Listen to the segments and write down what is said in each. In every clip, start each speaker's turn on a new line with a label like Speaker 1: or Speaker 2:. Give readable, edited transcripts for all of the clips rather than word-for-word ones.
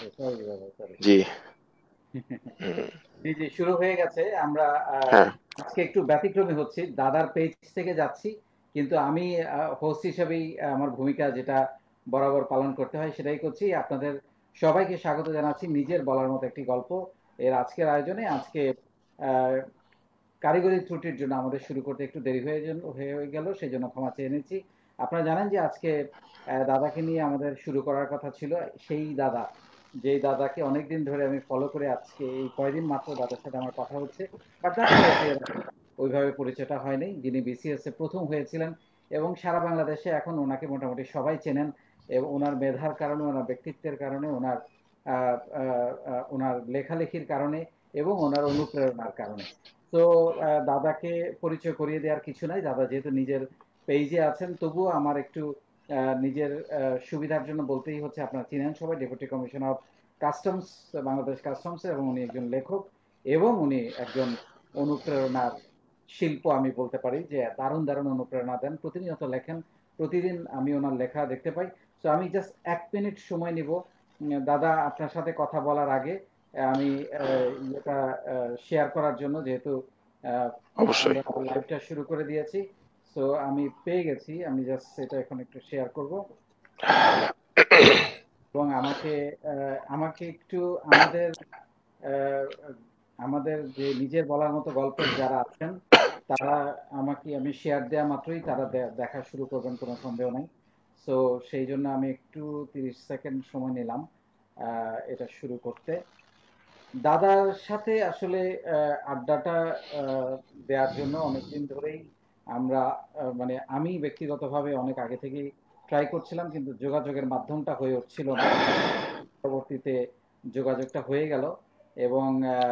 Speaker 1: স্বাভাবিকভাবে, সরি।
Speaker 2: জি। হুম,
Speaker 1: জি, জি, শুরু হয়ে গেছে। আমরা
Speaker 2: হ্যাঁ।
Speaker 1: আজকে একটু ব্যতিক্রমী হচ্ছি। দাদার পেজ থেকে যাচ্ছি। কিন্তু আমি হোস্ট হিসেবেই আমার ভূমিকা যেটা বরাবর পালন করতে হয় সেটাই করছি। আপনাদের সবাইকে স্বাগত জানাচ্ছি নিজের বলার মতো একটি গল্প এর আজকের আয়োজনে। আজকে আ কারিগরি ত্রুটির জন্য আমাদের শুরু করতে একটু দেরি হয়ে গেল। সেজন্য ক্ষমা চেয়ে নিচ্ছি। আপনারা জানেন যে আজকে দাদাকে নিয়ে আমাদের শুরু করার কথা ছিল। সেই দাদা, যেই দাদাকে অনেকদিন ধরে আমি ফলো করে আজকে এই কয়দিন মাত্র দাদার সাথে আমার কথা হচ্ছে। বাট দ্যাটস ওকে, ওইভাবে পরিচয়টা হয়নি। যিনি বিসিএস এ ১ম হয়েছিলেন এবং সারা বাংলাদেশে এখন ওনাকে মোটামুটি সবাই চেনেন এবং ওনার মেধার কারণে, ওনার ব্যক্তিত্বের কারণে, ওনার আ আ আ ওনার লেখালেখির কারণে এবং ওনার অনুপ্রেরণার কারণে। তো দাদাকে পরিচয় করিয়ে দেওয়ার কিছু নাই। দাদা যেহেতু নিজের পেইজে আছেন, তবুও আমার একটু নিজের সুবিধার জন্য বলতেই হচ্ছে, আপনারা চিনেন সবাই deputy commissioner of customs, Bangladesh customs, এবং উনি একজন লেখক এবং উনি একজন অনুপ্রেরণার শিল্প আমি বলতে পারি, যে দারুণ দারুণ অনুপ্রেরণা দেন, প্রতিনিয়ত লেখেন, প্রতিদিন আমি ওনার লেখা দেখতে পাই। তো আমি জাস্ট ১ মিনিট সময় নিব দাদা আপনার সাথে কথা বলার আগে আমি ইয়েটা শেয়ার করার জন্য, যেহেতু আহ,
Speaker 2: অবশ্যই।
Speaker 1: আমরা লাইভটা শুরু করে দিয়েছি। সো আমি পেয়ে গেছি, আমি জাস্ট সেটা এখন একটু শেয়ার করব এবং আমাকে একটু আমাদের আহ, আমাদের যে নিজের বলার মতো গল্পের যারা আছেন তারা আমি শেয়ার দেওয়া মাত্রই তারা দেখা শুরু করবেন, কোনো সন্দেহ নাই। সো সেই জন্য আমি একটু 30 সেকেন্ড সময় নিলাম এটা শুরু করতে। দাদার সাথে আসলে আড্ডাটা দেওয়ার জন্য অনেকদিন ধরেই আমরা মানে আমি ব্যক্তিগতভাবে অনেক আগে থেকেই ট্রাই করছিলাম, কিন্তু যোগাযোগের মাধ্যমটা হয়ে উঠছিল না। পরবর্তীতে যোগাযোগটা হয়ে গেল এবং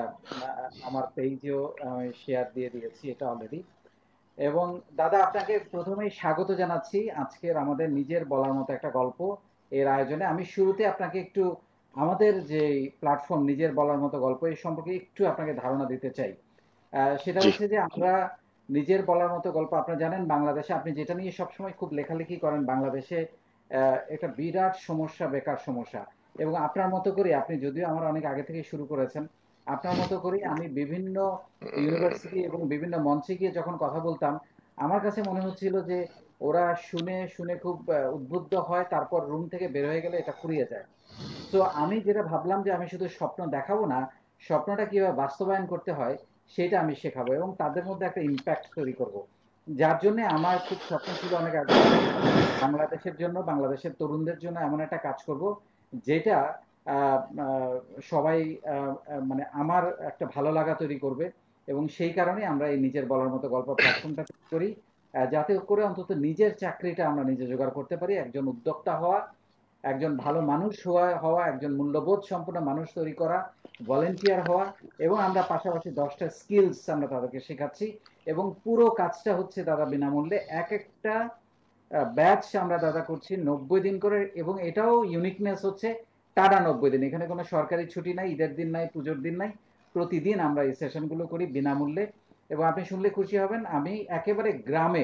Speaker 1: আমার পেজেও শেয়ার দিয়ে দিয়েছি এটা অলরেডি। এবং দাদা আপনাকে প্রথমেই স্বাগত জানাচ্ছি আজকের আমাদের নিজের বলার মতো একটা গল্প এর আয়োজনে। আমি শুরুতে আপনাকে একটু আমাদের যে প্ল্যাটফর্ম নিজের বলার মতো গল্প এই সম্পর্কে একটু আপনাকে ধারণা দিতে চাই। সেটা
Speaker 2: জি।
Speaker 1: হচ্ছে যে আমরা নিজের বলার মতো গল্প, আপনারা জানেন বাংলাদেশে আপনি যেটা নিয়ে সবসময় খুব লেখালেখি করেন, বাংলাদেশে একটা বিরাট সমস্যা, বেকার সমস্যা। এবং আপনার মতো করে আপনি যদিও আমার অনেক আগে থেকে শুরু করেছেন, আপনার মতো করে আমি বিভিন্ন ইউনিভার্সিটি এবং বিভিন্ন মঞ্চে গিয়ে যখন কথা বলতাম, আমার কাছে মনে হচ্ছিল যে ওরা শুনে শুনে খুব উদ্বুদ্ধ হয়, তারপর রুম থেকে বের হয়ে গেলে এটা ফুরিয়ে যায়। তো আমি যেটা ভাবলাম যে আমি শুধু স্বপ্ন দেখাবো না, স্বপ্নটা কিভাবে বাস্তবায়ন করতে হয় সেটা আমি শেখাবো এবং তাদের মধ্যে একটা ইম্প্যাক্ট তৈরি করব। যার জন্য আমার খুব স্বপ্ন ছিল অনেক আগে থেকে, বাংলাদেশের জন্য, বাংলাদেশের তরুণদের জন্য এমন একটা কাজ করব যেটা আহ, আহ, সবাই মানে আমার একটা ভালো লাগা তৈরি করবে। এবং সেই কারণে আমরা এই নিজের বলার মতো গল্প প্ল্যাটফর্মটা করি, যাতে করে অন্তত নিজের চাকরিটা আমরা নিজে জোগাড় করতে পারি, একজন উদ্যোক্তা হওয়া, একজন ভালো মানুষ হওয়া, একজন মূল্যবোধ সম্পন্ন মানুষ তৈরি করা, ভলেন্টিয়ার হওয়া, এবং আমরা পাশাপাশি 10টা স্কিলস আমরা তাদেরকে শেখাচ্ছি। এবং পুরো কাজটা হচ্ছে দাদা বিনামূল্যে, এক একটা ব্যাচ আমরা দাদা করছি 90 দিন করে। এবং এটাও ইউনিকনেস হচ্ছে টানা 90 দিন, এখানে কোনো সরকারি ছুটি নাই, ঈদের দিন নাই, পুজোর দিন নাই, প্রতিদিন আমরা এই সেশনগুলো করি বিনামূল্যে। এবং আপনি শুনলে খুশি হবেন, আমি একেবারে গ্রামে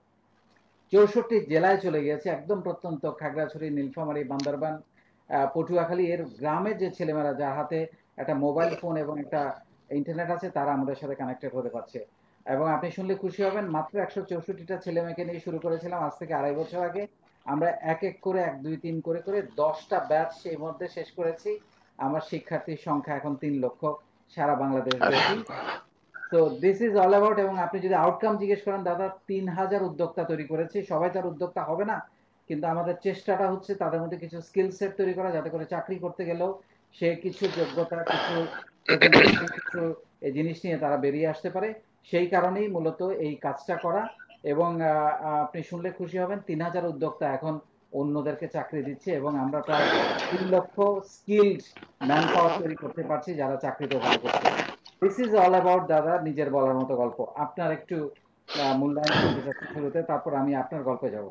Speaker 1: 64 জেলায় চলে গেছে, একদম প্রত্যন্ত খাগড়াছড়ি, নীলফামারী, বান্দরবান, পটুয়াখালী, এর গ্রামের যে ছেলেমেয়েরা যার হাতে একটা মোবাইল ফোন এবং একটা ইন্টারনেট আছে তারা আমাদের সাথে কানেক্টেড হতে পারছে। এবং আপনি শুনলে খুশি হবেন, মাত্র 164টা ছেলে মেয়েকে নিয়ে শুরু করেছিলাম আজ থেকে 2.5 বছর আগে। আমরা এক এক করে 1 2 3 করে করে 10টা ব্যাচ সেই মধ্যে শেষ করেছি। আমার শিক্ষার্থীর সংখ্যা এখন 3 লক্ষ সারা বাংলাদেশ ব্যাপী। তো দিস ইজ অল অ্যাবাউট। এবং আপনি যদি আউটকাম জিজ্ঞেস করেন দাদা, 3,000 উদ্যোক্তা তৈরি করেছি। সবাই তার উদ্যোক্তা হবে না, কিন্তু আমাদের চেষ্টাটা হচ্ছে তাদের মধ্যে কিছু স্কিল সেট তৈরি করা, যাতে করে চাকরি করতে গেলেও সে কিছু যোগ্যতা, কিছু প্রেজেন্টেশন, কিছু এই জিনিস নিয়ে তারা বেরিয়ে আসতে পারে। সেই কারণেই মূলত এই কাজটা করা। এবং আপনি শুনলে খুশি হবেন, 3,000 উদ্যোক্তা এখন অন্যদেরকে চাকরি দিচ্ছে এবং আমরা প্রায় 3 লক্ষ স্কিলড ম্যান পাওয়ার তৈরি করতে পারছি যারা চাকরিতে ভালো করছে। দিস ইজ অল অ্যাবাউট দাদা নিজের বলার মতো গল্প। আপনার একটু মূল্যায়ন শুনতে চাচ্ছি শুরুতে, তারপর আমি আপনার গল্পে যাব।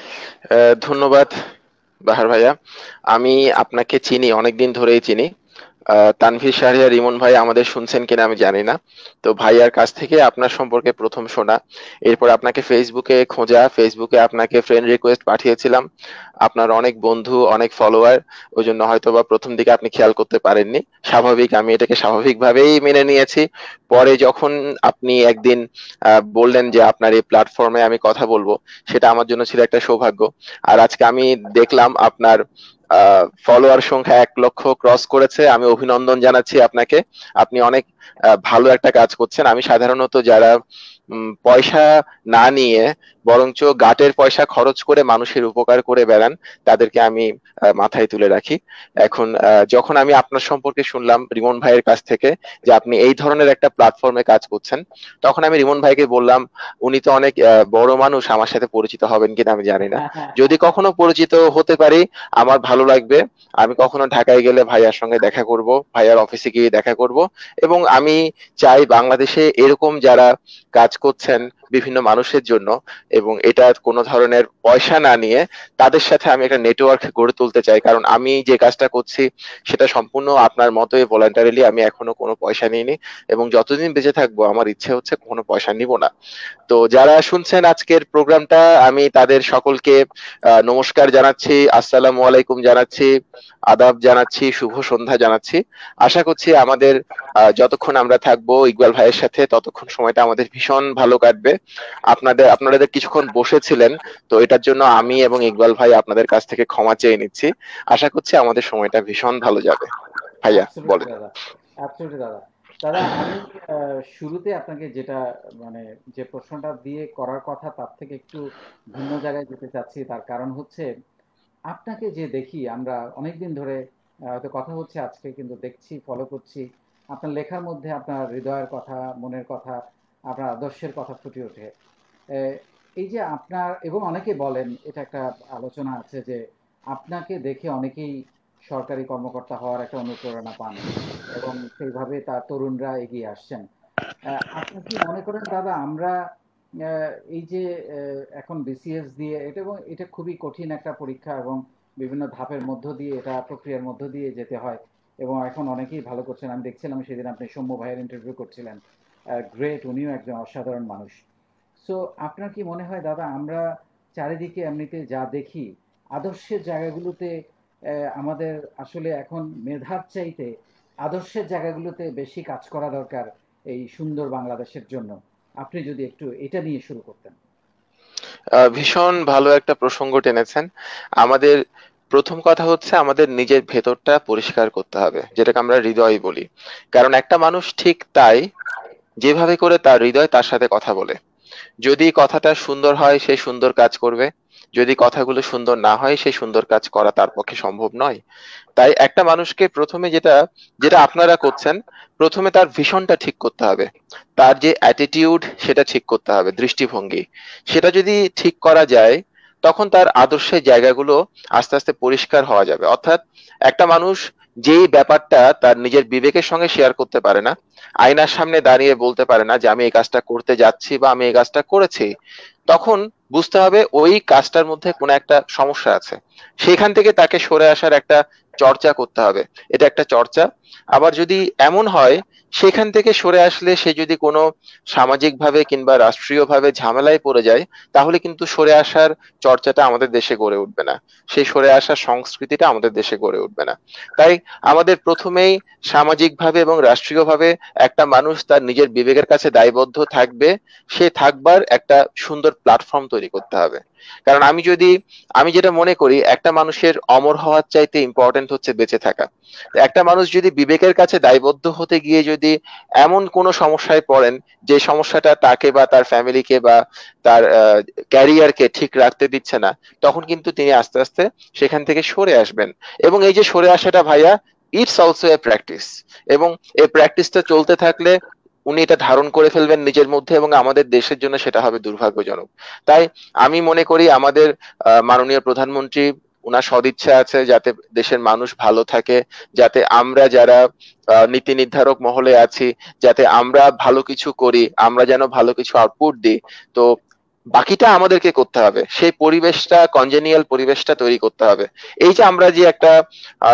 Speaker 2: ধন্যবাদ বাহার ভাইয়া। আমি আপনাকে চিনি, অনেকদিন ধরেই চিনি। তানভীর শাহরিয়ার রিমন ভাই আমাদের শুনছেন কিনা আমি জানি না। তো ভাইয়ার কাছ থেকে আপনার সম্পর্কে প্রথম শোনা, এরপর আপনাকে ফেসবুকে খোঁজা, ফেসবুকে আপনাকে ফ্রেন্ড রিকোয়েস্ট পাঠিয়েছিলাম। আপনার অনেক বন্ধু, অনেক ফলোয়ার, ওই জন্য হয়তো বা প্রথম দিকে আপনি খেয়াল করতে পারেননি। স্বাভাবিক, আমি এটাকে স্বাভাবিকভাবেই মেনে নিয়েছি। পরে যখন আপনি একদিন বললেন যে আপনার এই প্ল্যাটফর্মে আমি কথা বলবো, সেটা আমার জন্য ছিল একটা সৌভাগ্য। আর আজকে আমি দেখলাম আপনার ফলোয়ার সংখ্যা 1 লক্ষ ক্রস করেছে। আমি অভিনন্দন জানাচ্ছি আপনাকে। আপনি অনেক ভালো একটা কাজ করছেন। আমি সাধারণত যারা পয়সা না নিয়ে বরঞ্চ গাটের পয়সা খরচ করে মানুষের উপকার করে বেড়ান, তাদেরকে আমি মাথায় তুলে রাখি। এখন যখন আমি আপনার সম্পর্কে শুনলাম রিমন ভাইয়ের কাছ থেকে যে আপনি এই ধরনের একটা প্ল্যাটফর্মে কাজ করছেন, তখন আমি রিমন ভাইকে বললাম, উনি তো অনেক বড় মানুষ, আমার সাথে পরিচিত হবেন কিনা আমি জানি না। যদি কখনো পরিচিত হতে পারি আমার ভালো লাগবে। আমি কখনো ঢাকায় গেলে ভাইয়ার সঙ্গে দেখা করব, ভাইয়ার অফিসে গিয়ে দেখা করব। এবং আমি চাই বাংলাদেশে এরকম যারা কাজ করছেন বিভিন্ন মানুষের জন্য, এবং এটা কোনো ধরনের পয়সা না নিয়ে, তাদের সাথে আমি একটা নেটওয়ার্ক গড়ে তুলতে চাই। কারণ আমি যে কাজটা করছি সেটা সম্পূর্ণ আপনার মতোই ভলান্টারিলি, আমি এখনো কোনো পয়সা নিইনি, এবং যতদিন বেঁচে থাকবো আমার ইচ্ছে হচ্ছে কোনো পয়সা নিব না। তো যারা শুনছেন আজকের প্রোগ্রামটা, আমি তাদের সকলকে নমস্কার জানাচ্ছি, আসসালামু আলাইকুম জানাচ্ছি, আদাব জানাচ্ছি, শুভ সন্ধ্যা জানাচ্ছি। আশা করছি আমাদের যতক্ষণ আমরা থাকবো ইকবাল ভাইয়ের সাথে, ততক্ষণ সময়টা আমাদের ভীষণ ভালো কাটবে। আপনারা যে কিছুক্ষণ বসেছিলেন, তো এটার জন্য আমি এবং ইকবাল ভাই আপনাদের কাছ থেকে ক্ষমা চেয়ে নিচ্ছি। আশা করছি আমাদের সময়টা ভীষণ ভালো যাবে। ভাইয়া
Speaker 1: অ্যাবসলিউটলি
Speaker 2: বলেন।
Speaker 1: দাদা, অ্যাবসলিউটলি দাদা। দাদা আমি শুরুতে আপনাকে যেটা মানে যে প্রশ্নটা দিয়ে করার কথা তার থেকে একটু ভিন্ন জায়গায় যেতে চাচ্ছি। তার কারণ হচ্ছে আপনাকে যে দেখি আমরা অনেকদিন ধরে, হয়তো কথা হচ্ছে আজকে, কিন্তু দেখছি, ফলো করছি আপনার লেখার মধ্যে আপনার হৃদয়ের কথা, মনের কথা, আপনার আদর্শের কথা ফুটে ওঠে। আহ, এই যে আপনার, এবং অনেকে বলেন, এটা একটা আলোচনা আছে যে আপনাকে দেখে অনেকেই সরকারি কর্মকর্তা হওয়ার একটা অনুপ্রেরণা পান এবং সেইভাবে তার তরুণরা এগিয়ে আসছেন। আপনি কি মনে করেন দাদা আমরা এই যে এখন বিসিএস দিয়ে এটা, এবং এটা খুবই কঠিন একটা পরীক্ষা এবং বিভিন্ন ধাপের মধ্য দিয়ে, এটা প্রক্রিয়ার মধ্য দিয়ে যেতে হয়, এবং এখন অনেকেই ভালো করছেন। আমি দেখছিলাম সেদিন আপনি সৌম্য ভাইয়ের ইন্টারভিউ করছিলেন, গ্রেট, উনিও একজন অসাধারণ মানুষ। সো আপনার কি মনে হয় দাদা আমরা চারিদিকে এমনিতে যা দেখি আদর্শের জায়গাগুলোতে, আমাদের আসলে এখন মেধার চাইতে আদর্শের জায়গাগুলোতে বেশি কাজ করা দরকার এই সুন্দর বাংলাদেশের জন্য? আপনি যদি একটু এটা নিয়ে শুরু করতেন।
Speaker 2: ভীষণ ভালো একটা প্রসঙ্গ টেনেছেন। আমাদের প্রথম কথা হচ্ছে আমাদের নিজের ভেতরটা পরিষ্কার করতে হবে, যেটাকে আমরা হৃদয় বলি। কারণ একটা মানুষ ঠিক তাই, যেভাবে করে তার হৃদয় তার সাথে কথা বলে। যদি কথাটা সুন্দর হয় সে সুন্দর কাজ করবে, যদি কথাগুলো সুন্দর না হয় সে সুন্দর কাজ করা তার পক্ষে সম্ভব নয়। তাই একটা মানুষকে প্রথমে যেটা যেটা আপনারা করছেন, প্রথমে তার ভিশনটা ঠিক করতে হবে, তার যে অ্যাটিটিউড সেটা ঠিক করতে হবে, দৃষ্টিভঙ্গি। সেটা যদি ঠিক করা যায়, তখন তার আদর্শের জায়গাগুলো আস্তে আস্তে পরিষ্কার হওয়া যাবে। অর্থাৎ একটা মানুষ যেই ব্যাপারটা তার নিজের বিবেকের সঙ্গে শেয়ার করতে পারে না, আয়নার সামনে দাঁড়িয়ে বলতে পারে না যে আমি এই কাজটা করতে যাচ্ছি বা আমি এই কাজটা করেছি, তখন বুঝতে হবে ওই কাজটার মধ্যে কোনো একটা সমস্যা আছে। সেখান থেকে তাকে সরে আসার একটা চর্চা করতে হবে। এটা একটা চর্চা। আবার যদি এমন হয় সেখান থেকে সরে আসলে সে যদি কোনো সামাজিকভাবে কিংবা রাষ্ট্রীয়ভাবে ঝামেলায় পড়ে যায়, তাহলে কিন্তু সরে আসার চর্চাটা আমাদের দেশে গড়ে উঠবে না, সেই সরে আসার সংস্কৃতিটা আমাদের দেশে গড়ে উঠবে না। তাই আমাদের প্রথমেই সামাজিকভাবে এবং রাষ্ট্রীয়ভাবে একটা মানুষ তার নিজের বিবেকের কাছে দায়বদ্ধ থাকবে, সে থাকবার একটা সুন্দর প্ল্যাটফর্ম তৈরি করতে হবে। কারণ আমি যেটা মনে করি, একটা মানুষের অমর হওয়ার চাইতে ইম্পর্টেন্ট হচ্ছে বেঁচে থাকা। একটা মানুষ যদি বিবেকের কাছে দায়বদ্ধ হতে গিয়ে যদি এমন কোনো সমস্যায় পড়েন, যে সমস্যাটা তাকে বা তার ফ্যামিলিকে বা তার ক্যারিয়ারকে ঠিক রাখতে দিচ্ছে না, তখন কিন্তু তিনি আস্তে আস্তে সেখান থেকে সরে আসবেন। এবং এই যে সরে আসাটা ভাইয়া, ইটস অলসো এ প্র্যাকটিস। এবং এই প্র্যাকটিসটা চলতে থাকলে উনি এটা ধারণ করে ফেলবেন নিজের মধ্যে, এবং আমাদের দেশের জন্য সেটা হবে দুর্ভাগ্যজনক। তাই আমি মনে করি আমাদের মাননীয় প্রধানমন্ত্রী, উনার সদিচ্ছা আছে যাতে দেশের মানুষ ভালো থাকে, যাতে আমরা যারা নীতি নির্ধারক মহলে আছি, যাতে আমরা ভালো কিছু করি, আমরা যেন ভালো কিছু আউটপুট দিই। তো বাকিটা আমাদেরকে করতে হবে, সেই পরিবেশটা, কনজেনিয়াল পরিবেশটা তৈরি করতে হবে। এই যে আমরা যে একটা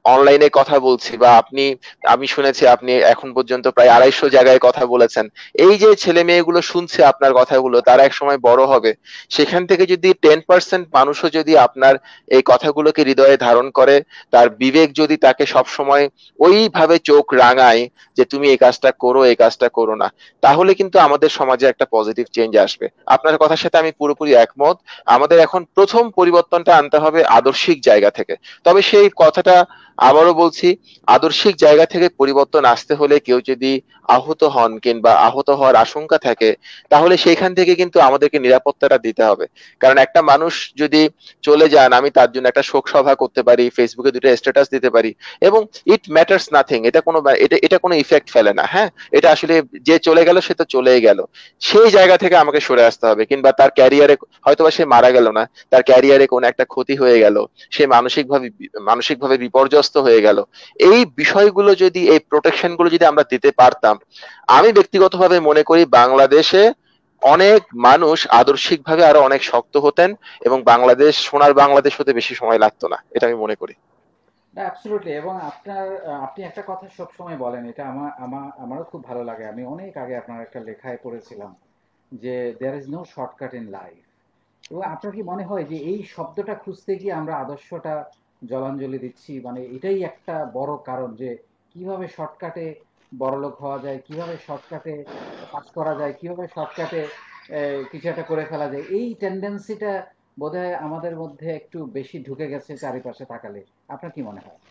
Speaker 2: অনলাইনে কথা বলছি, বা আমি শুনেছি আপনি এখন পর্যন্ত প্রায় 250 জায়গায় কথা বলেছেন। এই যে ছেলে মেয়েগুলো শুনছে আপনার কথাগুলো, তারা এক সময় বড় হবে, সেখান থেকে যদি 10% মানুষও যদি আপনার এই কথাগুলোকে হৃদয়ে ধারণ করে, তার বিবেক যদি তাকে সব সময় ওইভাবে চোখ রাঙায় যে তুমি এই কাজটা করো, এই কাজটা করো না, তাহলে কিন্তু আমাদের সমাজে একটা পজিটিভ চেঞ্জ আসবে। আপনার কথার সাথে আমি পুরোপুরি একমত। আমাদের এখন প্রথম পরিবর্তনটা আনতে হবে আদর্শিক জায়গা থেকে। তবে সেই কথাটা আবারও বলছি, আদর্শিক জায়গা থেকে পরিবর্তন আসতে হলে কেউ যদি আহত হন কিংবা আহত হওয়ার আশঙ্কা থাকে, তাহলে সেইখান থেকে কিন্তু আমাদেরকে নিরাপত্তাটা দিতে হবে। কারণ একটা মানুষ যদি চলে যান, আমি তার জন্য একটা শোক সভা করতে পারি, ফেসবুকে দুটো স্ট্যাটাস দিতে পারি, এবং ইট ম্যাটার্স নাথিং, এটা কোনো ইফেক্ট ফেলে না। হ্যাঁ, এটা আসলে যে চলে গেল সে তো চলেই গেল, সেই জায়গা থেকে আমাকে সরে আসতে হবে। কিংবা তার ক্যারিয়ারে হয়তোবা সে মারা গেল না, তার ক্যারিয়ারে কোনো একটা ক্ষতি হয়ে গেল, সে মানসিকভাবে বিপর্যস্ত হয়ে গেল, এই বিষয়গুলো যদি, এই প্রোটেকশন গুলো যদি আমরা দিতে পারতাম, আমি ব্যক্তিগতভাবে মনে করি বাংলাদেশে অনেক মানুষ আদর্শিকভাবে আরো অনেক শক্ত হতেন, এবং বাংলাদেশ সোনার বাংলাদেশ হতে বেশি সময় লাগতো না, এটা আমি মনে করি।
Speaker 1: না, অ্যাবসলিউটলি। এবং আপনি একটা কথা সব সময় বলেন, এটা আমারও খুব ভালো লাগে। আমি অনেক আগে আপনার একটা লেখায় পড়েছিলাম যে there is no shortcut in life. এবং আপনার কি মনে হয় যে এই শব্দটা খুঁজতে গিয়ে আমরা আদর্শটা জলাঞ্জলি দিচ্ছি? মানে এটাই একটা বড় কারণ যে কিভাবে শর্টকাটে বড়লোক হওয়া যায়, কিভাবে শর্টকাটে পাস করা যায়, কিভাবে শর্টকাটে কিছু একটা করে ফেলা যায়, এই টেন্ডেন্সিটা বোধহয় আমাদের মধ্যে একটু বেশি ঢুকে গেছে চারিপাশে তাকালে। আপনার কি মনে হয়?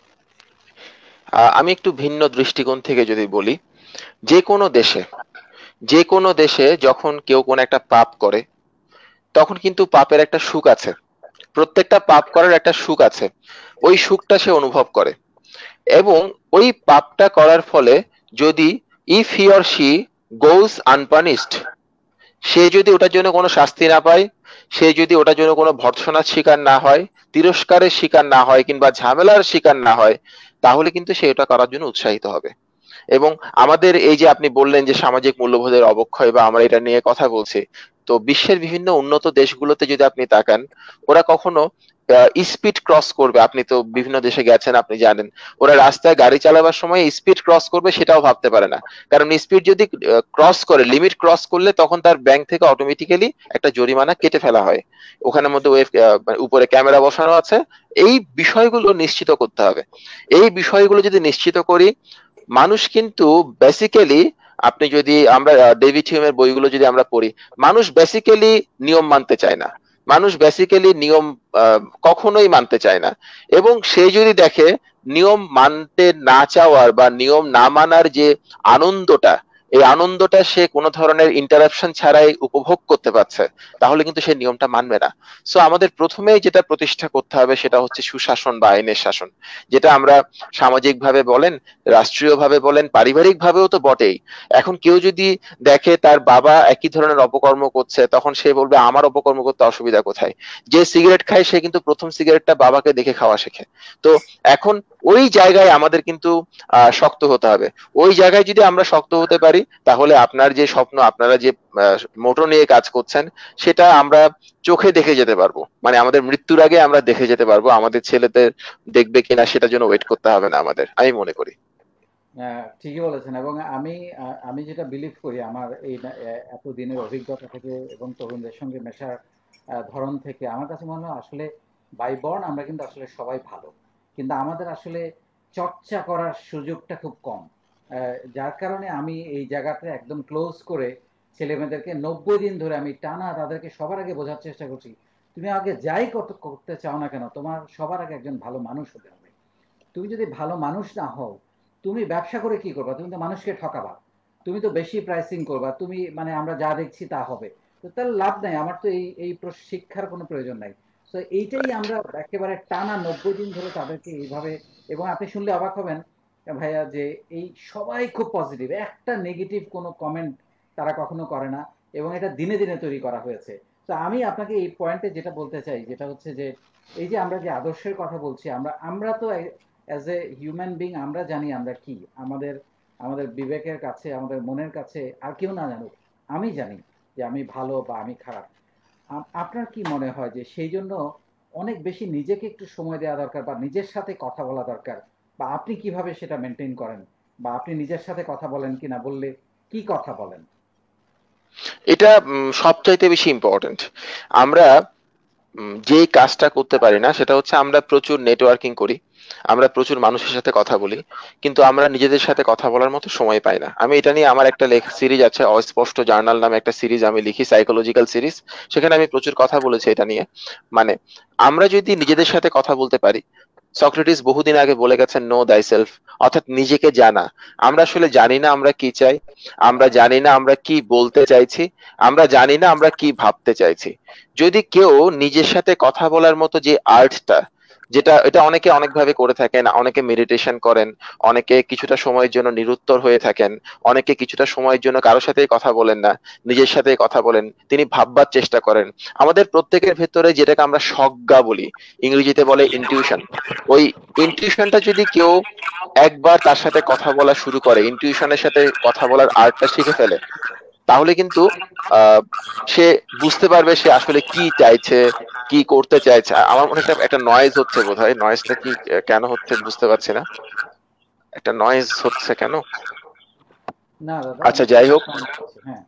Speaker 2: আমি একটু ভিন্ন দৃষ্টিকোণ থেকে যদি বলি, যে কোনো দেশে যে কোনো দেশে যখন কেউ কোনো একটা পাপ করে, তখন কিন্তু পাপের একটা সুখ আছে। প্রত্যেকটা পাপ করার একটা সুখ আছে, ওই সুখটা সে অনুভব করে। এবং ওই পাপটা করার ফলে যদি, if he or she goes unpunished, সে যদি ওটার জন্য কোনো শাস্তি না পায়, সে যদি ওটার জন্য কোনো ভর্ৎসনার শিকার না হয়, তিরস্কারের শিকার না হয়, কিংবা ঝামেলার শিকার না হয়, তাহলে কিন্তু সে এটা করার জন্য উৎসাহিত হবে। এবং আমাদের এই যে আপনি বললেন যে সামাজিক মূল্যবোধের অবক্ষয়, বা আমরা এটা নিয়ে কথা বলছি, তো বিশ্বের বিভিন্ন উন্নত দেশগুলোতে যদি আপনি তাকান, ওরা কখনো স্পিড ক্রস করবে, আপনি তো বিভিন্ন দেশে গেছেন, আপনি জানেন, ওরা রাস্তায় গাড়ি চালাবার সময় স্পিড ক্রস করবে সেটাও ভাবতে পারে না। কারণ স্পিড যদি ক্রস করে, লিমিট ক্রস করলে, তখন তার ব্যাংক থেকে অটোমেটিক্যালি একটা জরিমানা কেটে ফেলা হয়। ওখানের মধ্যে উপরে ক্যামেরা বসানো আছে। এই বিষয়গুলো নিশ্চিত করতে হবে। এই বিষয়গুলো যদি নিশ্চিত করি, মানুষ কিন্তু বেসিক্যালি, আপনি যদি, আমরা ডেভিড হিউমের বইগুলো যদি আমরা পড়ি, মানুষ বেসিক্যালি নিয়ম মানতে চায় না। মানুষ বেসিক্যালি নিয়ম কখনোই মানতে চায় না। এবং সে যদি দেখে নিয়ম মানতে না চাওয়ার বা নিয়ম না মানার যে আনন্দটা, এই আনন্দটা সে কোনো ধরনের ইন্টারাপশন ছাড়াই উপভোগ করতে পারছে, তাহলে কিন্তু সে নিয়মটা মানবে না। সো আমাদের প্রথমেই যেটা প্রতিষ্ঠা করতে হবে সেটা হচ্ছে সুশাসন বা আইনের শাসন, যেটা আমরা সামাজিক ভাবে বলেন, রাষ্ট্রীয়ভাবে বলেন, পারিবারিক ভাবেও তো বটেই। এখন কেউ যদি দেখে তার বাবা একই ধরনের অপকর্ম করছে, তখন সে বলবে আমার অপকর্ম করতে অসুবিধা কোথায়। যে সিগারেট খায় সে কিন্তু প্রথম সিগারেটটা বাবাকে দেখে খাওয়া শেখে। তো এখন ওই জায়গায় আমাদের কিন্তু শক্ত হতে হবে। ওই জায়গায় যদি আমরা শক্ত হতে পারি, তাহলে আপনার যে স্বপ্ন, আপনারা যে মোটো নিয়ে কাজ করছেন, সেটা আমরা চোখে দেখে যেতে পারবো। মানে আমাদের মৃত্যুর আগে আমরা দেখে যেতে পারবো, আমাদের ছেলেদের দেখবে কিনা সেটার জন্য ওয়েট করতে হবে না আমাদের, আমি মনে করি।
Speaker 1: ঠিকই বলেছেন। এবং আমি যেটা বিলিভ করি আমার এই এত দিনের অভিজ্ঞতা থেকে এবং তরুণদের সঙ্গে মেশার ধরন থেকে, আমার কাছে মনে হয় আসলে বাই বর্ন আমরা কিন্তু আসলে সবাই ভালো, কিন্তু আমাদের আসলে চর্চা করার সুযোগটা খুব কম। যার কারণে আমি এই জায়গাটা একদম ক্লোজ করে ছেলেমেয়েদেরকে 90 দিন ধরে আমি টানা তাদেরকে সবার আগে বোঝার চেষ্টা করছি, তুমি আগে যাই করতে চাও না কেন, তোমার সবার আগে একজন ভালো মানুষ হতে হবে। তুমি যদি ভালো মানুষ না হও, তুমি ব্যবসা করে কি করবা? তুমি তো মানুষকে ঠকাবা, তুমি তো বেশি প্রাইসিং করবা, তুমি মানে আমরা যা দেখছি তা হবে। তো তাহলে লাভ নাই, আমার তো এই শিক্ষার কোনো প্রয়োজন নাই। তো এইটাই আমরা একেবারে টানা 90 দিন ধরে তাদেরকে এইভাবে। এবং আপনি শুনলে অবাক হবেন ভাইয়া, যে এই সবাই খুব পজিটিভ, একটা নেগেটিভ কোনো কমেন্ট তারা কখনো করে না। এবং এটা দিনে দিনে তৈরি করা হয়েছে। তো আমি আপনাকে এই পয়েন্টে যেটা বলতে চাই, যেটা হচ্ছে যে এই যে আমরা যে আদর্শের কথা বলছি, আমরা আমরা তো অ্যাজ এ হিউম্যান বিং আমরা জানি আমরা কি। আমাদের আমাদের বিবেকের কাছে, আমাদের মনের কাছে আর কেউ না জানুক, আমি জানি যে আমি ভালো বা আমি খারাপ। আপনার কি মনে হয় যে সেই জন্য অনেক বেশি নিজেকে একটু সময় দেওয়া দরকার বা নিজের সাথে কথা বলা দরকার, বা আপনি কিভাবে সেটা মেনটেন করেন, বা আপনি নিজের সাথে কথা বলেন কিনা, বললে কি কথা বলেন?
Speaker 2: এটা সবচাইতে বেশি ইম্পর্টেন্ট। আমরা যেই কাজটা করতে পারি না সেটা হচ্ছে আমরা প্রচুর নেটওয়ার্কিং করি, আমরা প্রচুর মানুষের সাথে কথা বলি, কিন্তু আমরা নিজেদের সাথে কথা বলার মতো সময় পাই না। আমি এটা নিয়ে আমার একটা সিরিজ আছে, অস্পষ্ট জার্নাল নামে একটা সিরিজ আমি লিখি, সাইকোলজিক্যাল সিরিজ। সেখানে আমি প্রচুর কথা বলেছি এটা নিয়ে। মানে আমরা যদি নিজেদের সাথে কথা বলতে পারি, সক্রেটিস বহুদিন আগে বলে গেছেন নো দাই সেলফ, অর্থাৎ নিজেকে জানা। আমরা আসলে জানি না আমরা কি চাই, আমরা জানি না আমরা কি বলতে চাইছি, আমরা জানি না আমরা কি ভাবতে চাইছি। যদি কেউ নিজের সাথে কথা বলার মতো যে আর্টটা, যেটা এটা অনেকে অনেক ভাবে করে থাকেন, অনেকে মেডিটেশন করেন, অনেকে কিছুটা সময়ের জন্য নিরুত্তর হয়ে থাকেন, অনেকে কিছুটা সময়ের জন্য কারোর সাথেই কথা বলেন না, নিজের সাথেই কথা বলেন, তিনি ভাববার চেষ্টা করেন। আমাদের প্রত্যেকের ভেতরে যেটাকে আমরা সজ্ঞা বলি, ইংরেজিতে বলে ইনটিউশন, ওই ইনটিউশনটা যদি কেউ একবার তার সাথে কথা বলা শুরু করে, ইনটিউশনের সাথে কথা বলার আর্টটা শিখে ফেলে, তাহলে কিন্তু আহ সে বুঝতে পারবে সে আসলে কি চাইছে, কি করতে চাইছে। আমার মনে হয় একটা একটা নয়েজ হচ্ছে, বোধহয় নয়েজটা কি কেন হচ্ছে বুঝতে পারছি না, একটা নয়েজ হচ্ছে কেন।
Speaker 1: না দাদা,
Speaker 2: আচ্ছা,
Speaker 1: আমাকে
Speaker 2: যাই হোক।
Speaker 1: sound হচ্ছে। হ্যাঁ।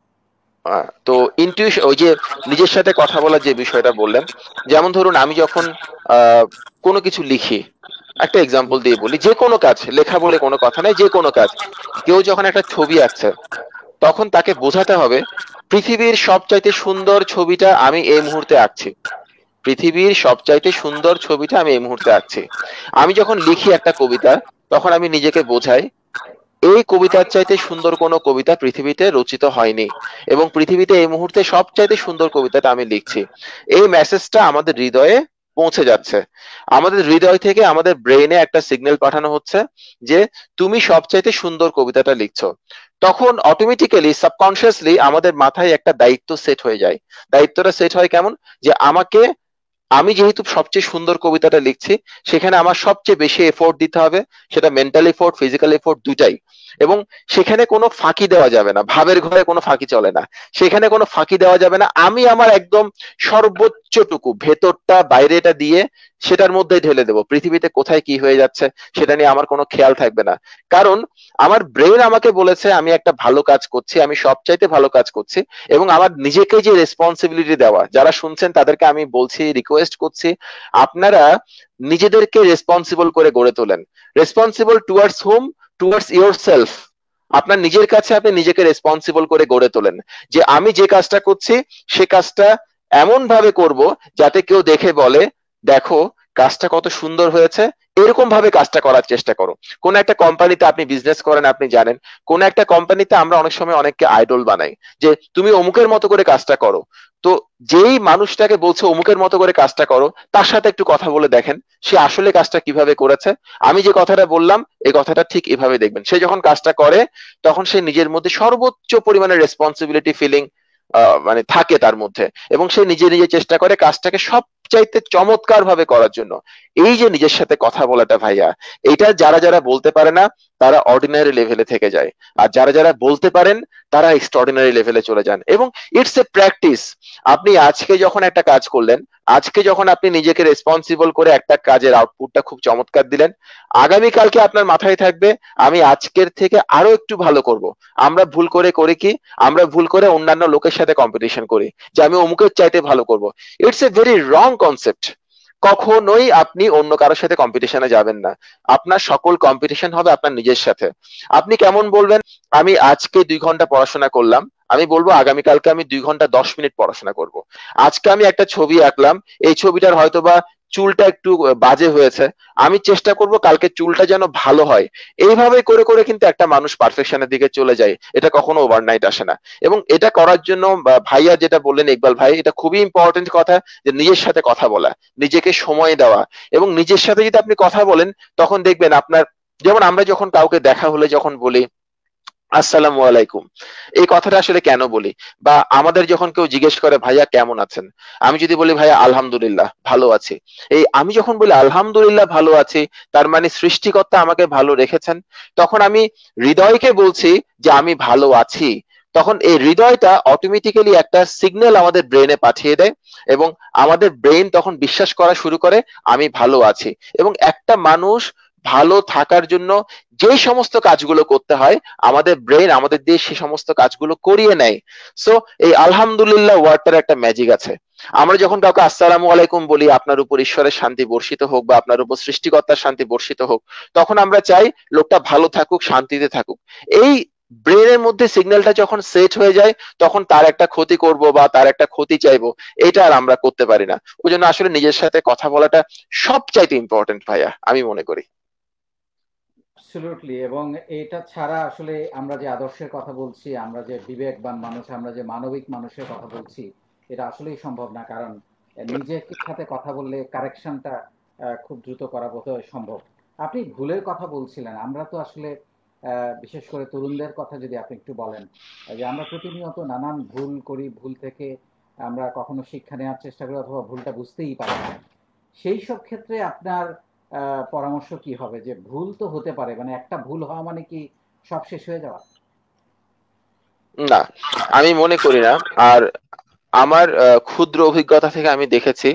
Speaker 2: তো ইনটিউশন, ওই যে নিজের সাথে কথা বলার যে বিষয়টা বললেন, যেমন ধরুন আমি যখন আহ কোনো কিছু লিখি, একটা এক্সাম্পল দিয়ে বলি, যে কোনো কাজ, লেখা বলে কোনো কথা নাই, যে কোনো কাজ, কেউ যখন একটা ছবি আঁকছে তখন তাকে বোঝাতে হবে পৃথিবীর সবচাইতে সুন্দর ছবিটা আমি এই মুহূর্তে আঁকছি, পৃথিবীর সবচাইতে সুন্দর ছবিটা আমি এই মুহূর্তে আঁকছি। আমি যখন লিখি একটা কবিতা, তখন আমি নিজেকে বোঝাই এই কবিতার চাইতে সুন্দর কোনো কবিতা পৃথিবীতে রচিত হয়নি, এবং পৃথিবীতে এই মুহূর্তে সবচাইতে সুন্দর কবিতাটা আমি লিখছি। এই মেসেজটা আমাদের হৃদয়ে পৌঁছে যাচ্ছে, আমাদের হৃদয় থেকে আমাদের ব্রেইনে একটা সিগন্যাল পাঠানো হচ্ছে যে তুমি সবচাইতে সুন্দর কবিতাটা লিখছো। তখন অটোমেটিক্যালি সাবকনসিয়াসলি আমাদের মাথায় একটা দায়িত্ব সেট হয়ে যায়। দায়িত্বটা সেট হয় কেমন, যে আমি যেহেতু সবচেয়ে সুন্দর কবিতাটা লিখছি, সেখানে আমার সবচেয়ে বেশি এফোর্ট দিতে হবে, সেটা মেন্টাল এফোর্ট, ফিজিক্যাল এফোর্ট, দুটাই। এবং সেখানে কোনো ফাঁকি দেওয়া যাবে না, ভাবের ঘরে কোনো ফাঁকি চলে না, সেখানে কোনো ফাঁকি দেওয়া যাবে না। আমি আমার একদম সর্বোচ্চটুকু, ভেতরটা বাইরেটা দিয়ে সেটার মধ্যেই ঢেলে দেবো। পৃথিবীতে কোথায় কি হয়ে যাচ্ছে সেটা নিয়ে আমার কোনো খেয়াল থাকবে না, কারণ আমার ব্রেন আমাকে বলেছে আমি একটা ভালো কাজ করছি, আমি সবচাইতে ভালো কাজ করছি। এবং আমার নিজেকে যে রেসপন্সিবিলিটি দেওয়া, যারা শুনছেন তাদেরকে আমি বলছি, রিকোয়েস্ট করছি, আপনারা নিজেদেরকে রেসপন্সিবল করে গড়ে তোলেন। Responsible towards hmm? Towards yourself. আপনার নিজের কাছে আপনি নিজেকে রেসপন্সিবল করে গড়ে তোলেন, যে আমি যে কাজটা করছি সে কাজটা এমন ভাবে করব যাতে কেউ দেখে বলে দেখো কাজটা কত সুন্দর হয়েছে, এরকম ভাবে কাজটা করার চেষ্টা করো। কোন একটা কোম্পানিতে আপনি বিজনেস করেন, আপনি জানেন কোন একটা কোম্পানিতে আমরা অনেক সময় অনেককে আইডল বানাই, যে তুমি অমুকের মতো করে কাজটা করো। তো যেই মানুষটাকে বলছে অমুকের মতো করে কাজটা করো, তার সাথে একটু কথা বলে দেখেন সে আসলে কাজটা কিভাবে করেছে। আমি যে কথাটা বললাম এই কথাটা ঠিক এভাবে দেখবেন, সে যখন কাজটা করে তখন সে নিজের মধ্যে সর্বোচ্চ পরিমাণে রেসপন্সিবিলিটি ফিলিং মানে থাকে তার মধ্যে, এবং সে নিজে নিজে চেষ্টা করে কাজটাকে সবচাইতে চমৎকার ভাবে করার জন্য। এই যে নিজের সাথে কথা বলাটা ভাইয়া, এটা যারা যারা বলতে পারে না তারা অর্ডিনারি লেভেলে থেকে যায়, আর যারা যারা বলতে পারেন তারা এক্সট্রাঅর্ডিনারি লেভেলে চলে যান। এবং ইটস এ প্র্যাকটিস। আপনি আজকে যখন একটা কাজ করলেন, আজকে যখন আপনি নিজেকে রেসপন্সিবল করে একটা কাজের আউটপুটটা খুব চমৎকার দিলেন, আগামীকালকে আপনার মাথায় থাকবে আমি আজকের থেকে আরো একটু ভালো করব। আমরা ভুল করে করি কি, আমরা ভুল করে অন্যান্য লোকের সাথে কম্পিটিশন করি যে আমি অমুকের চাইতে ভালো করব। It's a very wrong concept. কখনোই আপনি অন্য কারোর সাথে কম্পিটিশনে যাবেন না, আপনার সকল কম্পিটিশন হবে আপনার নিজের সাথে। আপনি কেমন বলবেন আমি আজকে 2 ঘন্টা পড়াশোনা করলাম, আমি বলবো আগামীকালকে আমি 2 ঘন্টা 10 মিনিট পড়াশোনা করব। আজকে আমি একটা ছবি আঁকলাম, এই ছবিটার হয়তোবা চুলটা একটু বাজে হয়েছে, আমি চেষ্টা করব কালকে চুলটা যেন ভালো হয়। এইভাবে করে করে কিন্তু একটা মানুষ পারফেকশনের দিকে চলে যায়, এটা কখনো ওভারনাইট আসে না। এবং এটা করার জন্য ভাইয়া যেটা বললেন, ইকবাল ভাই, এটা খুবই ইম্পর্টেন্ট কথা, যে নিজের সাথে কথা বলা, নিজেকে সময় দেওয়া। এবং নিজের সাথে যদি আপনি কথা বলেন তখন দেখবেন আপনার, যেমন আমরা যখন কাউকে দেখা হলে যখন বলি আসসালামু আলাইকুম, এই কথাটা আসলে কেন বলি, বা আমাদের যখন কেউ জিজ্ঞেস করে ভাইয়া কেমন আছেন, আমি যদি বলি ভাইয়া আলহামদুলিল্লাহ ভালো আছি, এই আমি যখন বলি আলহামদুলিল্লাহ ভালো আছি, তার মানে সৃষ্টিকর্তা আমাকে ভালো রেখেছেন। তখন আমি হৃদয়কে বলছি যে আমি ভালো আছি। তখন এই হৃদয়টা অটোমেটিক্যালি একটা সিগন্যাল আমাদের ব্রেনে পাঠিয়ে দেয়, এবং আমাদের ব্রেন তখন বিশ্বাস করা শুরু করে আমি ভালো আছি। এবং একটা মানুষ ভালো থাকার জন্য যে সমস্ত কাজগুলো করতে হয় আমাদের ব্রেন আমাদের দিয়ে সে সমস্ত কাজগুলো করিয়ে নেয়। সো এই আলহামদুলিল্লাহ ওয়ার্ডটার একটা ম্যাজিক আছে। আমরা যখন কাউকে আসসালামু আলাইকুম বলি, আপনার উপর ঈশ্বরের শান্তি বর্ষিত হোক বা আপনার উপর সৃষ্টিকর্তার শান্তি বর্ষিত হোক, তখন আমরা চাই লোকটা ভালো থাকুক, শান্তিতে থাকুক। এই ব্রেনের মধ্যে সিগন্যালটা যখন সেট হয়ে যায় তখন তার একটা ক্ষতি করব বা তার একটা ক্ষতি চাইবো, এটা আর আমরা করতে পারি না। ওই জন্য আসলে নিজের সাথে কথা বলাটা সবচাইতে ইম্পর্টেন্ট ভাইয়া, আমি মনে করি।
Speaker 1: অ্যাবসলিউটলি। এবং এটা ছাড়া আসলে আমরা যে আদর্শের কথা বলছি, আমরা যে বিবেকবান মানুষ, আমরা যে মানবিক মানুষের কথা বলছি, এটা আসলেই সম্ভব না। কারণ নিজের সাথে কথা বললে কারেকশনটা খুব দ্রুত করা বোধহয় সম্ভব। আপনি ভুলের কথা বলছিলেন, আমরা তো আসলে বিশেষ করে তরুণদের কথা যদি আপনি একটু বলেন, যে আমরা প্রতিনিয়ত নানান ভুল করি, ভুল থেকে আমরা কখনো শিক্ষা নেওয়ার চেষ্টা করি অথবা ভুলটা বুঝতেই পারি না। সেই সব ক্ষেত্রে আপনার পরামর্শ কি হবে? যে ভুল তো হতে পারে, মানে একটা ভুল হওয়া মানে কি সব শেষ হয়ে যাওয়া?
Speaker 2: না, আমি মনে করি না। আর আমার ক্ষুদ্র অভিজ্ঞতা থেকে আমি দেখেছি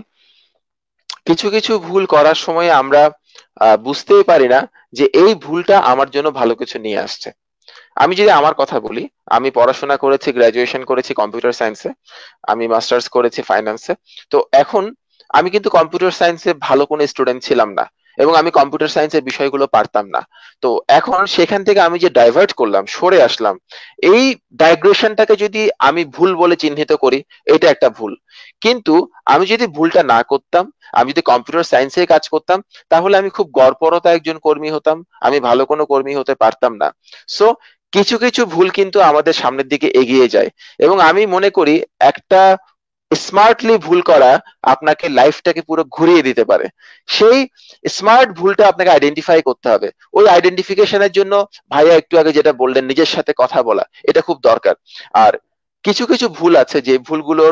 Speaker 2: কিছু কিছু ভুল করার সময় আমরা বুঝতেই পারি না যে এই ভুলটা আমার জন্য ভালো কিছু নিয়ে আসছে। আমি যদি আমার কথা বলি, আমি পড়াশোনা করেছি, গ্রাজুয়েশন করেছি কম্পিউটার সায়েন্সে, আমি মাস্টার্স করেছি ফাইন্যান্সে। তো এখন আমি কিন্তু কম্পিউটার সায়েন্সে ভালো কোনো স্টুডেন্ট ছিলাম না এবং আমি কম্পিউটার সায়েন্সের বিষয়গুলো পারতাম না। তো এখন সেখান থেকে আমি যে ডাইভার্ট করলাম, সরে আসলাম, এই ডাইগ্রেশনটাকে যদি আমি ভুল বলে চিহ্নিত করি, এটা একটা ভুল। কিন্তু আমি যদি ভুলটা না করতাম, আমি যদি কম্পিউটার সায়েন্সে কাজ করতাম, তাহলে আমি খুব গড়পড়তা একজন কর্মী হতাম, আমি ভালো কোনো কর্মী হতে পারতাম না। সো কিছু কিছু ভুল কিন্তু আমাদের সামনের দিকে এগিয়ে যায় এবং আমি মনে করি একটা স্মার্টলি ভুল করা আপনাকে লাইফটাকে পুরো ঘুরিয়ে দিতে পারে। সেই স্মার্ট ভুলটা আপনাকে আইডেন্টিফাই করতে হবে। ওই আইডেন্টিফিকেশনের জন্য ভাইয়া একটু আগে যেটা বললেন, নিজের সাথে কথা বলা, এটা খুব দরকার। আর কিছু কিছু ভুল আছে যে ভুলগুলোর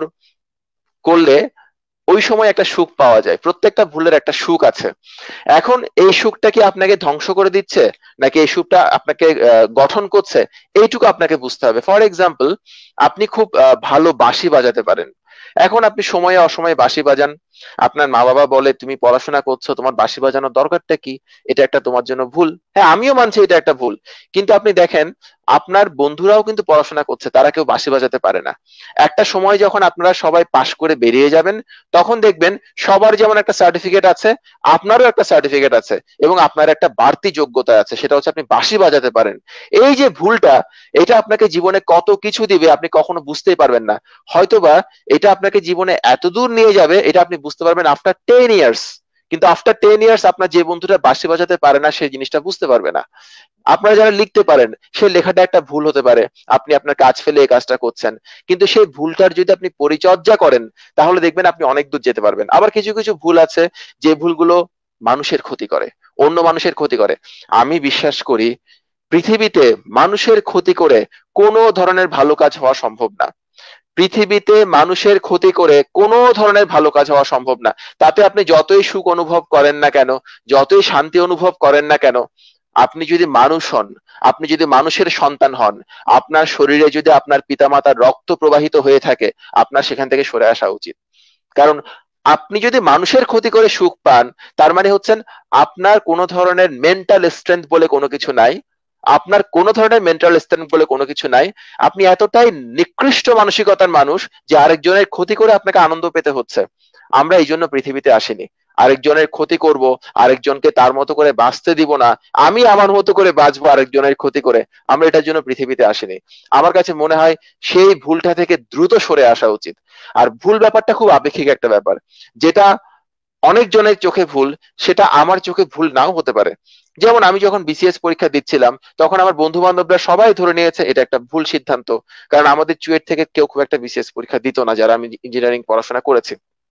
Speaker 2: করলে ওই সময় একটা সুখ পাওয়া যায়। প্রত্যেকটা ভুলের একটা সুখ আছে। এখন এই সুখটা কি আপনাকে ধ্বংস করে দিচ্ছে নাকি এই সুখটা আপনাকে গঠন করছে, এইটুকু আপনাকে বুঝতে হবে। ফর এক্সাম্পল, আপনি খুব ভালো বাঁশি বাজাতে পারেন। এখন আপনি সময়ে অসময়ে বাঁশি বাজান, আপনার মা বাবা বলে তুমি পড়াশোনা করছো, তোমার বাঁশি বাজানোর দরকারটা কি? এটা একটা তোমার জন্য ভুল। হ্যাঁ, আমিও মানছি এটা একটা ভুল। কিন্তু আপনি দেখেন আপনার বন্ধুরাও কিন্তু পড়াশোনা করছে, তারা কেউ বাঁশি বাজাতে পারে না। একটা সময় যখন আপনারা সবাই পাশ করে বেরিয়ে যাবেন, তখন দেখবেন সবার যেমন একটা সার্টিফিকেট আছে, আপনারও একটা সার্টিফিকেট আছে এবং আপনার একটা বাড়তি যোগ্যতা আছে, সেটা হচ্ছে আপনি বাঁশি বাজাতে পারেন। এই যে ভুলটা, এটা আপনাকে জীবনে কত কিছু দিবে আপনি কখনো বুঝতেই পারবেন না। হয়তোবা এটা আপনাকে জীবনে এত দূর নিয়ে যাবে, এটা আপনি বুঝতে পারবেন আফটার 10 ইয়ার্স। কিন্তু আফটার 10 ইয়ার্স আপনার যে বন্ধুটা বাঁশি বাজাতে পারে না, সেই জিনিসটা বুঝতে পারবে না। আপনারা যারা লিখতে পারেন, সেই লেখাটা একটা ভুল হতে পারে, আপনি আপনার কাজ ফেলে এই কাজটা করছেন, কিন্তু সেই ভুলটার যদি আপনি পরিচর্যা করেন, তাহলে দেখবেন আপনি অনেক দূর যেতে পারবেন। আবার কিছু কিছু ভুল আছে যে ভুলগুলো মানুষের ক্ষতি করে, অন্য মানুষের ক্ষতি করে। আমি বিশ্বাস করি পৃথিবীতে মানুষের ক্ষতি করে কোনো ধরনের ভালো কাজ হওয়া সম্ভব না। পৃথিবীতে মানুষের ক্ষতি করে কোনো ধরনের ভালো কাজ হওয়া সম্ভব না। তাতে আপনি যতই সুখ অনুভব করেন না কেন, যতই শান্তি অনুভব করেন না কেন, আপনি যদি মানুষ হন, আপনি যদি মানুষের সন্তান হন, আপনার শরীরে যদি আপনার পিতামাতার রক্ত প্রবাহিত হয়ে থাকে, আপনার সেখান থেকে সরে আসা উচিত। কারণ আপনি যদি মানুষের ক্ষতি করে সুখ পান, তার মানে হচ্ছেন আপনার কোনো ধরনের মেন্টাল স্ট্রেংথ বলে কোনো কিছু নাই, আপনার কোনো ধরনের মেন্টাল স্ট্রেংথ বলে কোনো কিছু নাই। আপনি এতটাই নিকৃষ্ট মানসিকতার মানুষ যে আরেকজনের ক্ষতি করে আপনাকে আনন্দ পেতে হচ্ছে। আমরা এই জন্য পৃথিবীতে আসিনি আরেকজনের ক্ষতি করব, আরেকজনকে তার মতো করে বাঁচতে দিব না, আমি আমার মতো করে বাঁচবো আরেকজনের ক্ষতি করে। আমরা এটার জন্য পৃথিবীতে আসিনি। আমার কাছে মনে হয় সেই ভুলটা থেকে দ্রুত সরে আসা উচিত। আর ভুল ব্যাপারটা খুব আপেক্ষিক একটা ব্যাপার। যেটা অনেকজনের চোখে ভুল, সেটা আমার চোখে ভুল নাও হতে পারে। যেমন আমি যখন বিসিএস পরীক্ষা দিচ্ছিলাম, তখন আমার বন্ধু বান্ধবরা সবাই ধরে নিয়েছে এটা একটা ভুল সিদ্ধান্ত। কারণ আমাদের চুয়েট থেকে কেউ খুব একটা বিসিএস পরীক্ষা দিত না, যারা আমি ইঞ্জিনিয়ারিং পড়াশোনা করেছি।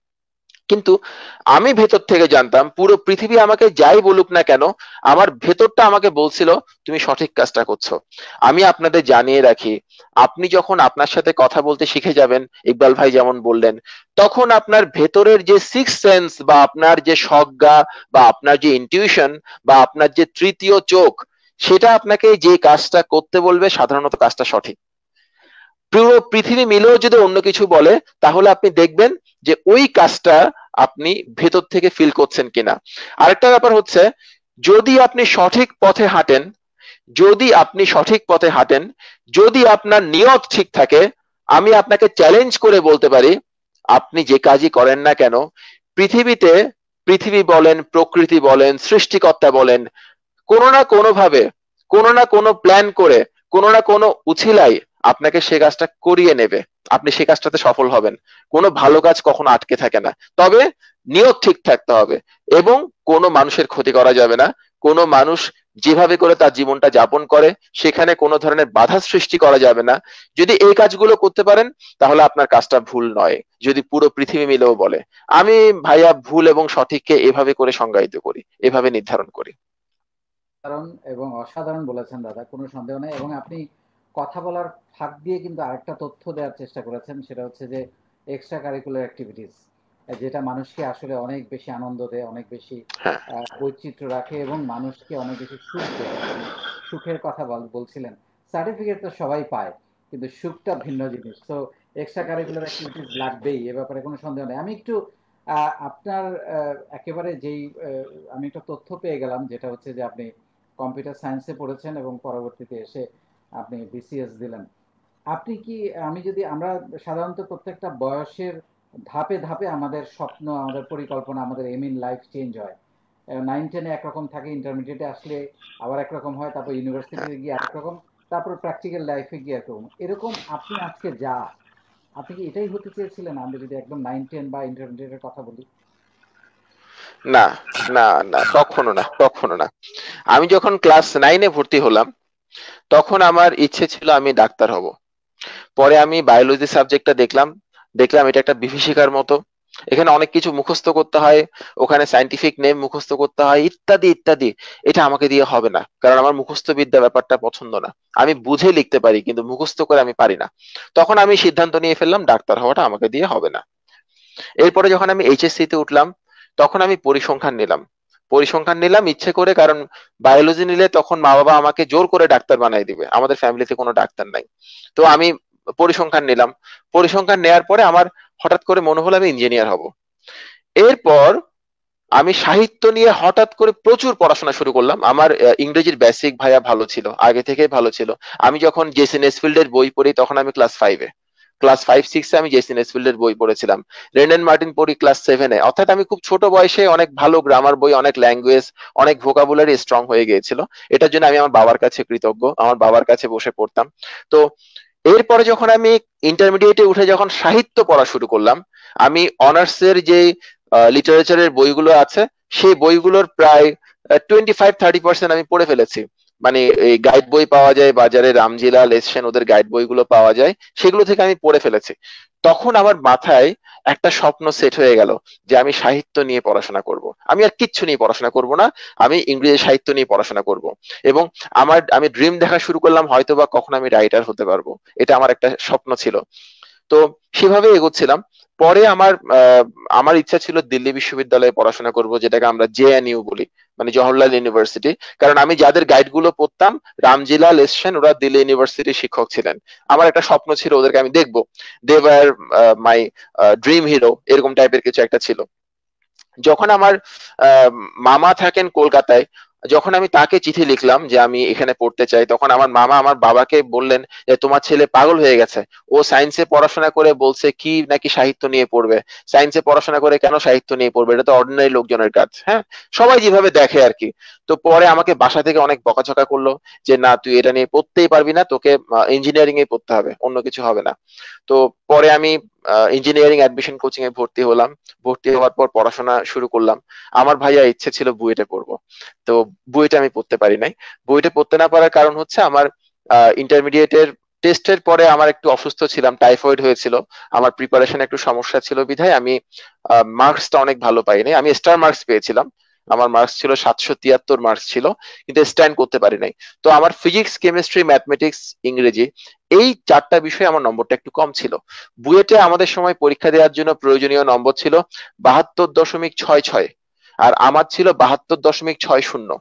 Speaker 2: কিন্তু আমি ভেতর থেকে জানতাম, পুরো পৃথিবী আমাকে যাই বলুক না কেন, আমার ভেতরটা আমাকে বলছিল তুমি সঠিক কাজটা করছো। আমি আপনাদের জানিয়ে রাখি, আপনি যখন আপনার সাথে কথা বলতে শিখে যাবেন, ইকবাল ভাই যেমন বললেন, তখন আপনার ভেতরের যে সিক্স সেন্স বা আপনার যে সজ্ঞা বা আপনার যে ইনটিউশন বা আপনার যে তৃতীয় চোখ, সেটা আপনাকে যে কাজটা করতে বলবে সাধারণত কাজটা সঠিক। পুরো পৃথিবী মিলেও যদি অন্য কিছু বলে, তাহলে আপনি দেখবেন যে ওই কাজটা আপনি ভেতর থেকে ফিল করছেন কিনা। আরেকটা ব্যাপার হচ্ছে, যদি আপনি সঠিক পথে হাঁটেন, যদি আপনি সঠিক পথে হাঁটেন, যদি আপনার নিয়ত ঠিক থাকে, আমি আপনাকে চ্যালেঞ্জ করে বলতে পারি, আপনি যে কাজই করেন না কেন, পৃথিবীতে, পৃথিবী বলেন, প্রকৃতি বলেন, সৃষ্টিকর্তা বলেন, কোনো না কোনো ভাবে, কোনো না কোনো প্ল্যান করে, কোনো না কোনো উছিলাই আপনাকে সে কাজটা করিয়ে নেবে। আপনি সে কাজটাতে সফল হবেন। কোনো ভালো কাজ কখনো আটকে থাকে না। তবে নিয়ত ঠিক থাকতে হবে এবং কোনো মানুষের ক্ষতি করা যাবে না। কোনো মানুষ যেভাবে করে তার জীবনটা যাপন করে সেখানে কোনো ধরনের বাধা সৃষ্টি করা যাবে না। যদি এই কাজগুলো করতে পারেন তাহলে আপনার কাজটা ভুল নয়, যদি পুরো পৃথিবী মিলেও বলে। আমি ভাইয়া ভুল এবং সঠিককে এভাবে করে সংজ্ঞায়িত করি, এভাবে নির্ধারণ করি।
Speaker 1: কারণ এবং অসাধারণ বলেছেন দাদা, কোনো সন্দেহ নেই। এবং আপনি কথা বলার ফাঁক দিয়ে কিন্তু আরেকটা তথ্য দেওয়ার চেষ্টা করেছেন, সেটা হচ্ছে যে এক্সট্রা কারিকুলার অ্যাক্টিভিটিস, যেটা মানুষকে আসলে অনেক বেশি আনন্দ দেয়, অনেক বেশি
Speaker 2: হ্যাঁ।
Speaker 1: বৈচিত্র্য রাখে এবং মানুষকে অনেক বেশি সুখ দেয়। আপনি সুখের কথা বলছিলেন। সার্টিফিকেট তো সবাই পায়, কিন্তু সুখটা ভিন্ন জিনিস। তো এক্সট্রা কারিকুলার অ্যাক্টিভিটিস লাগবেই, এ ব্যাপারে কোনো সন্দেহ নেই। আমি একটু আপনার একেবারে যেই আমি একটা তথ্য পেয়ে গেলাম, যেটা হচ্ছে যে আপনি কম্পিউটার সায়েন্সে পড়েছেন এবং পরবর্তীতে এসে আপনি বিসিএস দিলেন। আপনি কি, আমি যদি, আমরা সাধারণত প্রত্যেকটা বয়সের ধাপে ধাপে আমাদের স্বপ্ন, আমাদের পরিকল্পনা, আমাদের এম ইন লাইফ চেঞ্জ হয়। 9-10-এ একরকম থাকে, ইন্টারমিডিয়েটে আসলে আবার একরকম হয়, তারপর
Speaker 2: হ্যাঁ।
Speaker 1: ইউনিভার্সিটিতে গিয়ে একরকম, তারপর প্র্যাকটিক্যাল লাইফে গিয়ে একরকম। এরকম আপনি আজকে যা, আপনি কি এটাই হতে চেয়েছিলেন? আমি যদি একদম 9-10 বা ইন্টারমিডিয়েটের কথা বলি।
Speaker 2: না, না, না, কখনো না, কখনো না। আমি যখন ক্লাস 9-এ ভর্তি হলাম তখন আমার ইচ্ছে ছিল আমি ডাক্তার হব। পরে আমি বায়োলজি সাবজেক্টটা দেখলাম, দেখলাম এটা একটা বিভীষিকার মতো। এখানে অনেক কিছু মুখস্থ করতে হয়, ওখানে সায়েন্টিফিক নেম মুখস্থ করতে হয়, ইত্যাদি ইত্যাদি। এটা আমাকে দিয়ে হবে না, কারণ আমার মুখস্থ বিদ্যা ব্যাপারটা পছন্দ না। আমি বুঝে লিখতে পারি কিন্তু মুখস্থ করে আমি পারি না। তখন আমি সিদ্ধান্ত নিয়ে ফেললাম ডাক্তার হওয়াটা আমাকে দিয়ে হবে না। এরপরে যখন আমি এইচএসসি তে উঠলাম তখন আমি পরিসংখ্যান নিলাম। পরিসংখ্যান নিলাম ইচ্ছে করে, কারণ বায়োলজি নিলে তখন মা বাবা আমাকে জোর করে ডাক্তার বানাই দিবে, আমাদের ফ্যামিলিতে কোনো ডাক্তার নাই। তো আমি পরিসংখ্যান নিলাম। পরিসংখ্যান নেয়ার পরে আমার হঠাৎ করে মনে হলো আমি ইঞ্জিনিয়ার হব। এরপর আমি সাহিত্য নিয়ে হঠাৎ করে প্রচুর পড়াশোনা শুরু করলাম। আমার ইংরেজির বেসিক ভাইয়া ভালো ছিল, আগে থেকেই ভালো ছিল। আমি যখন জেসি নেসফিল্ডের বই পড়ি তখন আমি ক্লাস 5-এ, ক্লাস 5-6-এ আমি জেসি নেসফিল্ডের বই পড়েছিলাম। রেনেন মার্টিন পড়ি ক্লাস 7-এ। অর্থাৎ আমি খুব ছোট বয়সে অনেক ভালো গ্রামার বই, অনেক ল্যাঙ্গুয়েজ, অনেক ভোকাবুলারি স্ট্রং হয়ে গিয়েছিল। এটার জন্য আমি আমার বাবার কাছে কৃতজ্ঞ, আমার বাবার কাছে বসে পড়তাম। তো এরপরে যখন আমি ইন্টারমিডিয়েটে উঠে যখন সাহিত্য পড়া শুরু করলাম, আমি অনার্সের যে লিটারেচারের বইগুলো আছে সেই বইগুলোর প্রায় 25-30% আমি পড়ে ফেলেছি। মানে এই গাইড বই পাওয়া যায় বাজারে, রামজিলাল, এস সেন, ওদের গাইড বইগুলো পাওয়া যায়, সেগুলো থেকে আমি পড়ে ফেলেছি। তখন আমার মাথায় একটা স্বপ্ন সেট হয়ে গেল যে আমি সাহিত্য নিয়ে পড়াশোনা করব, আমি আর কিচ্ছু নিয়ে পড়াশোনা করব না, আমি ইংরেজি সাহিত্য নিয়ে পড়াশোনা করব। এবং আমি ড্রিম দেখা শুরু করলাম হয়তোবা কখন আমি রাইটার হতে পারবো। এটা আমার একটা স্বপ্ন ছিল। তো সেভাবে এগোচ্ছিলাম। পরে আমার ইচ্ছা ছিল দিল্লি বিশ্ববিদ্যালয়ে পড়াশোনা করব, যেটাকে আমরা জেএনইউ বলি, মানে জওহরলাল ইউনিভার্সিটি। কারণ আমি যাদের গাইড গুলো পড়তাম, রামজিলাল, এস সেন, ওরা দিল্লি ইউনিভার্সিটির শিক্ষক ছিলেন। আমার একটা স্বপ্ন ছিল ওদেরকে আমি দেখবো, they were my dream hero, এরকম টাইপের কিছু একটা ছিল। যখন আমার আহ, মামা থাকেন কলকাতায়, যখন আমি তাকে চিঠি লিখলাম যে আমি এখানে পড়তে চাই, তখন আমার মামা আমার বাবাকে বললেন যে তোমার ছেলে পাগল হয়ে গেছে, ও সায়েন্সে পড়াশোনা করে বলছে কি নাকি সাহিত্য নিয়ে পড়বে। সায়েন্সে পড়াশোনা করে কেন সাহিত্য নিয়ে পড়বে, এটা তো অর্ডিনারি লোকজনের কাজ। হ্যাঁ, সবাই যেভাবে দেখে আর কি। তো পরে আমাকে বাসা থেকে অনেক বকাঝকা করলো যে না, তুই এটা নিয়ে পড়তেই পারবি না, তোকে ইঞ্জিনিয়ারিং এ পড়তে হবে, অন্য কিছু হবে না। তো পরে আমি ইঞ্জিনিয়ারিং অ্যাডমিশন কোচিং এ ভর্তি হলাম। ভর্তি হওয়ার পর পড়াশোনা শুরু করলাম। আমার ভাইয়া ইচ্ছে ছিল বুয়েটে পড়বো, তো বুয়েটে আমি পড়তে পারি নাই। বুয়েটে পড়তে না পারার কারণ হচ্ছে আমার ইন্টারমিডিয়েটের টেস্টের পরে আমার একটু অসুস্থ ছিলাম, টাইফয়েড হয়েছিল। আমার প্রিপারেশন একটু সমস্যা ছিল বিধায় আমি মার্কসটা অনেক ভালো পাইনি। আমি স্টার মার্কস পেয়েছিলাম, আমার মার্কস ছিল 773 মার্কস ছিল, কিন্তু স্ট্যান্ড করতে পারি নাই। তো আমার ফিজিক্স, কেমিস্ট্রি, ম্যাথমেটিক্স, ইংরেজি, এই চারটা বিষয়ে আমার নম্বরটা একটু কম ছিল। বুয়েটে আমাদের সময় পরীক্ষা দেওয়ার জন্য প্রয়োজনীয় নম্বর ছিল 72.66, আর আমার ছিল 72.60।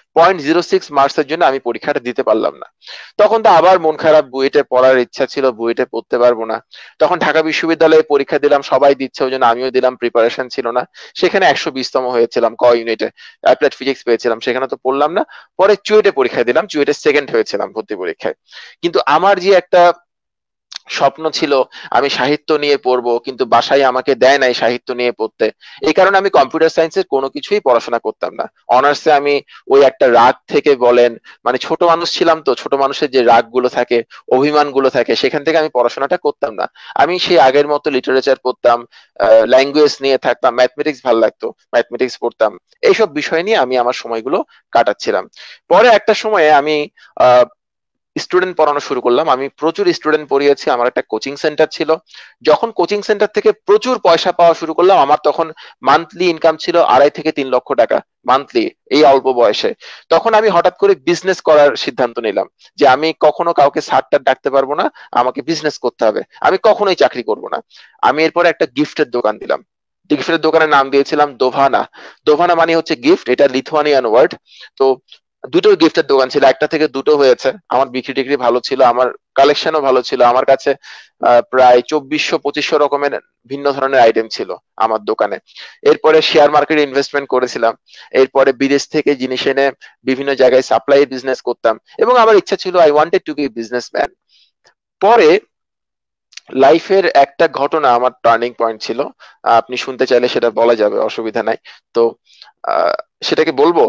Speaker 2: 0.06 মার্কসের জন্য আমি পরীক্ষাটা দিতে পারলাম না। তখন তো আবার মন খারাপ, বুয়েটে পড়ার ইচ্ছা ছিল, বুয়েটে পড়তে পারবো না। তখন ঢাকা বিশ্ববিদ্যালয়ে পরীক্ষা দিলাম, সবাই দিচ্ছে ওই জন্য আমিও দিলাম, প্রিপারেশন ছিল না। সেখানে 120তম হয়েছিলাম ক ইউনিটে, অ্যাপ্লাইড ফিজিক্স পেয়েছিলাম, সেখানে তো পড়লাম না। পরে চুয়েটে পরীক্ষা দিলাম, চুয়েটে সেকেন্ড হয়েছিলাম ভর্তি পরীক্ষায়। কিন্তু আমার যে একটা স্বপ্ন ছিল আমি সাহিত্য নিয়ে পড়বো, কিন্তু বাসায় আমাকে দেয় নাই সাহিত্য নিয়ে পড়তে। এই কারণে আমি কম্পিউটার সায়েন্সের কোনো কিছুই পড়াশোনা করতাম না। অনার্সে আমি ওই একটা রাগ থেকে বলেন, মানে ছোট মানুষ ছিলাম তো, ছোট মানুষের যে রাগ গুলো থাকে, অভিমান গুলো থাকে, সেখান থেকে আমি পড়াশোনাটা করতাম না। আমি সেই আগের মতো লিটারেচার পড়তাম, ল্যাঙ্গুয়েজ নিয়ে থাকতাম, ম্যাথমেটিক্স ভালো লাগতো, ম্যাথমেটিক্স পড়তাম। এইসব বিষয় নিয়ে আমি আমার সময়গুলো কাটাচ্ছিলাম। পরে একটা সময়ে আমি আহ স্টুডেন্ট পড়ানো শুরু করলাম। আমি প্রচুর স্টুডেন্ট পড়িয়েছি, আমার একটা কোচিং সেন্টার ছিল। যখন কোচিং সেন্টার থেকে প্রচুর পয়সা পাওয়া শুরু করলাম, আমার তখন মান্থলি ইনকাম ছিল 2.5 থেকে 3 লক্ষ টাকা মান্থলি, এই অল্প বয়সে। তখন আমি হঠাৎ করে বিজনেস করার সিদ্ধান্ত নিলাম যে আমি কখনো কাউকে স্যার ডাকতে পারবো না, আমাকে বিজনেস করতে হবে, আমি কখনোই চাকরি করব না। আমি এরপরে একটা গিফটের দোকান দিলাম। গিফটের দোকানের নাম দিয়েছিলাম দোভানা। দোভানা মানে হচ্ছে গিফট, এটা লিথুয়ানিয়ান ওয়ার্ড। তো দুটো গিফটের দোকান ছিল, একটা থেকে দুটো হয়েছে। আমার বিক্রি টিক্রি ভালো ছিল, আমার কালেকশনও ভালো ছিল। আমার কাছে প্রায় 2400-2500 রকমের ভিন্ন ধরনের আইটেম ছিল আমার দোকানে। এরপরে শেয়ার মার্কেটে ইনভেস্টমেন্ট করেছিলাম। এরপরে বিদেশ থেকে জিনিস এনে বিভিন্ন জায়গায় সাপ্লাই বিজনেস করতাম, এবং আমার ইচ্ছা ছিল I wanted to be businessman. পরে লাইফের একটা ঘটনা আমার টার্নিং পয়েন্ট ছিল। আপনি শুনতে চাইলে সেটা বলা যাবে, অসুবিধা নাই। তো আহ, সেটাকে বলবো?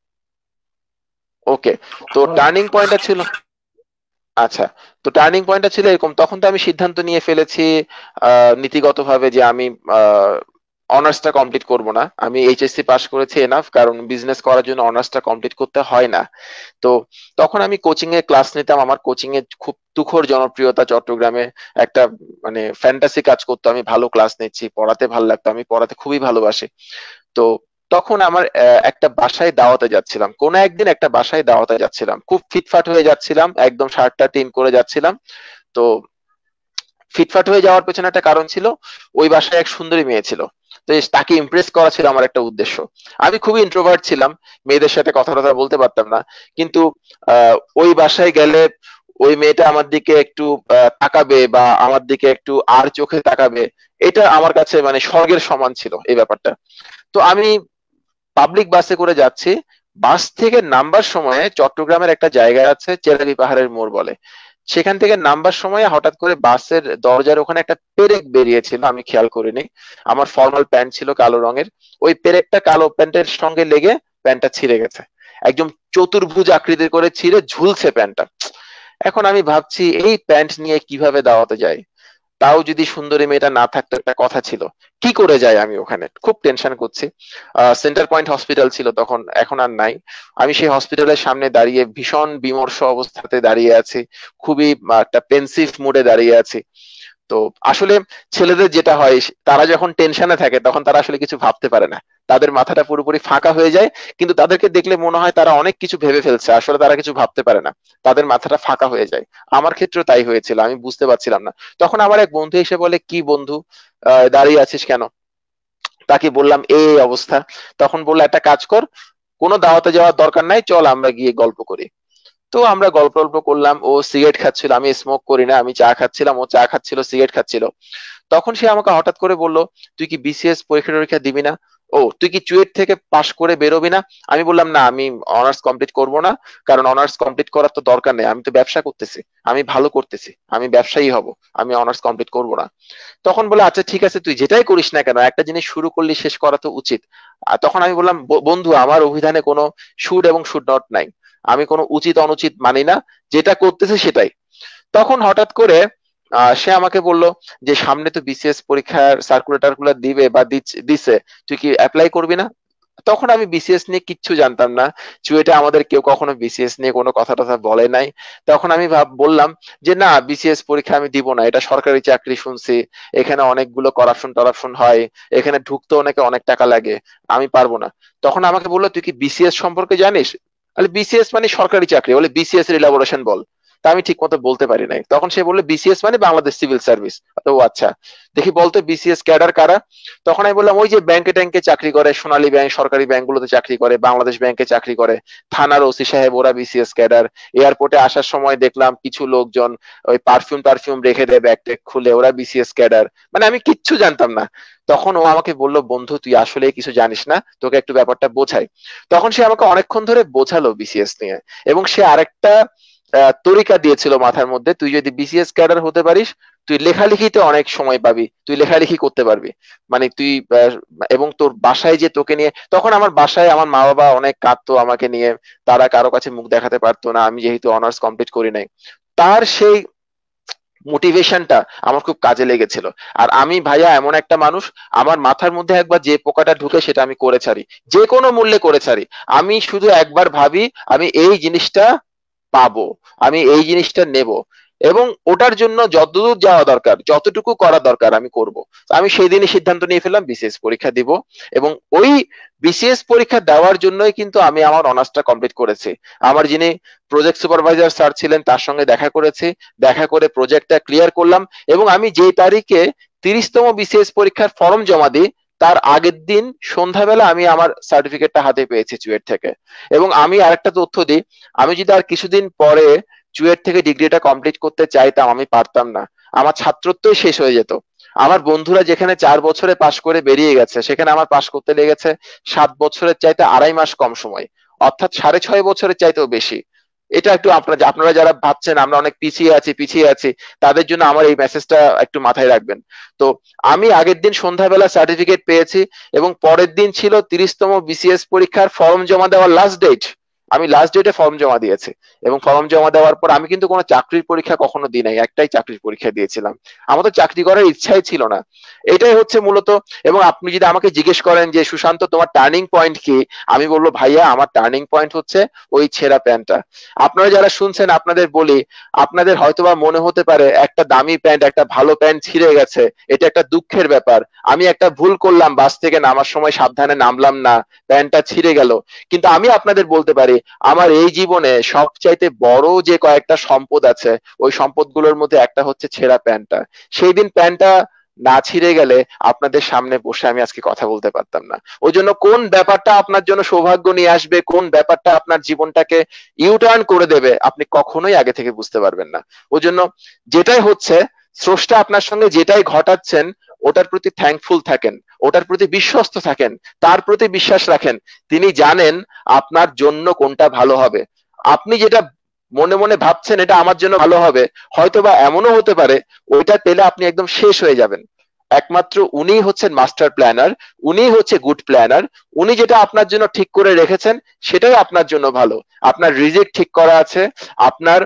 Speaker 2: ওকে। তো
Speaker 1: বলেন।
Speaker 2: টার্নিং পয়েন্টটা ছিল, আচ্ছা, তো টার্নিং পয়েন্টটা ছিল এরকম। তখন তো আমি সিদ্ধান্ত নিয়ে ফেলেছি নীতিগতভাবে যে আমি অনার্সটা কমপ্লিট করব না। আমি এইচএসসি পাস করেছি এনাফ, কারণ বিজনেস করার জন্য অনার্সটা কমপ্লিট করতে হয় না। তো তখন আমি কোচিং এ ক্লাস নিতাম, আমার কোচিং এ খুব তুখর জনপ্রিয়তা চট্টগ্রামে, একটা মানে ফ্যান্টাসি কাজ করতো, আমি ভালো ক্লাস নিচ্ছি, পড়াতে ভালো লাগতো, আমি পড়াতে খুবই ভালোবাসি। তো তখন আমার একটা বাসায় দাওয়াতে যাচ্ছিলাম, কোন একদিন একটা বাসায় দাওয়াতে যাচ্ছিলাম, খুব ফিটফাট হয়ে যাচ্ছিলাম, একদম শার্টটা টিন করে যাচ্ছিলাম। তো ফিটফাট হয়ে যাওয়ার পেছনে একটা কারণ ছিল, ওই বাসায় এক সুন্দরী মেয়ে ছিল। তো তাকে ইমপ্রেস করা ছিল আমার একটা উদ্দেশ্য। আমি খুবই ইন্ট্রোভার্ট ছিলাম, মেয়েদের সাথে কথা টথা বলতে পারতাম না। কিন্তু ওই বাসায় গেলে ওই মেয়েটা আমার দিকে একটু তাকাবে, বা আমার দিকে একটু আর চোখে তাকাবে, এটা আমার কাছে মানে স্বর্গের সমান ছিল এই ব্যাপারটা। তো আমি পাবলিক বাসে করে যাচ্ছি, বাস থেকে নামবার সময়ে চট্টগ্রামের একটা জায়গা আছে চেরাগি পাহাড়ের মোড় বলে, সেখান থেকে নামবার সময় হঠাৎ করে বাসের দরজার ওখানে একটা পেরেক বেরিয়েছিল, আমি খেয়াল করিনি। আমার ফর্মাল প্যান্ট ছিল কালো রঙের, ওই পেরেকটা কালো প্যান্টের সঙ্গে লেগে প্যান্টটা ছিঁড়ে গেছে। একদম চতুর্ভুজ আকৃতির করে ছিঁড়ে ঝুলছে প্যান্টটা। এখন আমি ভাবছি এই প্যান্ট নিয়ে কিভাবে দাওয়াতে যাই, তাও যদি সুন্দরী মেয়েটা না থাকতো, একটা কথা ছিল, কি করে যাই আমি ওখানে, খুব টেনশন করছি। সেন্টার পয়েন্ট হসপিটাল ছিল তখন, এখন আর নাই। আমি সেই হসপিটালের সামনে দাঁড়িয়ে ভীষণ বিমর্ষ অবস্থাতে দাঁড়িয়ে আছি, খুবই একটা পেন্সিভ মুডে দাঁড়িয়ে আছি। তো আসলে ছেলেদের যেটা হয়, তারা যখন টেনশনে থাকে তখন তারা আসলে কিছু ভাবতে পারে না, তাদের মাথাটা পুরোপুরি ফাঁকা হয়ে যায়। কিন্তু তাদেরকে দেখলে মনে হয় তারা অনেক কিছু ভেবে ফেলছে, আসলে তারা কিছু ভাবতে পারে না, তাদের মাথাটা ফাঁকা হয়ে যায়। আমার ক্ষেত্রে তাই হয়েছিল, আমি বুঝতে পারছিলাম না। তখন আমার এক বন্ধু এসে বলে, কি বন্ধু, দাঁড়িয়ে আছিস কেন? তাকে বললাম এই এই অবস্থা। তখন বললো, একটা কাজ কর, কোনো দাওয়াতে যাওয়ার দরকার নাই, চল আমরা গিয়ে গল্প করি। তো আমরা গল্প গল্প করলাম, ও সিগারেট খাচ্ছিল, আমি স্মোক করি না, আমি চা খাচ্ছিলাম, ও চা খাচ্ছিল, সিগারেট খাচ্ছিল। তখন সে আমাকে হঠাৎ করে বলল, তুই কি বিসিএস পরীক্ষা টরীক্ষা দিবি না? ও, তুই কি চুয়েট থেকে পাশ করে বেরোবি না? আমি বললাম, না, আমি অনার্স কমপ্লিট করব না, কারণ অনার্স কমপ্লিট করার তো দরকার নেই, আমি তো ব্যবসা করতেছি, আমি ভালো করতেছি, আমি ব্যবসায়ী হব, আমি অনার্স কমপ্লিট করব না। তখন বলে, আচ্ছা ঠিক আছে, তুই যেটাই করিস না কেন, একটা জিনিস শুরু করলি শেষ করা তো উচিত। আর তখন আমি বললাম, বন্ধু, আমার অভিধানে কোনো শুড এবং শুড নট নাই, আমি কোনো উচিত অনুচিত মানি না, যেটা করতেছে সেটাই। তখন হঠাৎ করে সে আমাকে বলল যে সামনে তো বিসিএস পরীক্ষার সার্কুলার টার্কুলার দিবে বা দিছে, তুই কি অ্যাপ্লাই করবি না? তখন আমি বিসিএস নিয়ে কিচ্ছু জানতাম না, চুয়েটে আমাদের কেউ কখনো বিসিএস নিয়ে কোনো কথা টথা বলে নাই। তখন আমি বললাম যে না, বিসিএস পরীক্ষা আমি দিব না, এটা সরকারি চাকরি শুনছি, এখানে অনেকগুলো করাপশন টরাপশন হয়, এখানে ঢুকতে অনেকে অনেক টাকা লাগে, আমি পারবো না। তখন আমাকে বললো, তুই কি বিসিএস সম্পর্কে জানিস? বলে বিসিএস মানে সরকারি চাকরি, বলে বিসিএস এর ইলাবোরেশন বল। তা আমি ঠিক মতো বলতে পারি নাই। তখন সে বললো বিসিএস মানে বাংলাদেশ সিভিল সার্ভিস। ও আচ্ছা, দেখি বলতো বিসিএস ক্যাডার কারা। তখন আমি বললাম ওই যে ব্যাংকে ট্যাঙ্কে চাকরি করে, সোনালী ব্যাংক, সরকারি ব্যাংকগুলোতে চাকরি করে, বাংলাদেশ ব্যাংকে চাকরি করে, থানার ওসি সাহেব ওরা বিসিএস ক্যাডার। এয়ারপোর্টে আসার সময় দেখলাম কিছু লোকজন ওই পারফিউম টারফিউম রেখে দেয় ব্যাগ ট্যাগ খুলে, ওরা বিসিএস ক্যাডার। মানে আমি কিচ্ছু জানতাম না। তখন ও আমাকে বলল, বন্ধু তুই আসলে কিছু জানিস না, তোকে একটু ব্যাপারটা বোঝাই। তখন সে আমাকে অনেকক্ষণ ধরে বোঝালো বিসিএস নিয়ে। এবং সে আরেকটা তরিকা দিয়েছিল মাথার মধ্যে, তুই যদি বিসিএস ক্যাডার হতে পারিস, তুই লেখালেখিতে অনেক সময় পাবি, তুই লেখালেখি করতে পারবি। মানে তুই এবং তোর বাসায় যে তোকে নিয়ে, তখন আমার বাসায় আমার মা বাবা অনেক কাঁদতো আমাকে নিয়ে, তারা কারো কাছে মুখ দেখাতে পারতো না, আমি যেহেতু অনার্স কমপ্লিট করি নাই। তার সেই মোটিভেশনটা আমার খুব কাজে লেগেছিল। আর আমি ভাইয়া এমন একটা মানুষ, আমার মাথার মধ্যে একবার যে পোকাটা ঢুকে সেটা আমি করে ছাড়ি, যে কোনো মূল্যে করে ছাড়ি। আমি শুধু একবার ভাবি আমি এই জিনিসটা পাবো, আমি এই জিনিসটা নেব, এবং ওটার জন্য যতদূর যাওয়া দরকার, যতটুকু করা দরকার আমি করব। আমি সেই দিনই সিদ্ধান্ত নিয়ে ফেললাম বিসিএস পরীক্ষা দিব। এবং ওই বিসিএস পরীক্ষা দেওয়ার জন্যই কিন্তু আমি আমার অনার্সটা কমপ্লিট করেছি। আমার যিনি প্রজেক্ট সুপারভাইজার স্যার ছিলেন তার সঙ্গে দেখা করেছি, দেখা করে প্রজেক্টটা ক্লিয়ার করলাম। এবং আমি যে তারিখে 30তম বিসিএস পরীক্ষার ফর্ম জমা দিই, তার আগের দিন সন্ধ্যাবেলা আমি আমার সার্টিফিকেটটা হাতে পেয়েছি চুয়েট থেকে। এবং আমি আরেকটা তথ্য দিই, আমি যদি আর কিছুদিন পরে চুয়েট থেকে ডিগ্রিটা কমপ্লিট করতে চাইতাম, আমি পারতাম না। আমার ছাত্রত্বই শেষ হয়ে যেত। আমার বন্ধুরা যেখানে 4 বছরে পাশ করে বেরিয়ে গেছে, সেখানে আমার পাশ করতে লেগেছে 7 বছরের চাইতে 2.5 মাস কম সময়, অর্থাৎ 6.5 বছরের চাইতেও বেশি। এটা একটু আপনারা যারা ভাবছেন আমরা অনেক পিছিয়ে আছি, তাদের জন্য আমার এই মেসেজটা একটু মাথায় রাখবেন। তো আমি আগের দিন সন্ধ্যাবেলা সার্টিফিকেট পেয়েছি, এবং পরের দিন ছিল 30তম বিসিএস পরীক্ষার ফর্ম জমা দেওয়ার লাস্ট ডেট। আমি লাস্ট ডেটে ফর্ম জমা দিয়েছি। এবং ফর্ম জমা দেওয়ার পর আমি কিন্তু কোনো চাকরির পরীক্ষা কখনো দিই নাই, একটাই চাকরির পরীক্ষা দিয়েছিলাম। আমার তো চাকরি করার ইচ্ছাই ছিল না। এটাই হচ্ছে মূলত। এবং আপনি যদি আমাকে জিজ্ঞেস করেন যে সুশান্ত তোমার টার্নিং পয়েন্ট কি, আমি বলবো ভাইয়া আমার টার্নিং পয়েন্ট হচ্ছে ওই ছেঁড়া প্যান্টটা। আপনারা যারা শুনছেন আপনাদের বলি, আপনাদের হয়তোবা মনে হতে পারে একটা দামি প্যান্ট, একটা ভালো প্যান্ট ছিঁড়ে গেছে, এটা একটা দুঃখের ব্যাপার। আমি একটা ভুল করলাম, বাস থেকে নামার সময় সাবধানে নামলাম না, প্যান্টটা ছিঁড়ে গেল। কিন্তু আমি আপনাদের বলতে পারি, আমার এই জীবনে সবচাইতে বড় যে কয়েকটা সম্পদ আছে, ওই সম্পদগুলোর মধ্যে একটা হচ্ছে ছেঁড়া প্যান্টটা। সেই দিন প্যান্টটা না ছিঁড়ে গেলে আপনাদের সামনে বসে আমি আজকে কথা বলতে পারতাম না। ওই জন্য কোন ব্যাপারটা আপনার জন্য সৌভাগ্য নিয়ে আসবে, কোন ব্যাপারটা আপনার জীবনটাকে ইউটার্ন করে দেবে, আপনি কখনোই আগে থেকে বুঝতে পারবেন না। ওই জন্য যেটাই হচ্ছে, স্রষ্টা আপনার সঙ্গে যেটাই ঘটাচ্ছেন, ওটার প্রতি থ্যাঙ্কফুল থাকেন, ওটার প্রতি বিশ্বস্ত থাকেন, তার প্রতি বিশ্বাস রাখেন। তিনি জানেন আপনার জন্য কোনটা ভালো হবে। আপনি যেটা মনে মনে ভাবছেন এটা আমার জন্য ভালো হবে, হয়তোবা এমনও হতে পারে ওইটা পেলে আপনি একদম শেষ হয়ে যাবেন। একমাত্র উনিই হচ্ছেন মাস্টার প্ল্যানার, উনিই হচ্ছে গুড প্ল্যানার। উনি যেটা আপনার জন্য ঠিক করে রেখেছেন সেটাই আপনার জন্য ভালো। আপনার রিজিক ঠিক করা আছে, আপনার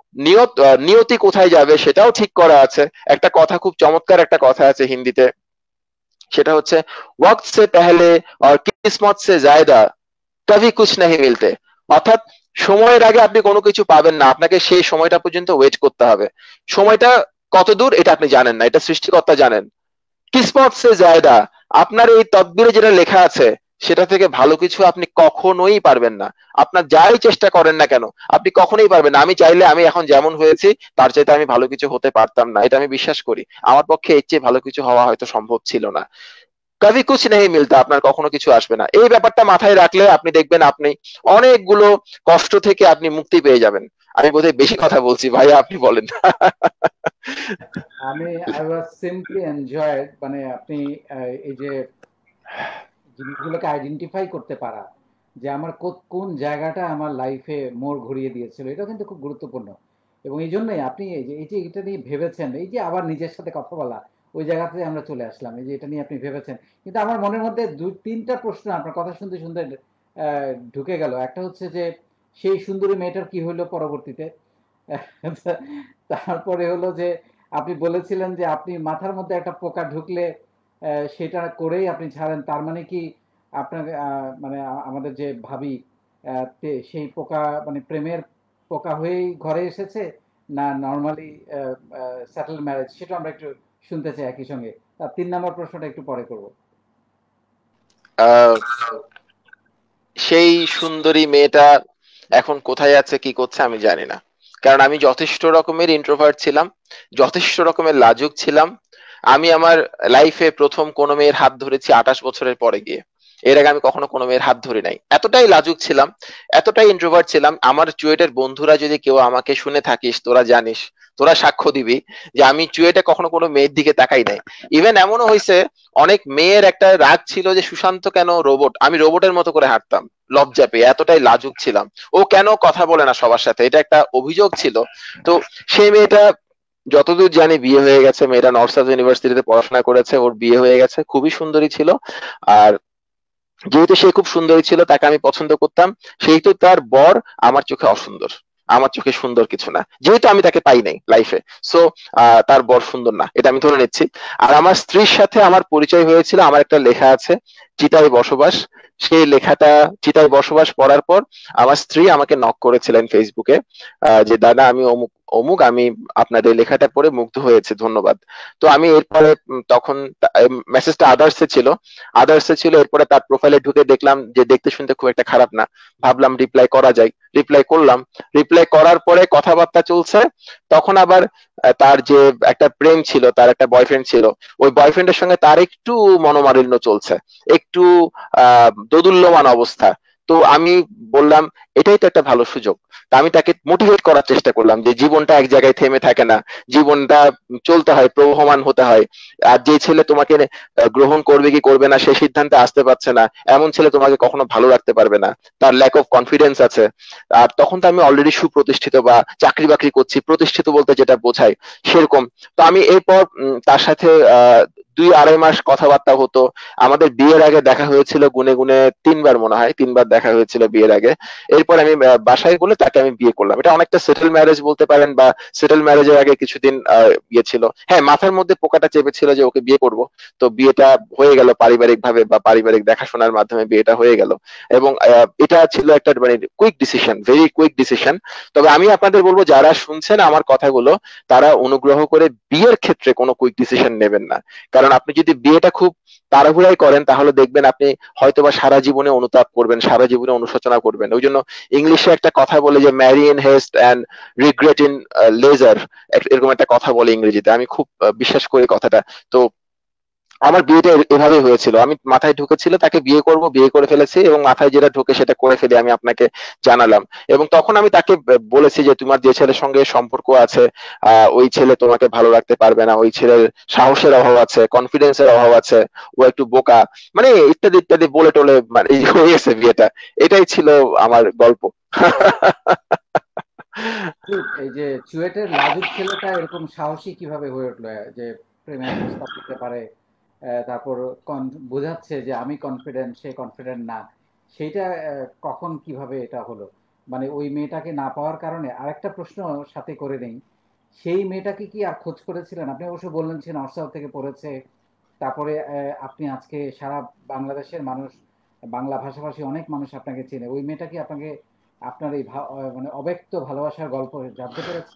Speaker 2: নিয়তি কোথায় যাবে সেটাও ঠিক করা আছে। একটা কথা, খুব চমৎকার একটা কথা আছে হিন্দিতে, সেটা হচ্ছে ওয়াক্ত সে পেহলে और किस्मत से ज्यादा কভি কুছ নেহি মিলতে। অর্থাৎ সময়ের আগে আপনি কোনো কিছু পাবেন না, আপনাকে সেই সময়টা পর্যন্ত ওয়েট করতে হবে। সময়টা কত দূর এটা আপনি জানেন না, এটা সৃষ্টিকর্তা জানেন। কিসমত সে জায়দা, আপনার এই তকদিরে যেটা লেখা আছে সেটা থেকে ভালো কিছু আপনি কখনোই পারবেন না। আপনার যাই চেষ্টা করেন না কেন, আপনি কখনোই পারবেন না। আমি চাইলে আমি এখন যেমন হয়েছি তার চাইতে আমি ভালো কিছু হতে পারতাম না, এটা আমি বিশ্বাস করি। আমার পক্ষে এর চেয়ে ভালো কিছু হওয়া হয়তো সম্ভব ছিল না। কভি কুছ নেহি মিলতা, আপনার কখনো কিছু আসবে না। এই ব্যাপারটা মাথায় রাখলে আপনি দেখবেন আপনি অনেকগুলো কষ্ট থেকে আপনি মুক্তি পেয়ে যাবেন। আমি বোধহয় বেশি কথা বলছি, ভাইয়া আপনি বলেন।
Speaker 1: আমি আই ওয়াজ সিম্পলি এনজয়েড, মানে আপনি এই যে জিনিসগুলোকে আইডেন্টিফাই করতে পারা, যে আমার কোন জায়গাটা আমার লাইফে মোড় ঘুরিয়ে দিয়েছিল, এটাও কিন্তু খুব গুরুত্বপূর্ণ। এবং এই জন্যই আপনি এই যে এটা নিয়ে ভেবেছেন, এই যে আবার নিজের সাথে কথা বলা, ওই জায়গাতে আমরা চলে আসলাম, এই যে এটা নিয়ে আপনি ভেবেছেন। কিন্তু আমার মনের মধ্যে 2-3টা প্রশ্ন আপনার কথা শুনতে শুনতে ঢুকে গেল। একটা হচ্ছে যে সেই সুন্দরী মেয়েটার কি হলো পরবর্তীতে। তারপরে হলো যে আপনি বলেছিলেন যে আপনি মাথার মধ্যে একটা পোকা ঢুকলে সেটা করেই আপনি ছাড়েন। তার মানে কি আপনার মানে আমাদের যে ভাবি সেই পোকা মানে প্রেমের পোকা হয়েই ঘরে এসেছে, না নর্মালি সেটেল ম্যারেজ, সেটা আমরা একটু শুনতে চাই একই সঙ্গে। তার 3 নম্বর প্রশ্নটা একটু পরে করব।
Speaker 2: আহ সেই সুন্দরী মেয়েটা এখন কোথায় আছে, কি করছে আমি জানি না। কারণ আমি যথেষ্ট রকমের ইন্ট্রোভার্ট ছিলাম, যথেষ্ট রকমের লাজুক ছিলাম। আমি আমার লাইফে প্রথম কোনো মেয়ের হাত ধরেছি 28 বছরের পরে গিয়ে। এর আগে আমি কখনো কোনো মেয়ের হাত ধরি নাই। এতটাই লাজুক ছিলাম, এতটাই ইন্ট্রোভার্ট ছিলাম। আমার চুয়েটের বন্ধুরা যদি কেউ আমাকে শুনে থাকিস, তোরা জানিস, তোরা সাক্ষ্য দিবি যে আমি চুয়েটে কখনো কোনো মেয়ের দিকে তাকাই নাই। ইভেন এমনও হয়েছে, অনেক মেয়ের একটা রাগ ছিল যে সুশান্ত কেন রোবট, আমি রোবটের মতো করে হাঁটতাম লজ্জা পেয়ে, এতটাই লাজুক ছিলাম। ও কেন কথা বলে না সবার সাথে, এটা একটা অভিযোগ ছিল। তো সেই মেয়েটা যতদূর জানি বিয়ে হয়ে গেছে, মেয়েটা নর্থ সাউথ ইউনিভার্সিটিতে পড়াশোনা করেছে, ওর বিয়ে হয়ে গেছে, খুবই সুন্দরী ছিল। আর যেহেতু সে খুব সুন্দরী ছিল, তাকে আমি পছন্দ করতাম, সেহেতু তার বর আমার চোখে অসুন্দর, আমার চোখে সুন্দর কিছু না, যেহেতু আমি তাকে পাই নাই লাইফে। সো তার বর সুন্দর না, এটা আমি ধরে নিচ্ছি। আর আমার স্ত্রীর সাথে আমার পরিচয় হয়েছিল, আমার একটা লেখা আছে চিতায় বসবাস, সেই লেখাটা চিতায় বসবাস পড়ার পর আমার স্ত্রী আমাকে নক করেছিলেন ফেসবুকে, যে দাদা আমি অমুক অমুক, আমি আপনার এই লেখাটা পড়ে মুগ্ধ হয়েছে, ধন্যবাদ। তো আমি এরপরে তখন মেসেজটা আদার্সে ছিল, এরপরে তার প্রোফাইলে ঢুকে দেখলাম যে দেখতে শুনতে খুব একটা খারাপ না, ভাবলাম রিপ্লাই করা যায়, রিপ্লাই করলাম। রিপ্লাই করার পরে কথাবার্তা চলছে, তখন আবার তার যে একটা প্রেম ছিল, তার একটা বয়ফ্রেন্ড ছিল, ওই বয়ফ্রেন্ডের সঙ্গে তার একটু মনোমালিন্য চলছে, একটু দোদুল্যমান অবস্থা। তো আমি বললাম এটাই তো একটা ভালো সুযোগ। তা আমি তাকে মোটিভেট করার চেষ্টা করলাম যে জীবনটা এক জায়গায় থেমে থাকে না, জীবনটা চলতে হয়, প্রবহমান হতে হয়। আর যে ছেলে তোমাকে গ্রহণ করবে কি করবে না সে সিদ্ধান্তে আসতে পারছে না, এমন ছেলে তোমাকে কখনো ভালো রাখতে পারবে না, তার ল্যাক অফ কনফিডেন্স আছে। আর তখন তো আমি অলরেডি সুপ্রতিষ্ঠিত বা চাকরি বাকরি করছি, প্রতিষ্ঠিত বলতে যেটা বোঝায় সেরকম। তো আমি এরপর তার সাথে 2-2.5 মাস কথাবার্তা হতো। আমাদের বিয়ের আগে দেখা হয়েছিল গুনে গুনে 3 বার, মনে হয় 3 বার দেখা হয়েছিল বিয়ের আগে। এরপর আমি বাসায় বলে তাকে আমি বিয়ে করলাম। এটা অনেকটা সেটেল ম্যারেজ বলতে পারেন, বা সেটেল ম্যারেজের আগে কিছুদিন ইয়ে ছিল, হ্যাঁ মাথার মধ্যে পোকাটা চেপেছিল যে ওকে বিয়ে করব। তো বিয়েটা হয়ে গেল পারিবারিক ভাবে, বা পারিবারিক দেখাশোনার মাধ্যমে বিয়েটা হয়ে গেল। এবং এটা ছিল একটা মানে quick decision, very quick decision. তবে আমি আপনাদের বলবো যারা শুনছেন আমার কথাগুলো, তারা অনুগ্রহ করে বিয়ের ক্ষেত্রে কোনো কুইক ডিসিশন নেবেন না। কারণ আপনি যদি বিয়েটা খুব তাড়াহুড়াই করেন তাহলে দেখবেন আপনি হয়তোবা সারা জীবনে অনুতাপ করবেন, সারা জীবনে অনুশোচনা করবেন। ওই জন্য ইংলিশে একটা কথা বলে যে marry in haste and regret in leisure, এরকম একটা কথা বলে ইংরেজিতে, আমি খুব বিশ্বাস করি কথাটা। তো আমার বিয়েটা এভাবে হয়েছিল, আমি মাথায় ঢুকেছিল তাকে বিয়ে করব, বিয়ে করে ফেলেছি, এবং মাথায় যেটা ঢোকে সেটা করে ফেলে আমি আপনাকে জানালাম। এবং তখন আমি তাকে বলেছি যে তোমার যে ছেলের সঙ্গে সম্পর্ক আছে ওই ছেলে তোমাকে ভালো রাখতে পারবে না, ওই ছেলের সাহসের অভাব আছে, কনফিডেন্সের অভাব আছে, ও একটু বোকা, মানে ইত্যাদি ইত্যাদি বলে টলে মানে এই হয়ে গেছে বিয়েটা। এটাই ছিল আমার গল্প।
Speaker 1: এই যে চুয়েটের লাজুক ছেলেটা এরকম সাহসী কিভাবে হয়ে উঠলো, যে প্রেমের প্রস্তাব দিতে পারে, তারপর বোঝাচ্ছে যে আমি কনফিডেন্ট, সে কনফিডেন্ট না, সেইটা কখন কিভাবে এটা হলো? মানে ওই মেয়েটাকে না পাওয়ার কারণে আরেকটা প্রশ্ন সাথে করে নেই, সেই মেয়েটাকে কি আর খোঁজ করেছিলেন? আপনি অবশ্য বললেন সে নর্থ সাউথ থেকে পড়েছে, তারপরে আপনি আজকে সারা বাংলাদেশের মানুষ, বাংলা ভাষাভাষী অনেক মানুষ আপনাকে চেনে, ওই মেয়েটা কি আপনাকে আপনার এই মানে অব্যক্ত ভালোবাসার গল্প জানতে পেরেছে?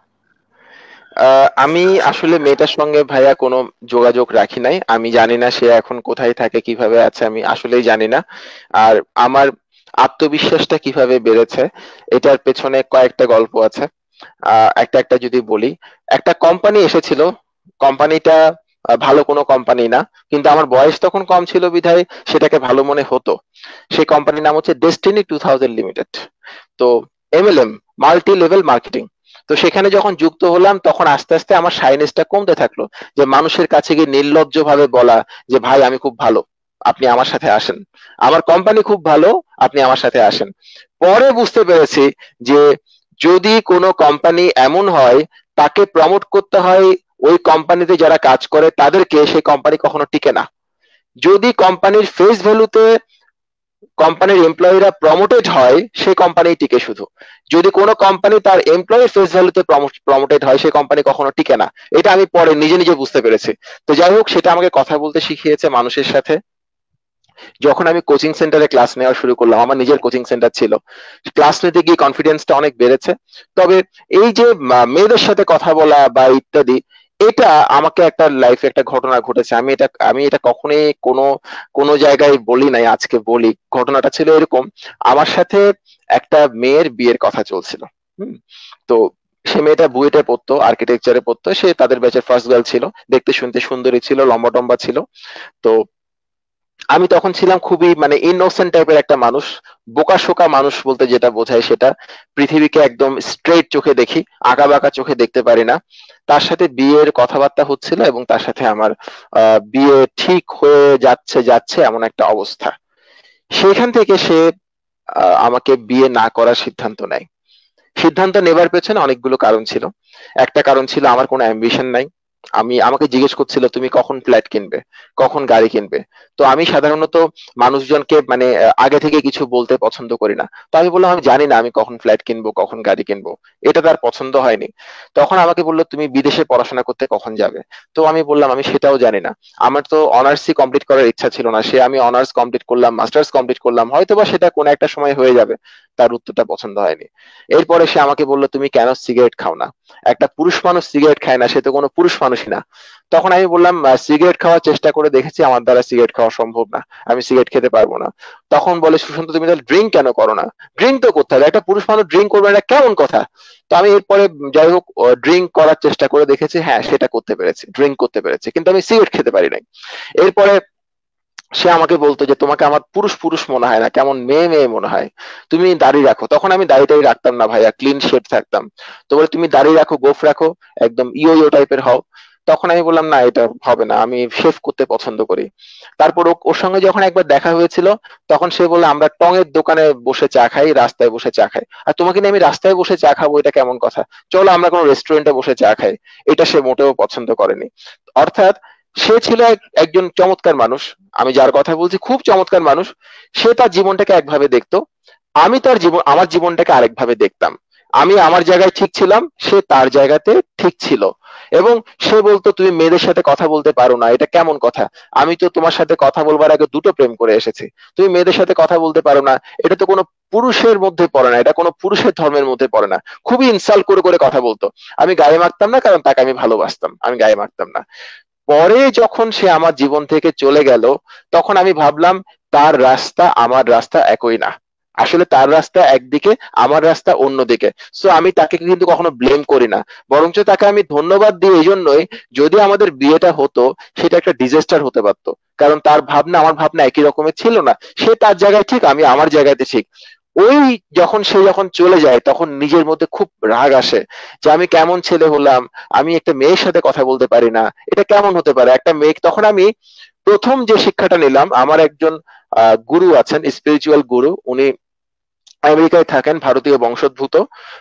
Speaker 2: আমি আসলে মেয়েটার সঙ্গে ভাইয়া কোনো যোগাযোগ রাখি নাই, আমি জানি না সে এখন কোথায় থাকে, কিভাবে আছে, আমি আসলেই জানি না। আর আমার আত্মবিশ্বাসটা কিভাবে বেড়েছে এটার পেছনে কয়েকটা গল্প আছে। একটা একটা যদি বলি, একটা কোম্পানি এসেছিল, কোম্পানিটা ভালো কোনো কোম্পানি না, কিন্তু আমার বয়স তখন কম ছিল বিধায় সেটাকে ভালো মনে হতো। সেই কোম্পানির নাম হচ্ছে ডেস্টিনি 2000 লিমিটেড। তো এমএলএম, মাল্টি লেভেল মার্কেটিং। তো সেখানে যখন যুক্ত হলাম তখন আস্তে আস্তে আমার শাইনেসটা কমতে থাকলো, যে মানুষের কাছে গিয়ে নির্লজ্জ ভাবে বলা যে ভাই আমি খুব ভালো, আপনি আমার সাথে আসেন, আমার কোম্পানি খুব ভালো, আপনি আমার সাথে আসেন। পরে বুঝতে পেরেছি যে যদি কোনো কোম্পানি এমন হয় তাকে প্রমোট করতে হয় ওই কোম্পানিতে যারা কাজ করে তাদেরকে, সেই কোম্পানি কখনো টিকে না। যদি কোম্পানির ফেস ভ্যালুতে কোম্পানির এমপ্লয়িরা প্রমোটেড হয় সেই কোম্পানি টিকে শুধু। যদি কোনো কোম্পানি তার এমপ্লয়ি ফেস ভ্যালুতে প্রমোটেড হয় সেই কোম্পানি কখনো টিকে না। এটা আমি পরে নিজে নিজে বুঝতে পেরেছি। তো যাই হোক, সেটা আমাকে কথা বলতে শিখিয়েছে মানুষের সাথে। যখন আমি কোচিং সেন্টারে ক্লাস নেওয়া শুরু করলাম, আমার নিজের কোচিং সেন্টার ছিল, ক্লাস নিতে গিয়ে কনফিডেন্সটা অনেক বেড়েছে। তবে এই যে মেয়েদের সাথে কথা বলা বা ইত্যাদি, এটা আমাকে একটা লাইফে একটা ঘটনা ঘটেছে, আমি এটা কখনোই কোনো কোনো জায়গায় বলি নাই, আজকে বলি। ঘটনাটা ছিল এরকম, আমার সাথে একটা মেয়ের বিয়ের কথা চলছিল, হুম। তো সে মেয়েটা বুয়েটে পড়তো, আর্কিটেকচারে পড়তো, সে তাদের ব্যাচের ফার্স্ট গার্ল ছিল, দেখতে শুনতে সুন্দরী ছিল, লম্বা টম্বা ছিল। তো আমি তখন ছিলাম খুবই মানে ইনোসেন্ট টাইপের একটা মানুষ, বোকা শোকা মানুষ বলতে যেটা বোঝায় সেটা। পৃথিবীকে একদম স্ট্রেট চোখে দেখি, আঁকা বাঁকা চোখে দেখতে পারি না। তার সাথে বিয়ের কথাবার্তা হচ্ছিল এবং তার সাথে আমার বিয়ে ঠিক হয়ে যাচ্ছে যাচ্ছে এমন একটা অবস্থা। সেখান থেকে সে আমাকে বিয়ে না করার সিদ্ধান্ত নেয়। সিদ্ধান্ত নেবার পেছনে অনেকগুলো কারণ ছিল। একটা কারণ ছিল আমার কোনো অ্যাম্বিশন নাই। আমাকে জিজ্ঞেস করছিল তুমি কখন ফ্ল্যাট কিনবে, কখন গাড়ি কিনবে। তো আমি সাধারণত মানুষজনকে মানে আগে থেকে কিছু বলতে পছন্দ করি না। তো আমি বললাম আমি জানি না আমি কখন ফ্ল্যাট কিনবো, কখন গাড়ি কিনবো। এটা তার পছন্দ হয়নি। তখন আমাকে বললো তুমি বিদেশে পড়াশোনা করতে কখন যাবে। তো আমি বললাম আমি সেটাও জানি না। আমার তো অনার্সই কমপ্লিট করার ইচ্ছা ছিল না, সে আমি অনার্স কমপ্লিট করলাম, মাস্টার্স কমপ্লিট করলাম, হয়তোবা সেটা কোনো একটা সময় হয়ে যাবে। তার উত্তরটা পছন্দ হয়নি। এরপরে সে আমাকে বলল তুমি কেন সিগারেট খাও না, একটা পুরুষ মানুষ সিগারেট খায় না, সে তো কোনো পুরুষ মানুষই না। তখন আমি বললাম সিগারেট খাওয়ার চেষ্টা করে দেখেছি, আমার দ্বারা সিগারেট খাওয়া সম্ভব না, আমি সিগারেট খেতে পারবো না। তখন বলে সুশান্ত তুমি তাহলে ড্রিঙ্ক কেন করো না, ড্রিঙ্ক তো করতে হবে, একটা পুরুষ মানুষ ড্রিঙ্ক করবে না কেমন কথা। তো আমি এরপরে যাই হোক ড্রিঙ্ক করার চেষ্টা করে দেখেছি, হ্যাঁ সেটা করতে পেরেছি, ড্রিঙ্ক করতে পেরেছি, কিন্তু আমি সিগারেট খেতে পারি নাই। এরপরে সে আমাকে বলতো যে তোমাকে আমার পুরুষ পুরুষ মনে হয় না, কেমন মেয়ে মেয়ে মনে হয়, তুমি দাড়ি রাখো। তখন আমি দাড়ি টাড়ি রাখতাম না ভাইয়া, ক্লিন শেভ থাকতাম। তো বলে তুমি দাড়ি রাখো, গোফ রাখো, একদম ইয়ো ইয়ো টাইপের হও। তখন আমি বললাম না এটা হবে না, আমি শেভ করতে পছন্দ করি। তারপর ওর সঙ্গে যখন একবার দেখা হয়েছিল, তখন সে বললো আমরা টঙের দোকানে বসে চা খাই, রাস্তায় বসে চা খাই, আর তোমাকে নিয়ে আমি রাস্তায় বসে চা খাবো এটা কেমন কথা, চলো আমরা কোনো রেস্টুরেন্টে বসে চা খাই। এটা সে মোটেও পছন্দ করেনি। অর্থাৎ সে ছিল একজন চমৎকার মানুষ, আমি যার কথা বলছি খুব চমৎকার মানুষ। সে তার জীবনটাকে একভাবে দেখতো, আমি আমার জীবনটাকে আরেকভাবে দেখতাম। আমি আমার জায়গায় ঠিক ছিলাম, সে তার জায়গাতে ঠিক ছিল। এবং সে বলতো তুমি মেয়েদের সাথে কথা বলতে পারো না, এটা কেমন কথা, আমি তো তোমার সাথে কথা বলবার আগে দুটো প্রেম করে এসেছি, তুমি মেয়েদের সাথে কথা বলতে পারো না, এটা তো কোনো পুরুষের মধ্যে পড়ে না, এটা কোনো পুরুষের ধর্মের মধ্যে পড়ে না। খুবই ইনসাল্ট করে করে কথা বলতো। আমি গায়ে মাখতাম না, কারণ তাকে আমি ভালোবাসতাম, আমি গায়ে মাখতাম না। পরে যখন সে আমার জীবন থেকে চলে গেল, তখন আমি ভাবলাম তার রাস্তা আমার রাস্তা একই না। আসলে তার রাস্তা একদিকে, আমার রাস্তা অন্যদিকে। সো আমি তাকে কিন্তু কখনো ব্লেম করি না, বরঞ্চ তাকে আমি ধন্যবাদ দিই এই জন্যই, যদি আমাদের বিয়েটা হতো সেটা একটা ডিজাস্টার হতে পারতো। কারণ তার ভাবনা আমার ভাবনা একই রকমের ছিল না। সে তার জায়গায় ঠিক, আমি আমার জায়গাতে ঠিক। ওই যখন চলে যায় তখন নিজের মধ্যে খুব রাগ আসে যে আমি কেমন ছেলে হলাম, আমি একটা মেয়ের সাথে কথা বলতে পারি না, এটা কেমন হতে পারে একটা মেয়ে। তখন আমি প্রথম যে শিক্ষাটা নিলাম, আমার একজন গুরু আছেন, স্পিরিচুয়াল গুরু, উনি আমেরিকায় থাকেন, ভারতীয় বংশোদ্ভূত,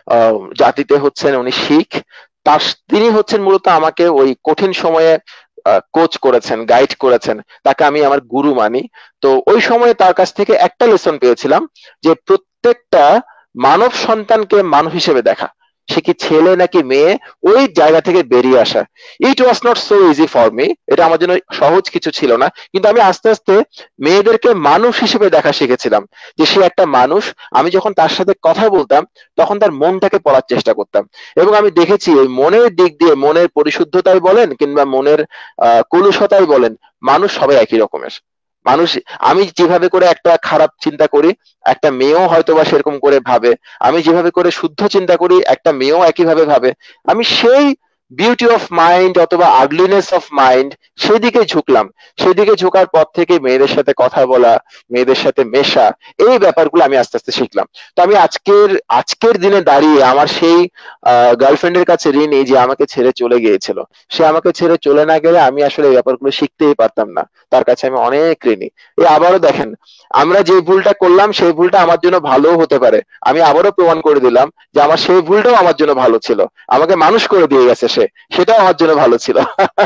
Speaker 2: জাতিতে হচ্ছেন উনি শিখ। তার তিনি হচ্ছেন মূলত আমাকে ওই কঠিন সময়ে কোচ করেছেন, গাইড করেছেন, তাকে আমি আমার গুরু মানি। তো ওই সময়ে তার কাছ থেকে একটা লেসন পেয়েছিলাম, যে প্রত্যেকটা মানব সন্তানকে মানব হিসেবে দেখা, সে কি ছেলে নাকি মেয়ে, ওই জায়গা থেকে বেরিয়ে আসা। It was not so easy for me, এটা আমার জন্য সহজ কিছু ছিল না, কিন্তু আমি আস্তে আস্তে মেয়েদেরকে মানুষ হিসেবে দেখা শিখেছিলাম, যে সে একটা মানুষ। আমি যখন তার সাথে কথা বলতাম তখন তার মনটাকে পড়ার চেষ্টা করতাম, এবং আমি দেখেছি ওই মনের দিক দিয়ে, মনের পরিশুদ্ধতাই বলেন কিংবা মনের কলুষতাই বলেন, মানুষ সবাই একই রকমের মানুষ। আমি যেভাবে করে একটা খারাপ চিন্তা করি, একটা মেয়েও হয়তোবা সেরকম করে ভাবে। আমি যেভাবে করে শুদ্ধ চিন্তা করি, একটা মেয়েও একইভাবে ভাবে। আমি সেই বিউটি অফ মাইন্ড অথবা আগলিনেস অফ মাইন্ড সেদিকে ঝুঁকলাম। সেদিকে ঝোঁকার পর থেকে মেয়েদের সাথে কথা বলা, মেয়েদের সাথে মেশা, এই ব্যাপারগুলো আমি আস্তে আস্তে শিখলাম। তো আমি আজকের আজকের দিনে দাঁড়িয়ে আমার সেই গার্লফ্রেন্ডের কাছে ঋণী, যে আমাকে ছেড়ে চলে গিয়েছিল। সে আমাকে ছেড়ে চলে না গেলে আমি আসলে এই ব্যাপারগুলো শিখতেই পারতাম না। তার কাছে আমি অনেক ঋণী। এই আবারও দেখেন, আমরা যে ভুলটা করলাম সেই ভুলটা আমার জন্য ভালোও হতে পারে। আমি আবারও প্রমাণ করে দিলাম যে আমার সেই ভুলটাও আমার জন্য ভালো ছিল। আমাকে মানুষ করে দিয়ে গেছে সে, সেটাও আমার জন্য ভালো ছিল।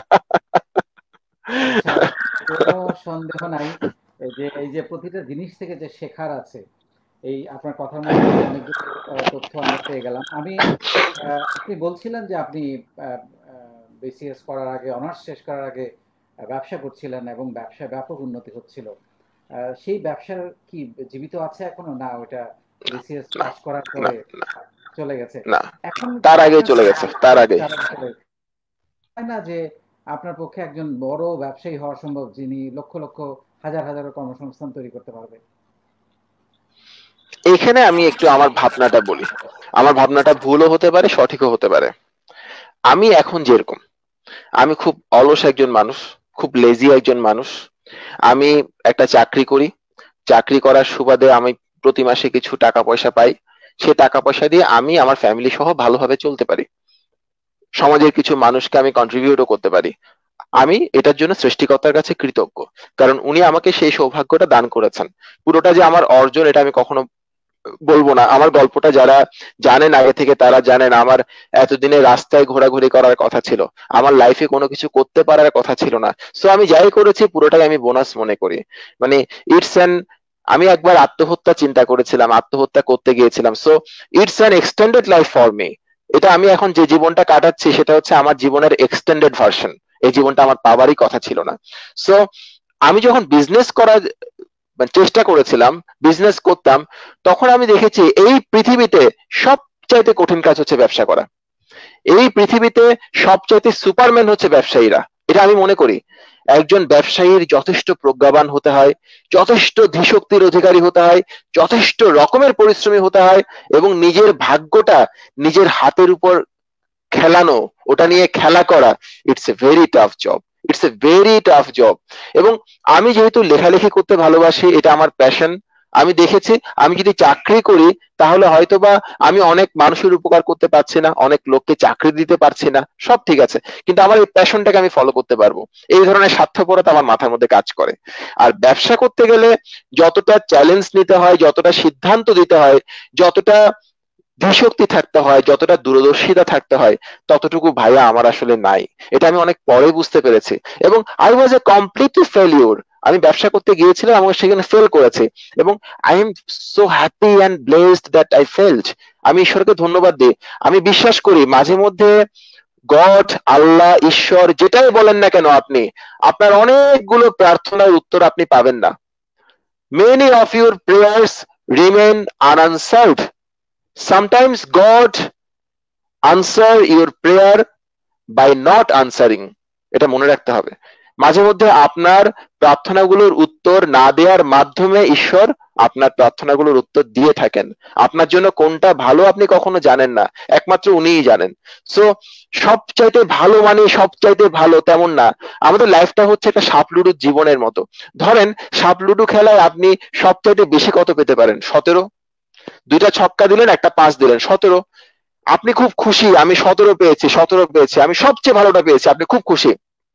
Speaker 1: ইনশাআল্লাহ, কোনো সন্দেহ নাই। এই যে প্রতিটা জিনিস থেকে যে শেখার আছে, এই আপনার কথার মধ্যে থেকে অনেকগুলো তথ্য আমরা পেয়ে গেলাম। আপনি বলছিলেন যে আপনি বিসিএস করার আগে, অনার্স শেষ করার আগে ব্যবসা করছিলেন এবং ব্যবসায় ব্যাপক উন্নতি হচ্ছিল। সেই ব্যবসার কি জীবিত আছে এখনো, না ওটা বিসিএস
Speaker 2: না,
Speaker 1: পাস করার
Speaker 2: না,
Speaker 1: পরে চলে গেছে?
Speaker 2: না,
Speaker 1: এখন
Speaker 2: তার আগেই
Speaker 1: আপনার
Speaker 2: চলে গেছে, তার আগে।
Speaker 1: হয় না যে আপনার পক্ষে একজন বড় ব্যবসায়ী হওয়া সম্ভব, যিনি লক্ষ লক্ষ হাজার হাজার কর্মসংস্থান তৈরি করতে পারবে?
Speaker 2: এখানে আমি একটু আমার ভাবনাটা বলি। আমার ভাবনাটা ভুলও হতে পারে, সঠিকও হতে পারে। আমি এখন যেরকম, আমি খুব অলস একজন মানুষ, খুব লেজি একজন মানুষ। আমি একটা চাকরি করি, চাকরি করার সুবাদে আমি প্রতি মাসে কিছু টাকা পয়সা পাই। সে টাকা পয়সা দিয়ে আমি আমার ফ্যামিলি সহ ভালোভাবে চলতে পারি, সমাজের কিছু মানুষকে আমি কন্ট্রিবিউটও করতে পারি। আমি এটার জন্য সৃষ্টিকর্তার কাছে কৃতজ্ঞ, কারণ উনি আমাকে সেই সৌভাগ্যটা দান করেছেন। পুরোটা যে আমার অর্জন এটা আমি কখনো বলবো না। আমার গল্পটা যারা জানেন আগে থেকে তারা জানেন, আমার এতদিনে রাস্তায় ঘোরাঘুরি করার কথা ছিল, আমার লাইফে কোনো কিছু করতে পারার কথা ছিল না। সো আমি যাই করেছি পুরোটাই আমি বোনাস মনে করি। মানে ইটস অ্যান, আমি একবার আত্মহত্যা চিন্তা করেছিলাম, আত্মহত্যা করতে গিয়েছিলাম। So it's an extended life for me. এটা আমি এখন যে জীবনটা কাটাচ্ছি সেটা হচ্ছে আমার জীবনের এক্সটেন্ডেড ভার্সন। এই জীবনটা আমার পাওয়ারই কথা ছিল না। সো আমি যখন বিজনেস করার চেষ্টা করেছিলাম, বিজনেস করতাম, তখন আমি দেখেছি এই পৃথিবীতে সবচাইতে কঠিন কাজ হচ্ছে ব্যবসা করা। এই পৃথিবীতে সবচাইতে সুপারম্যান হচ্ছে ব্যবসায়ীরা, এটা আমি মনে করি। একজন ব্যবসায়ীর যথেষ্ট প্রজ্ঞাবান হতে হয়, যথেষ্ট ধীশক্তির অধিকারী হতে হয়, যথেষ্ট রকমের পরিশ্রমী হতে হয়, এবং নিজের ভাগ্যটা নিজের হাতের উপর খেলানো, ওটা নিয়ে খেলা করা, it's a very tough job. It's a very tough job. এবং আমি যেহেতু লেখালেখি করতে ভালোবাসি, এটা আমার প্যাশন, আমি দেখেছি আমি যদি চাকরি করি তাহলে হয়তোবা আমি অনেক মানুষের উপকার করতে পারছি না, অনেক লোককে চাকরি দিতে পারছি না, সব ঠিক আছে, কিন্তু আমার এই প্যাশনটাকে আমি ফলো করতে পারবো। এই ধরনের স্বার্থপরতা আমার মাথার মধ্যে কাজ করে। আর ব্যবসা করতে গেলে যতটা চ্যালেঞ্জ নিতে হয়, যতটা সিদ্ধান্ত দিতে হয়, যতটা ধীশক্তি থাকতে হয়, যতটা দূরদর্শিতা থাকতে হয়, ততটুকু ভাইয়া আমার আসলে নাই। এটা আমি অনেক পরে বুঝতে পেরেছি। এবং I was a complete failure. আমি ব্যবসা করতে গিয়েছিলাম এবং সেখানে ফেল করেছি, এবং I am so happy and blessed that I failed. আমি ঈশ্বরকে ধন্যবাদ দিই। আমি বিশ্বাস করি মাঝে মধ্যে গড, আল্লাহ, ঈশ্বর যেটাই বলেন না কেন আপনি, আপনার অনেকগুলো প্রার্থনার উত্তর আপনি পাবেন না। Many of your prayers remain unanswered. Sometimes God answer your prayer by not answering. এটা মনে রাখতে হবে। মাঝে মধ্যে আপনার প্রার্থনাগুলোর উত্তর না দেওয়ার মাধ্যমে ঈশ্বর আপনার প্রার্থনাগুলোর উত্তর দিয়ে থাকেন। আপনার জন্য কোনটা ভালো আপনি কখনো জানেন না, একমাত্র উনিই জানেন। সো সবচাইতে ভালো মানে সবচাইতে ভালো তেমন না। আমাদের লাইফটা হচ্ছে একটা সাপ লুডুর জীবনের মতো। ধরেন সাপ লুডু খেলায় আপনি সবচাইতে বেশি কত পেতে পারেন? 17। দুইটা ছক্কা দিলেন, একটা পাঁচ দিলেন, 17। আপনি খুব খুশি, আমি 17 পেয়েছি, 17 পেয়েছি, আমি সবচেয়ে ভালোটা পেয়েছি, আপনি খুব খুশি।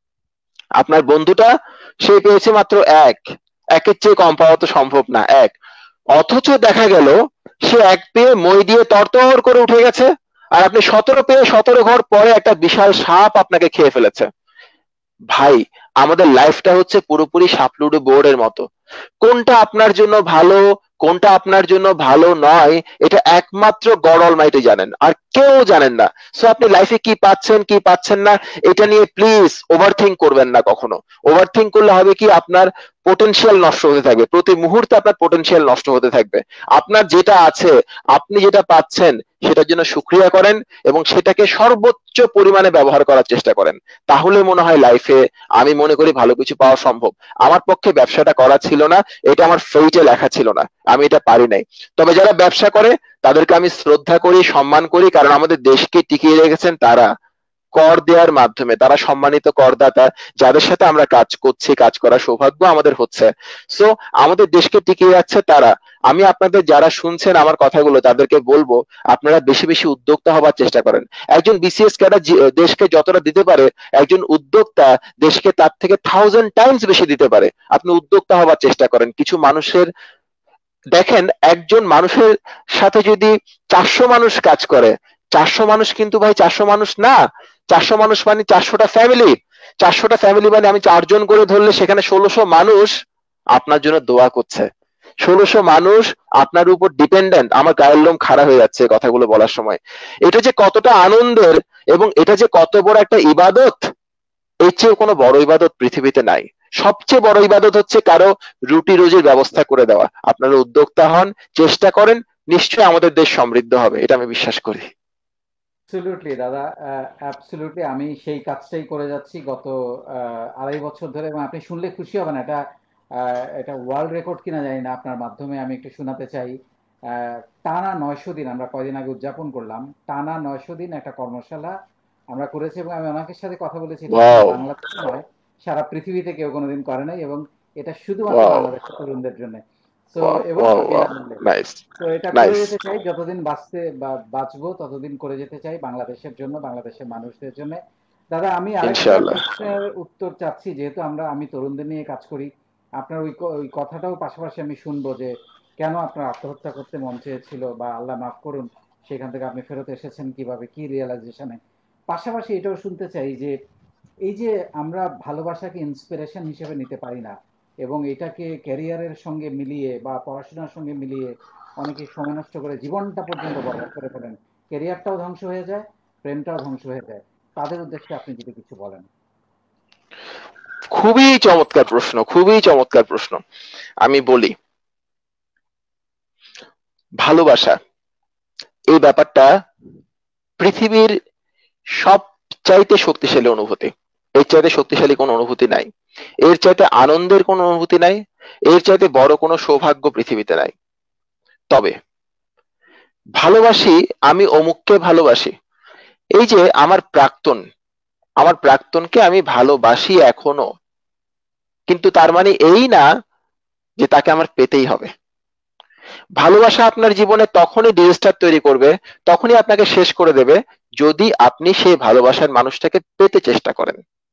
Speaker 2: আপনার বন্ধুটা সে পেয়েছে মাত্র এক, একের চেয়ে কম পাওয়া তো সম্ভব না, এক। অথচ দেখা গেল সে এক পেয়ে মই দিয়ে তরতর করে উঠে গেছে, আর আপনি 17 পেয়ে 17 ঘর পরে একটা বিশাল সাপ আপনাকে খেয়ে ফেলেছে। ভাই, আমাদের লাইফটা হচ্ছে পুরোপুরি সাপলুডো বোর্ডের মতো। কোনটা আপনার জন্য ভালো, কোনটা আপনার জন্য ভালো নয়, এটা একমাত্র গড অলমাইটি জানেন, আর কেউ জানেন না। সো আপনি লাইফে কি পাচ্ছেন কি পাচ্ছেন না এটা নিয়ে প্লিজ ওভারথিংক করবেন না কখনো। ওভারথিংক করলে হবে কি, আপনার পোটেনশিয়াল নষ্ট হতে থাকবে, প্রতি মুহূর্তে আপনার পোটেনশিয়াল নষ্ট হতে থাকবে। আপনার যেটা আছে, আপনি যেটা পাচ্ছেন সেটার জন্য শুক্রিয়া করেন, এবং সেটাকে সর্বোচ্চ পরিমাণে ব্যবহার করার চেষ্টা করেন। তাহলে মনে হয় লাইফে, আমি মনে করি, ভালো কিছু পাওয়া সম্ভব। আমার পক্ষে ব্যবসাটা করা ছিল না, এটা আমার ফেইটে লেখা ছিল না, আমি এটা পারি নাই। তবে যারা ব্যবসা করে তাদেরকে আমি শ্রদ্ধা করি, সম্মান করি, কারণ আমাদের দেশকে টিকিয়ে রেখেছেন তারা কর দেওয়ার মাধ্যমে। তারা সম্মানিত করদাতা, যাদের সাথে আমরা কাজ করছি, কাজ করার সৌভাগ্য আমাদের হচ্ছে। সো আমাদের দেশকে টিকিয়ে যাচ্ছে তারা। আমি আপনাদের যারা শুনছেন আমার কথাগুলো তাদেরকে বলবো, আপনারা বেশি বেশি উদ্যোক্তা হবার চেষ্টা করেন। একজন বিসিএস ক্যাডার দেশকে যতটা দিতে পারে, একজন উদ্যোক্তা দেশকে তার থেকে 1000 টাইমস বেশি দিতে পারে। আপনি উদ্যোক্তা হবার চেষ্টা করেন। কিছু মানুষের, দেখেন, একজন মানুষের সাথে যদি 400 মানুষ কাজ করে, 400 মানুষ কিন্তু ভাই 400 মানুষ না। 400 মানুষ মানে 400টা ফ্যামিলি। 400টা ফ্যামিলি মানে আমি 4 জন করে ধরলে সেখানে 1600 মানুষ আপনার জন্য দোয়া করছে। 1600 মানুষ আপনার উপর ডিপেন্ডেন্ট। আমার গায়ের লোম খাড়া হয়ে যাচ্ছে কথাগুলো বলার সময়। এটা যে কতটা আনন্দের, এবং এটা যে কত বড় একটা ইবাদত, এর চেয়ে কোনো বড় ইবাদত পৃথিবীতে নাই। সবচেয়ে বড় ইবাদত হচ্ছে কারো রুটি রুজির ব্যবস্থা করে দেওয়া। আপনারা উদ্যোক্তা হন, চেষ্টা করেন, নিশ্চয়ই আমাদের দেশ সমৃদ্ধ হবে, এটা আমি বিশ্বাস করি।
Speaker 1: অ্যাবসলিউটলি দাদা, অ্যাবসলিউটলি আমি সেই কাজটাই করে যাচ্ছি গত 2.5 বছর ধরে। এবং আপনি শুনলে খুশি হবেন, এটা এটা ওয়ার্ল্ড রেকর্ড কিনা জানি না, আপনার মাধ্যমে আমি একটু শোনাতে চাই। আহ, টানা 900 দিন আমরা কয়দিন আগে উদযাপন করলাম, টানা 900 দিন একটা কর্মশালা আমরা করেছি, এবং আমি ওনাদের সাথে কথা বলেছি, এটা শুধু
Speaker 2: ওয়াও,
Speaker 1: বাংলাদেশে নয়, সারা পৃথিবীতে কেউ কোনোদিন করে নাই, এবং এটা শুধুমাত্র
Speaker 2: ওয়াও,
Speaker 1: বাংলাদেশের তরুণদের জন্য। তো
Speaker 2: ওয়াও,
Speaker 1: এবং
Speaker 2: ওয়াও, ওয়াও,
Speaker 1: বিনামূল্যে।
Speaker 2: নাইস,
Speaker 1: তো এটা করে
Speaker 2: নাইস।
Speaker 1: যেতে চাই, যতদিন বাঁচতে বা বাঁচবো ততদিন করে যেতে চাই, বাংলাদেশের জন্য, বাংলাদেশের মানুষদের জন্য। দাদা, আমি আরেকটা
Speaker 2: ইনশাআল্লাহ।
Speaker 1: প্রশ্নের উত্তর চাচ্ছি, যেহেতু আমি তরুণদের নিয়ে কাজ করি। আপনার ওই কথাটাও পাশাপাশি আমি শুনবো, যে কেন আপনার আত্মহত্যা করতে মন চেয়েছিল, বা আল্লাহ মাফ করুন সেখান থেকে আপনি ফেরত এসেছেন কিভাবে, কি রিয়েলাইজেশনে। পাশাপাশি এটাও শুনতে চাই যে এই যে আমরা ভালোবাসাকে ইন্সপিরেশন হিসেবে নিতে পারি না, এবং এটাকে ক্যারিয়ারের সঙ্গে মিলিয়ে বা পড়াশোনার সঙ্গে মিলিয়ে অনেকে সময় নষ্ট করে জীবনটা পর্যন্ত বরবাদ করে ফেলেন, ক্যারিয়ারটাও ধ্বংস হয়ে যায়, প্রেমটাও ধ্বংস হয়ে যায়। তাদের উদ্দেশ্যে আপনি যদি কিছু বলেন।
Speaker 2: খুবই চমৎকার প্রশ্ন, খুবই চমৎকার প্রশ্ন। আমি বলি, ভালোবাসা এই ব্যাপারটা পৃথিবীর সবচাইতে শক্তিশালী অনুভূতি। এর চাইতে শক্তিশালী কোনো অনুভূতি নাই। এর চাইতে আনন্দের কোনো অনুভূতি নাই। এর চাইতে বড় কোনো সৌভাগ্য পৃথিবীতে নাই। তবে ভালোবাসি, আমি অমুককে ভালোবাসি, এই যে আমার প্রাক্তনকে আমি ভালোবাসি এখনো, কিন্তু তার মানে এই না যে তাকে আমার পেতেই হবে। ভালোবাসা আপনার জীবনে তখনই ডিজাস্টার তৈরি করবে, তখনই আপনাকে শেষ করে দেবে, যদি আপনি সেই ভালোবাসার মানুষটাকে পেতে চেষ্টা করেন।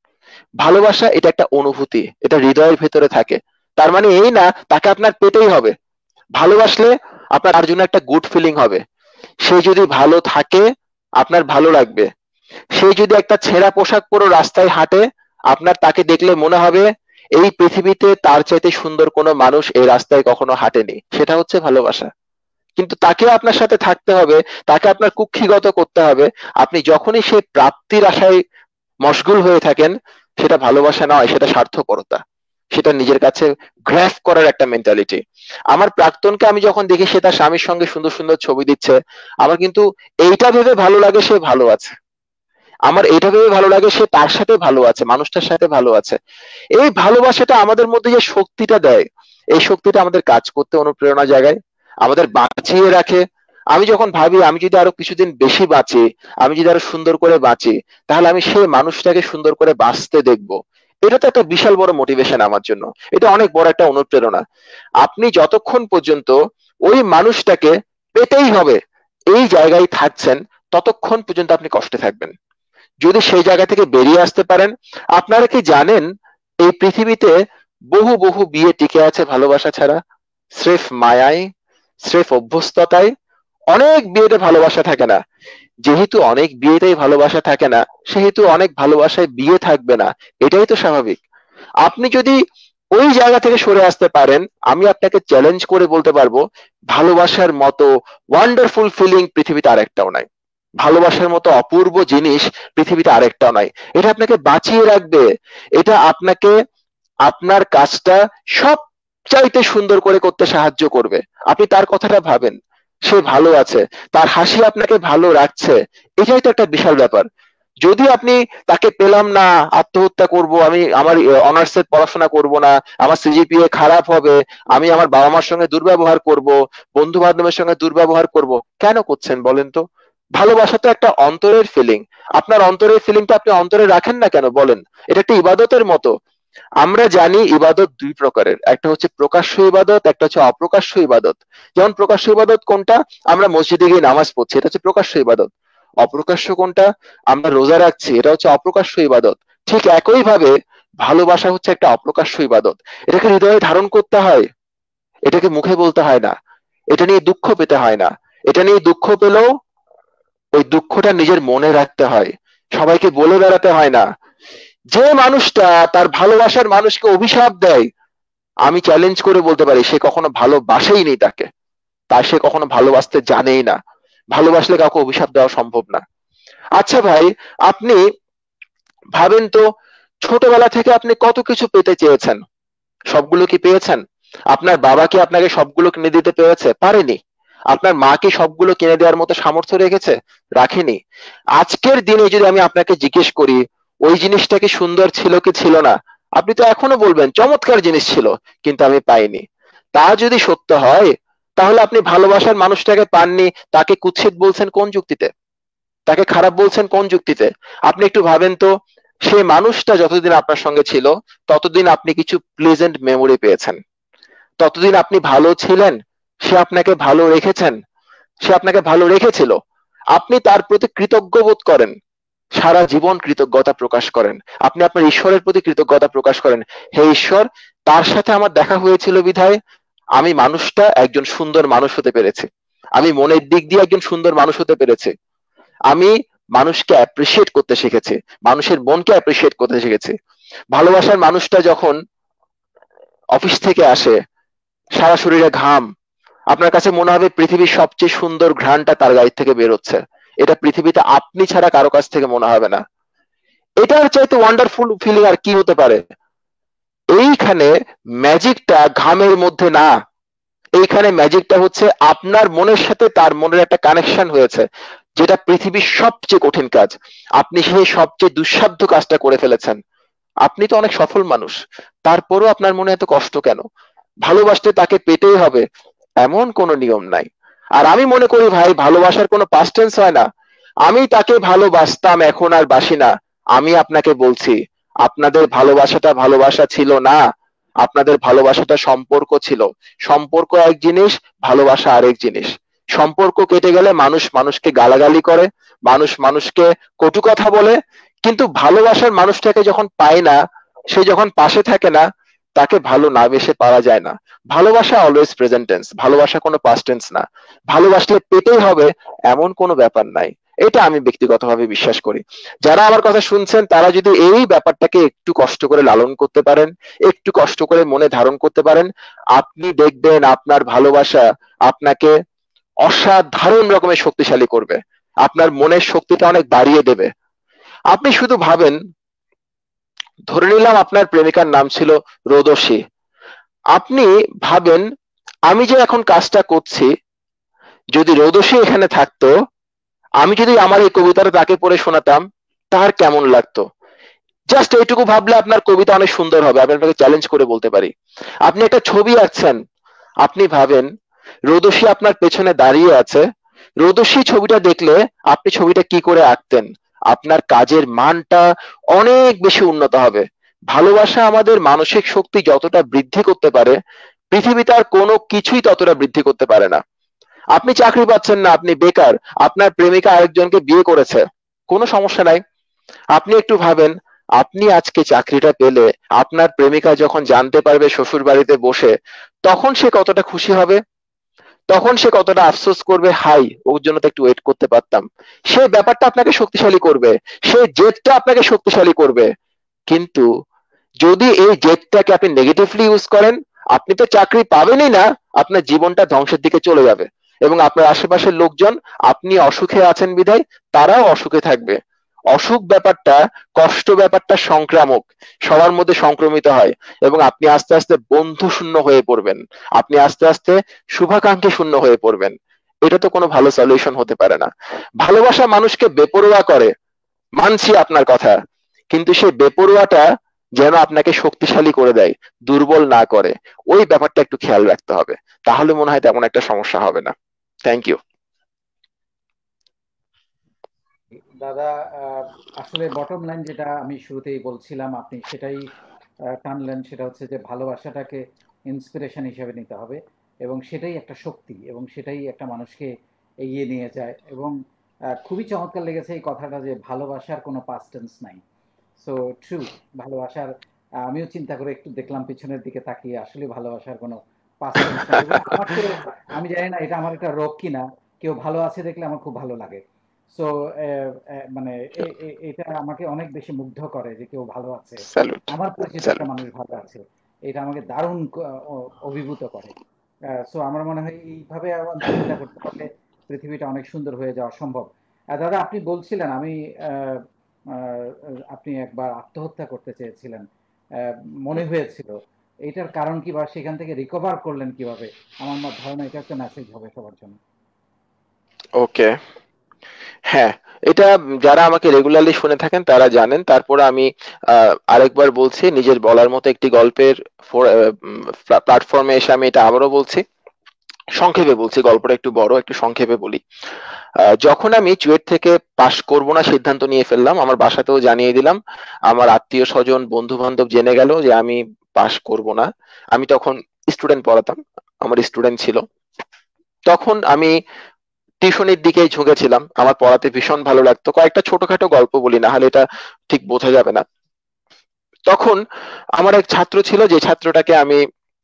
Speaker 2: ভালোবাসা এটা একটা অনুভূতি, এটা হৃদয়ের ভেতরে থাকে। তার মানে এই না তাকে আপনার পেতেই হবে। ভালোবাসলে আপনার তার জন্য একটা গুড ফিলিং হবে। সে যদি ভালো থাকে, আপনার ভালো লাগবে। সে যদি একটা ছেঁড়া পোশাক পরে রাস্তায় হাঁটে, আপনার তাকে দেখলে মনে হবে এই পৃথিবীতে তার চাইতে সুন্দর কোনো মানুষ এই রাস্তায় কখনো হাঁটেনি। সেটা হচ্ছে ভালোবাসা। কিন্তু তাকেও আপনার সাথে থাকতে হবে, তাকে আপনার কুক্ষিগত করতে হবে। আপনি যখনই সেই প্রাপ্তির আশায় মশগুল হয়ে থাকেন, সেটা ভালোবাসা নয়, সেটা স্বার্থপরতা। সেটা নিজের কাছে গ্র্যাফ করার একটা মেন্টালিটি। আমার প্রাক্তনকে আমি যখন দেখি সে তার স্বামীর সঙ্গে সুন্দর সুন্দর ছবি দিচ্ছে, আমার কিন্তু এইটা ভেবে ভালো লাগে সে ভালো আছে। আমার এটা ভেবে ভালো লাগে সে তার সাথে ভালো আছে, মানুষটার সাথে ভালো আছে। এই ভালোবাসাটা আমাদের মধ্যে যে শক্তিটা দেয়, এই শক্তিটা আমাদের কাজ করতে অনুপ্রেরণা জাগায়, আমাদের বাঁচিয়ে রাখে। আমি যখন ভাবি আমি যদি আরো কিছুদিন বেশি বাঁচি, আমি যদি আরো সুন্দর করে বাঁচি, তাহলে আমি সেই মানুষটাকে সুন্দর করে বাঁচতে দেখবো। এটা তো একটা বিশাল বড় মোটিভেশন আমার জন্য। এটা অনেক বড় একটা অনুপ্রেরণা। আপনি যতক্ষণ পর্যন্ত ওই মানুষটাকে পেতেই হবে এই জায়গায় থাকছেন, ততক্ষণ পর্যন্ত আপনি কষ্টে থাকবেন। যদি সেই জায়গা থেকে বেরিয়ে আসতে পারেন, আপনারা কি জানেন এই পৃথিবীতে বহু বহু বিয়ে টিকে আছে ভালোবাসা ছাড়া, স্রেফ মায়ায়, স্রেফ অভ্যস্ততায়। অনেক বিয়েতে ভালোবাসা থাকে না। যেহেতু অনেক বিয়েতেই ভালোবাসা থাকে না, সেহেতু অনেক ভালোবাসায় বিয়ে থাকবে না। এটাই তো স্বাভাবিক। আপনি যদি ওই জায়গা থেকে সরে আসতে পারেন, আমি আপনাকে চ্যালেঞ্জ করে বলতে পারবো, ভালোবাসার মতো ওয়ান্ডারফুল ফিলিং পৃথিবীতে আরেকটাও নাই। ভালোবাসার মতো অপূর্ব জিনিস পৃথিবীতে আরেকটাও নাই। এটা আপনাকে বাঁচিয়ে রাখবে। এটা আপনাকে আপনার কাজটা সব চাইতে সুন্দর করে করতে সাহায্য করবে। আপনি তার কথাটা ভাবেন, সে ভালো আছে, তার হাসি আপনাকে ভালো রাখছে। এটাই তো একটা বিশাল ব্যাপার। যদি আপনি তাকে পেলাম না, আত্মহত্যা করব, আমি আমার অনার্সের পড়াশোনা করব না, আমার সিজিপিএ খারাপ হবে, আমি আমার বাবা মার সঙ্গে দুর্ব্যবহার করব, বন্ধু বান্ধবের সঙ্গে দুর্ব্যবহার করব, কেন করছেন বলেন তো? ভালোবাসা তো একটা অন্তরের ফিলিং। আপনার অন্তরের ফিলিংটা আপনি অন্তরে রাখেন না কেন বলেন? এটা একটা ইবাদতের মতো। আমরা জানি ইবাদত দুই প্রকারের, একটা হচ্ছে প্রকাশ্য ইবাদত, একটা হচ্ছে অপ্রকাশ্য ইবাদত। যেমন প্রকাশ্য ইবাদত কোনটা? আমরা মসজিদে গিয়ে নামাজ পড়ছি, এটা হচ্ছে প্রকাশ্য ইবাদত। অপ্রকাশ্য কোনটা? আমরা রোজা রাখছি, এটা হচ্ছে অপ্রকাশ্য ইবাদত। ঠিক একই ভাবে ভালোবাসা হচ্ছে একটা অপ্রকাশ্য ইবাদত। এটাকে হৃদয়ে ধারণ করতে হয়, এটাকে মুখে বলতে হয় না। এটা নিয়ে দুঃখ পেতে হয় না। এটা নিয়ে দুঃখ পেলেও ওই দুঃখটা নিজের মনে রাখতে হয়, সবাইকে বলে বেড়াতে হয় না। যে মানুষটা তার ভালোবাসার মানুষকে অভিশাপ দেয়, আমি চ্যালেঞ্জ করে বলতে পারি সে কখনো ভালোবাসেই নি তাকে, তার সে কখনো ভালোবাসতে জানেই না। ভালোবাসলে কাউকে অভিশাপ দেওয়া সম্ভব না। আচ্ছা ভাই, আপনি ভাবেন তো, ছোটবেলা থেকে আপনি কত কিছু পেতে চেয়েছেন, সবগুলো কি পেয়েছেন? আপনার বাবা কি আপনাকে সবগুলো কিনে দিতে পেরেছে? পারেনি। আপনার মা কি সবগুলো কিনে দেওয়ার মতো সামর্থ্য রেখেছে? রাখেনি। আজকের দিনে যদি আমি আপনাকে জিজ্ঞেস করি ওই জিনিসটা কি সুন্দর ছিল কি ছিল না, আপনি তো এখনো বলবেন চমৎকার জিনিস ছিল, কিন্তু আমি পাইনি। তা যদি সত্য হয়, তাহলে আপনি ভালোবাসার মানুষটাকে পাননি, তাকে কুৎসিত বলছেন কোন যুক্তিতে? তাকে খারাপ বলছেন কোন যুক্তিতে? আপনি একটু ভাবেন তো, সেই মানুষটা যতদিন আপনার সঙ্গে ছিল ততদিন আপনি কিছু প্লেজেন্ট মেমোরি পেয়েছেন, ততদিন আপনি ভালো ছিলেন, সে আপনাকে ভালো রেখেছেন, সে আপনাকে ভালো রেখেছিল, আপনি তার প্রতি কৃতজ্ঞ বোধ করেন, সারা জীবন কৃতজ্ঞতা প্রকাশ করেন, আপনি আপনার ঈশ্বরের প্রতি কৃতজ্ঞতা প্রকাশ করেন, হে ঈশ্বর, তার সাথে আমার দেখা হয়েছিল বিধায় আমি মানুষটা একজন সুন্দর মানুষ হতে পেরেছি, আমি মনের দিক দিয়ে একজন সুন্দর মানুষ হতে পেরেছি, আমি মানুষকে অ্যাপ্রিসিয়েট করতে শিখেছি, মানুষের মনকে অ্যাপ্রিসিয়েট করতে শিখেছি। ভালোবাসার মানুষটা যখন অফিস থেকে আসে, সারা শরীরে ঘাম, আপনার কাছে মনে হবে পৃথিবীর সবচেয়ে সুন্দর ঘ্রাণটা তার গায়ে থেকে বেরোচ্ছে, এটা পৃথিবীতে আপনি ছাড়া কারো কাছ থেকে মনে হবে না। এটার চাইতে ওয়ান্ডারফুল ফিলিং আর কি হতে পারে? এইখানে ম্যাজিকটা ঘামের মধ্যে না, এইখানে ম্যাজিকটা হচ্ছে আপনার মনের সাথে তার মনের একটা কানেকশন হয়েছে, যেটা পৃথিবীর সবচেয়ে কঠিন কাজ, আপনি সেই সবচেয়ে দুঃসাধ্য কাজটা করে ফেলেছেন। আপনি তো অনেক সফল মানুষ, তারপরও আপনার মনে এত কষ্ট কেন? ভালোবাসতে তাকে পেতেই হবে এমন কোনো নিয়ম নাই। আর আমি মনে করি ভাই, ভালোবাসার কোনো পাস্ট টেন্স হয় না। আমি তাকে ভালোবাসতাম, এখন আর বাসি না। আমি আপনাকে বলছি, আপনাদের ভালোবাসাটা ভালোবাসা ছিল না, আপনাদের ভালোবাসাটা সম্পর্ক ছিল। সম্পর্ক এক জিনিস, ভালোবাসা আরেক জিনিস। সম্পর্ক কেটে গেলে মানুষ মানুষকে গালাগালি করে, মানুষ মানুষকে কটু কথা বলে, কিন্তু ভালোবাসার মানুষটাকে যখন পায় না, সে যখন পাশে থাকে না, তাকে ভালো না বেসে পাওয়া যায় না। ভালোবাসা অলওয়েজ প্রেজেন্ট টেন্স, ভালোবাসা কোনো পাস্ট টেন্স না। ভালোবাসলে পেতেই হবে এমন কোনো ব্যাপার নাই, এটা আমি ব্যক্তিগতভাবে বিশ্বাস করি। যারা আমার কথা শুনছেন তারা যদি এই ব্যাপারটাকে একটু কষ্ট করে লালন করতে পারেন, একটু কষ্ট করে মনে ধারণ করতে পারেন, আপনি দেখবেন আপনার ভালোবাসা আপনাকে অসাধারণ রকমের শক্তিশালী করবে, আপনার মনের শক্তিটা অনেক বাড়িয়ে দেবে। আপনি শুধু ভাবেন, ধরে নিলাম আপনার প্রেমিকার নাম ছিল রোদসী, আপনি ভাবেন আমি যে এখন কাজটা করছি, যদি রোদসী এখানে থাকতো, আমি যদি আমার এই কবিতাটা তাকে পড়ে শোনাতাম, তার কেমন লাগতো? জাস্ট এইটুকু ভাবলে আপনার কবিতা অনেক সুন্দর হবে, আমি আপনাকে চ্যালেঞ্জ করে বলতে পারি। আপনি একটা ছবি আঁকছেন, আপনি ভাবেন রোদসী আপনার পেছনে দাঁড়িয়ে আছে, রোদসী ছবিটা দেখলে আপনি ছবিটা কি করে আঁকতেন? আপনার কাজের মানটা অনেক বেশি উন্নত হবে। ভালোবাসা আমাদের মানসিক শক্তি যতটা বৃদ্ধি করতে পারে, পৃথিবীতে আর কোনো কিছুই ততটা বৃদ্ধি করতে পারে না। আপনি চাকরি পাচ্ছেন না, আপনি বেকার, আপনার প্রেমিকা আরেকজনকে বিয়ে করেছে, কোনো সমস্যা নাই। আপনি একটু ভাবেন, আপনি আজকে চাকরিটা পেলে আপনার প্রেমিকা যখন জানতে পারবে শ্বশুর বাড়িতে বসে, তখন সে কতটা খুশি হবে, তখন সে কতটা আফসোস করবে, হাই ওর জন্য তো একটু ওয়েট করতে পারতাম। সে ব্যাপারটা আপনাকে শক্তিশালী করবে, সে জেদটা আপনাকে শক্তিশালী করবে। কিন্তু যদি এই জেদটাকে আপনি নেগেটিভলি ইউজ করেন, আপনি তো চাকরি পাবেনই না, আপনার জীবনটা ধ্বংসের দিকে চলে যাবে, এবং আপনার আশেপাশের লোকজন, আপনি অসুখে আছেন বিধায় তারাও অসুখে থাকবে। অসুখ ব্যাপারটা, কষ্ট ব্যাপারটা সংক্রামক, সবার মধ্যে সংক্রমিত হয়, এবং আপনি আস্তে আস্তে বন্ধু শূন্য হয়ে পড়বেন, আপনি আস্তে আস্তে শুভাকাঙ্ক্ষী শূন্য হয়ে পড়বেন। এটা তো কোনো ভালো সলিউশন হতে পারে না। ভালোবাসা মানুষকে বেপরোয়া করে, মানছি আপনার কথা, কিন্তু সেই বেপরোয়াটা যেন আপনাকে শক্তিশালী করে দেয়, দুর্বল না করে, ওই ব্যাপারটা একটু খেয়াল রাখতে হবে, তাহলে মনে হয় তেমন একটা সমস্যা হবে না। Thank you.
Speaker 1: দাদা, আসলে বটম লাইন যেটা আমি শুরুতেই বলছিলাম, আপনি সেটাই টানলেন। সেটা হচ্ছে যে ভালোবাসাটাকে ইন্সপিরেশন হিসেবে নিতে হবে, এবং সেটাই একটা শক্তি, এবং সেটাই একটা মানুষকে এগিয়ে নিয়ে যায়। এবং খুবই চমৎকার লেগেছে এই কথাটা যে ভালোবাসার কোনো পাস্ট টেন্স নাই। So true. ভালোবাসার আমিও চিন্তা করে একটু দেখলাম পিছনের দিকে তাকিয়ে, আসলে ভালোবাসার কোনো পাস্ট টেন্স নাই। এবং আমার তো, আমি জানি না এটা আমার একটা রোগ কিনা, কেউ ভালো আছে দেখলে আমার খুব ভালো লাগে। সো মানে এটা আমাকে অনেক বেশি মুগ্ধ করে যে কেউ ভালো আছে,
Speaker 2: স্যালুট।
Speaker 1: আমার পরিচিত একটা
Speaker 2: স্যালুট।
Speaker 1: মানুষ ভালো আছে। এটা আমাকে দারুণ অভিভূত করে। সো আমার মনে হয় এইভাবে আমার চিন্তা করতে পারলে পৃথিবীটা অনেক সুন্দর হয়ে যাওয়া সম্ভব। দাদা, আপনি বলছিলেন আমি আহ, আহ, আপনি একবার আত্মহত্যা করতে চেয়েছিলেন, আহ, মনে হয়েছিল। এটার কারণ কি, বা সেখান থেকে রিকভার করলেন কিভাবে? আমার ধারণা এটা একটা মেসেজ হবে সবার জন্য।
Speaker 2: ওকে। হ্যাঁ, এটা যারা আমাকে রেগুলারলি শুনে থাকেন তারা জানেন, তারপরে আমি আরেকবার বলছি, নিজের বলার মতো একটি গল্পের প্ল্যাটফর্মে এসে আমি এটা আবারও বলছি। সংক্ষেপে বলছি, গল্পটা একটু বড়, একটু সংক্ষেপে বলি। যখন আমি চুয়েট থেকে পাশ করব না সিদ্ধান্ত নিয়ে ফেললাম, আমার বাসাতেও জানিয়ে দিলাম, আমার আত্মীয় স্বজন বন্ধু বান্ধব জেনে গেল যে আমি পাশ করব না। আমি তখন স্টুডেন্ট পড়াতাম, আমার স্টুডেন্ট ছিল। তখন আমি টিউশনির দিকেই ঝুঁকেছিলাম, আমার পড়াতে ভীষণ ভালো লাগতো। কয়েকটা ছোটখাটো গল্প বলি, না হলে এটা ঠিক বোঝা যাবে না। তখন আমার এক ছাত্র ছিল, যে ছাত্রটাকে আমি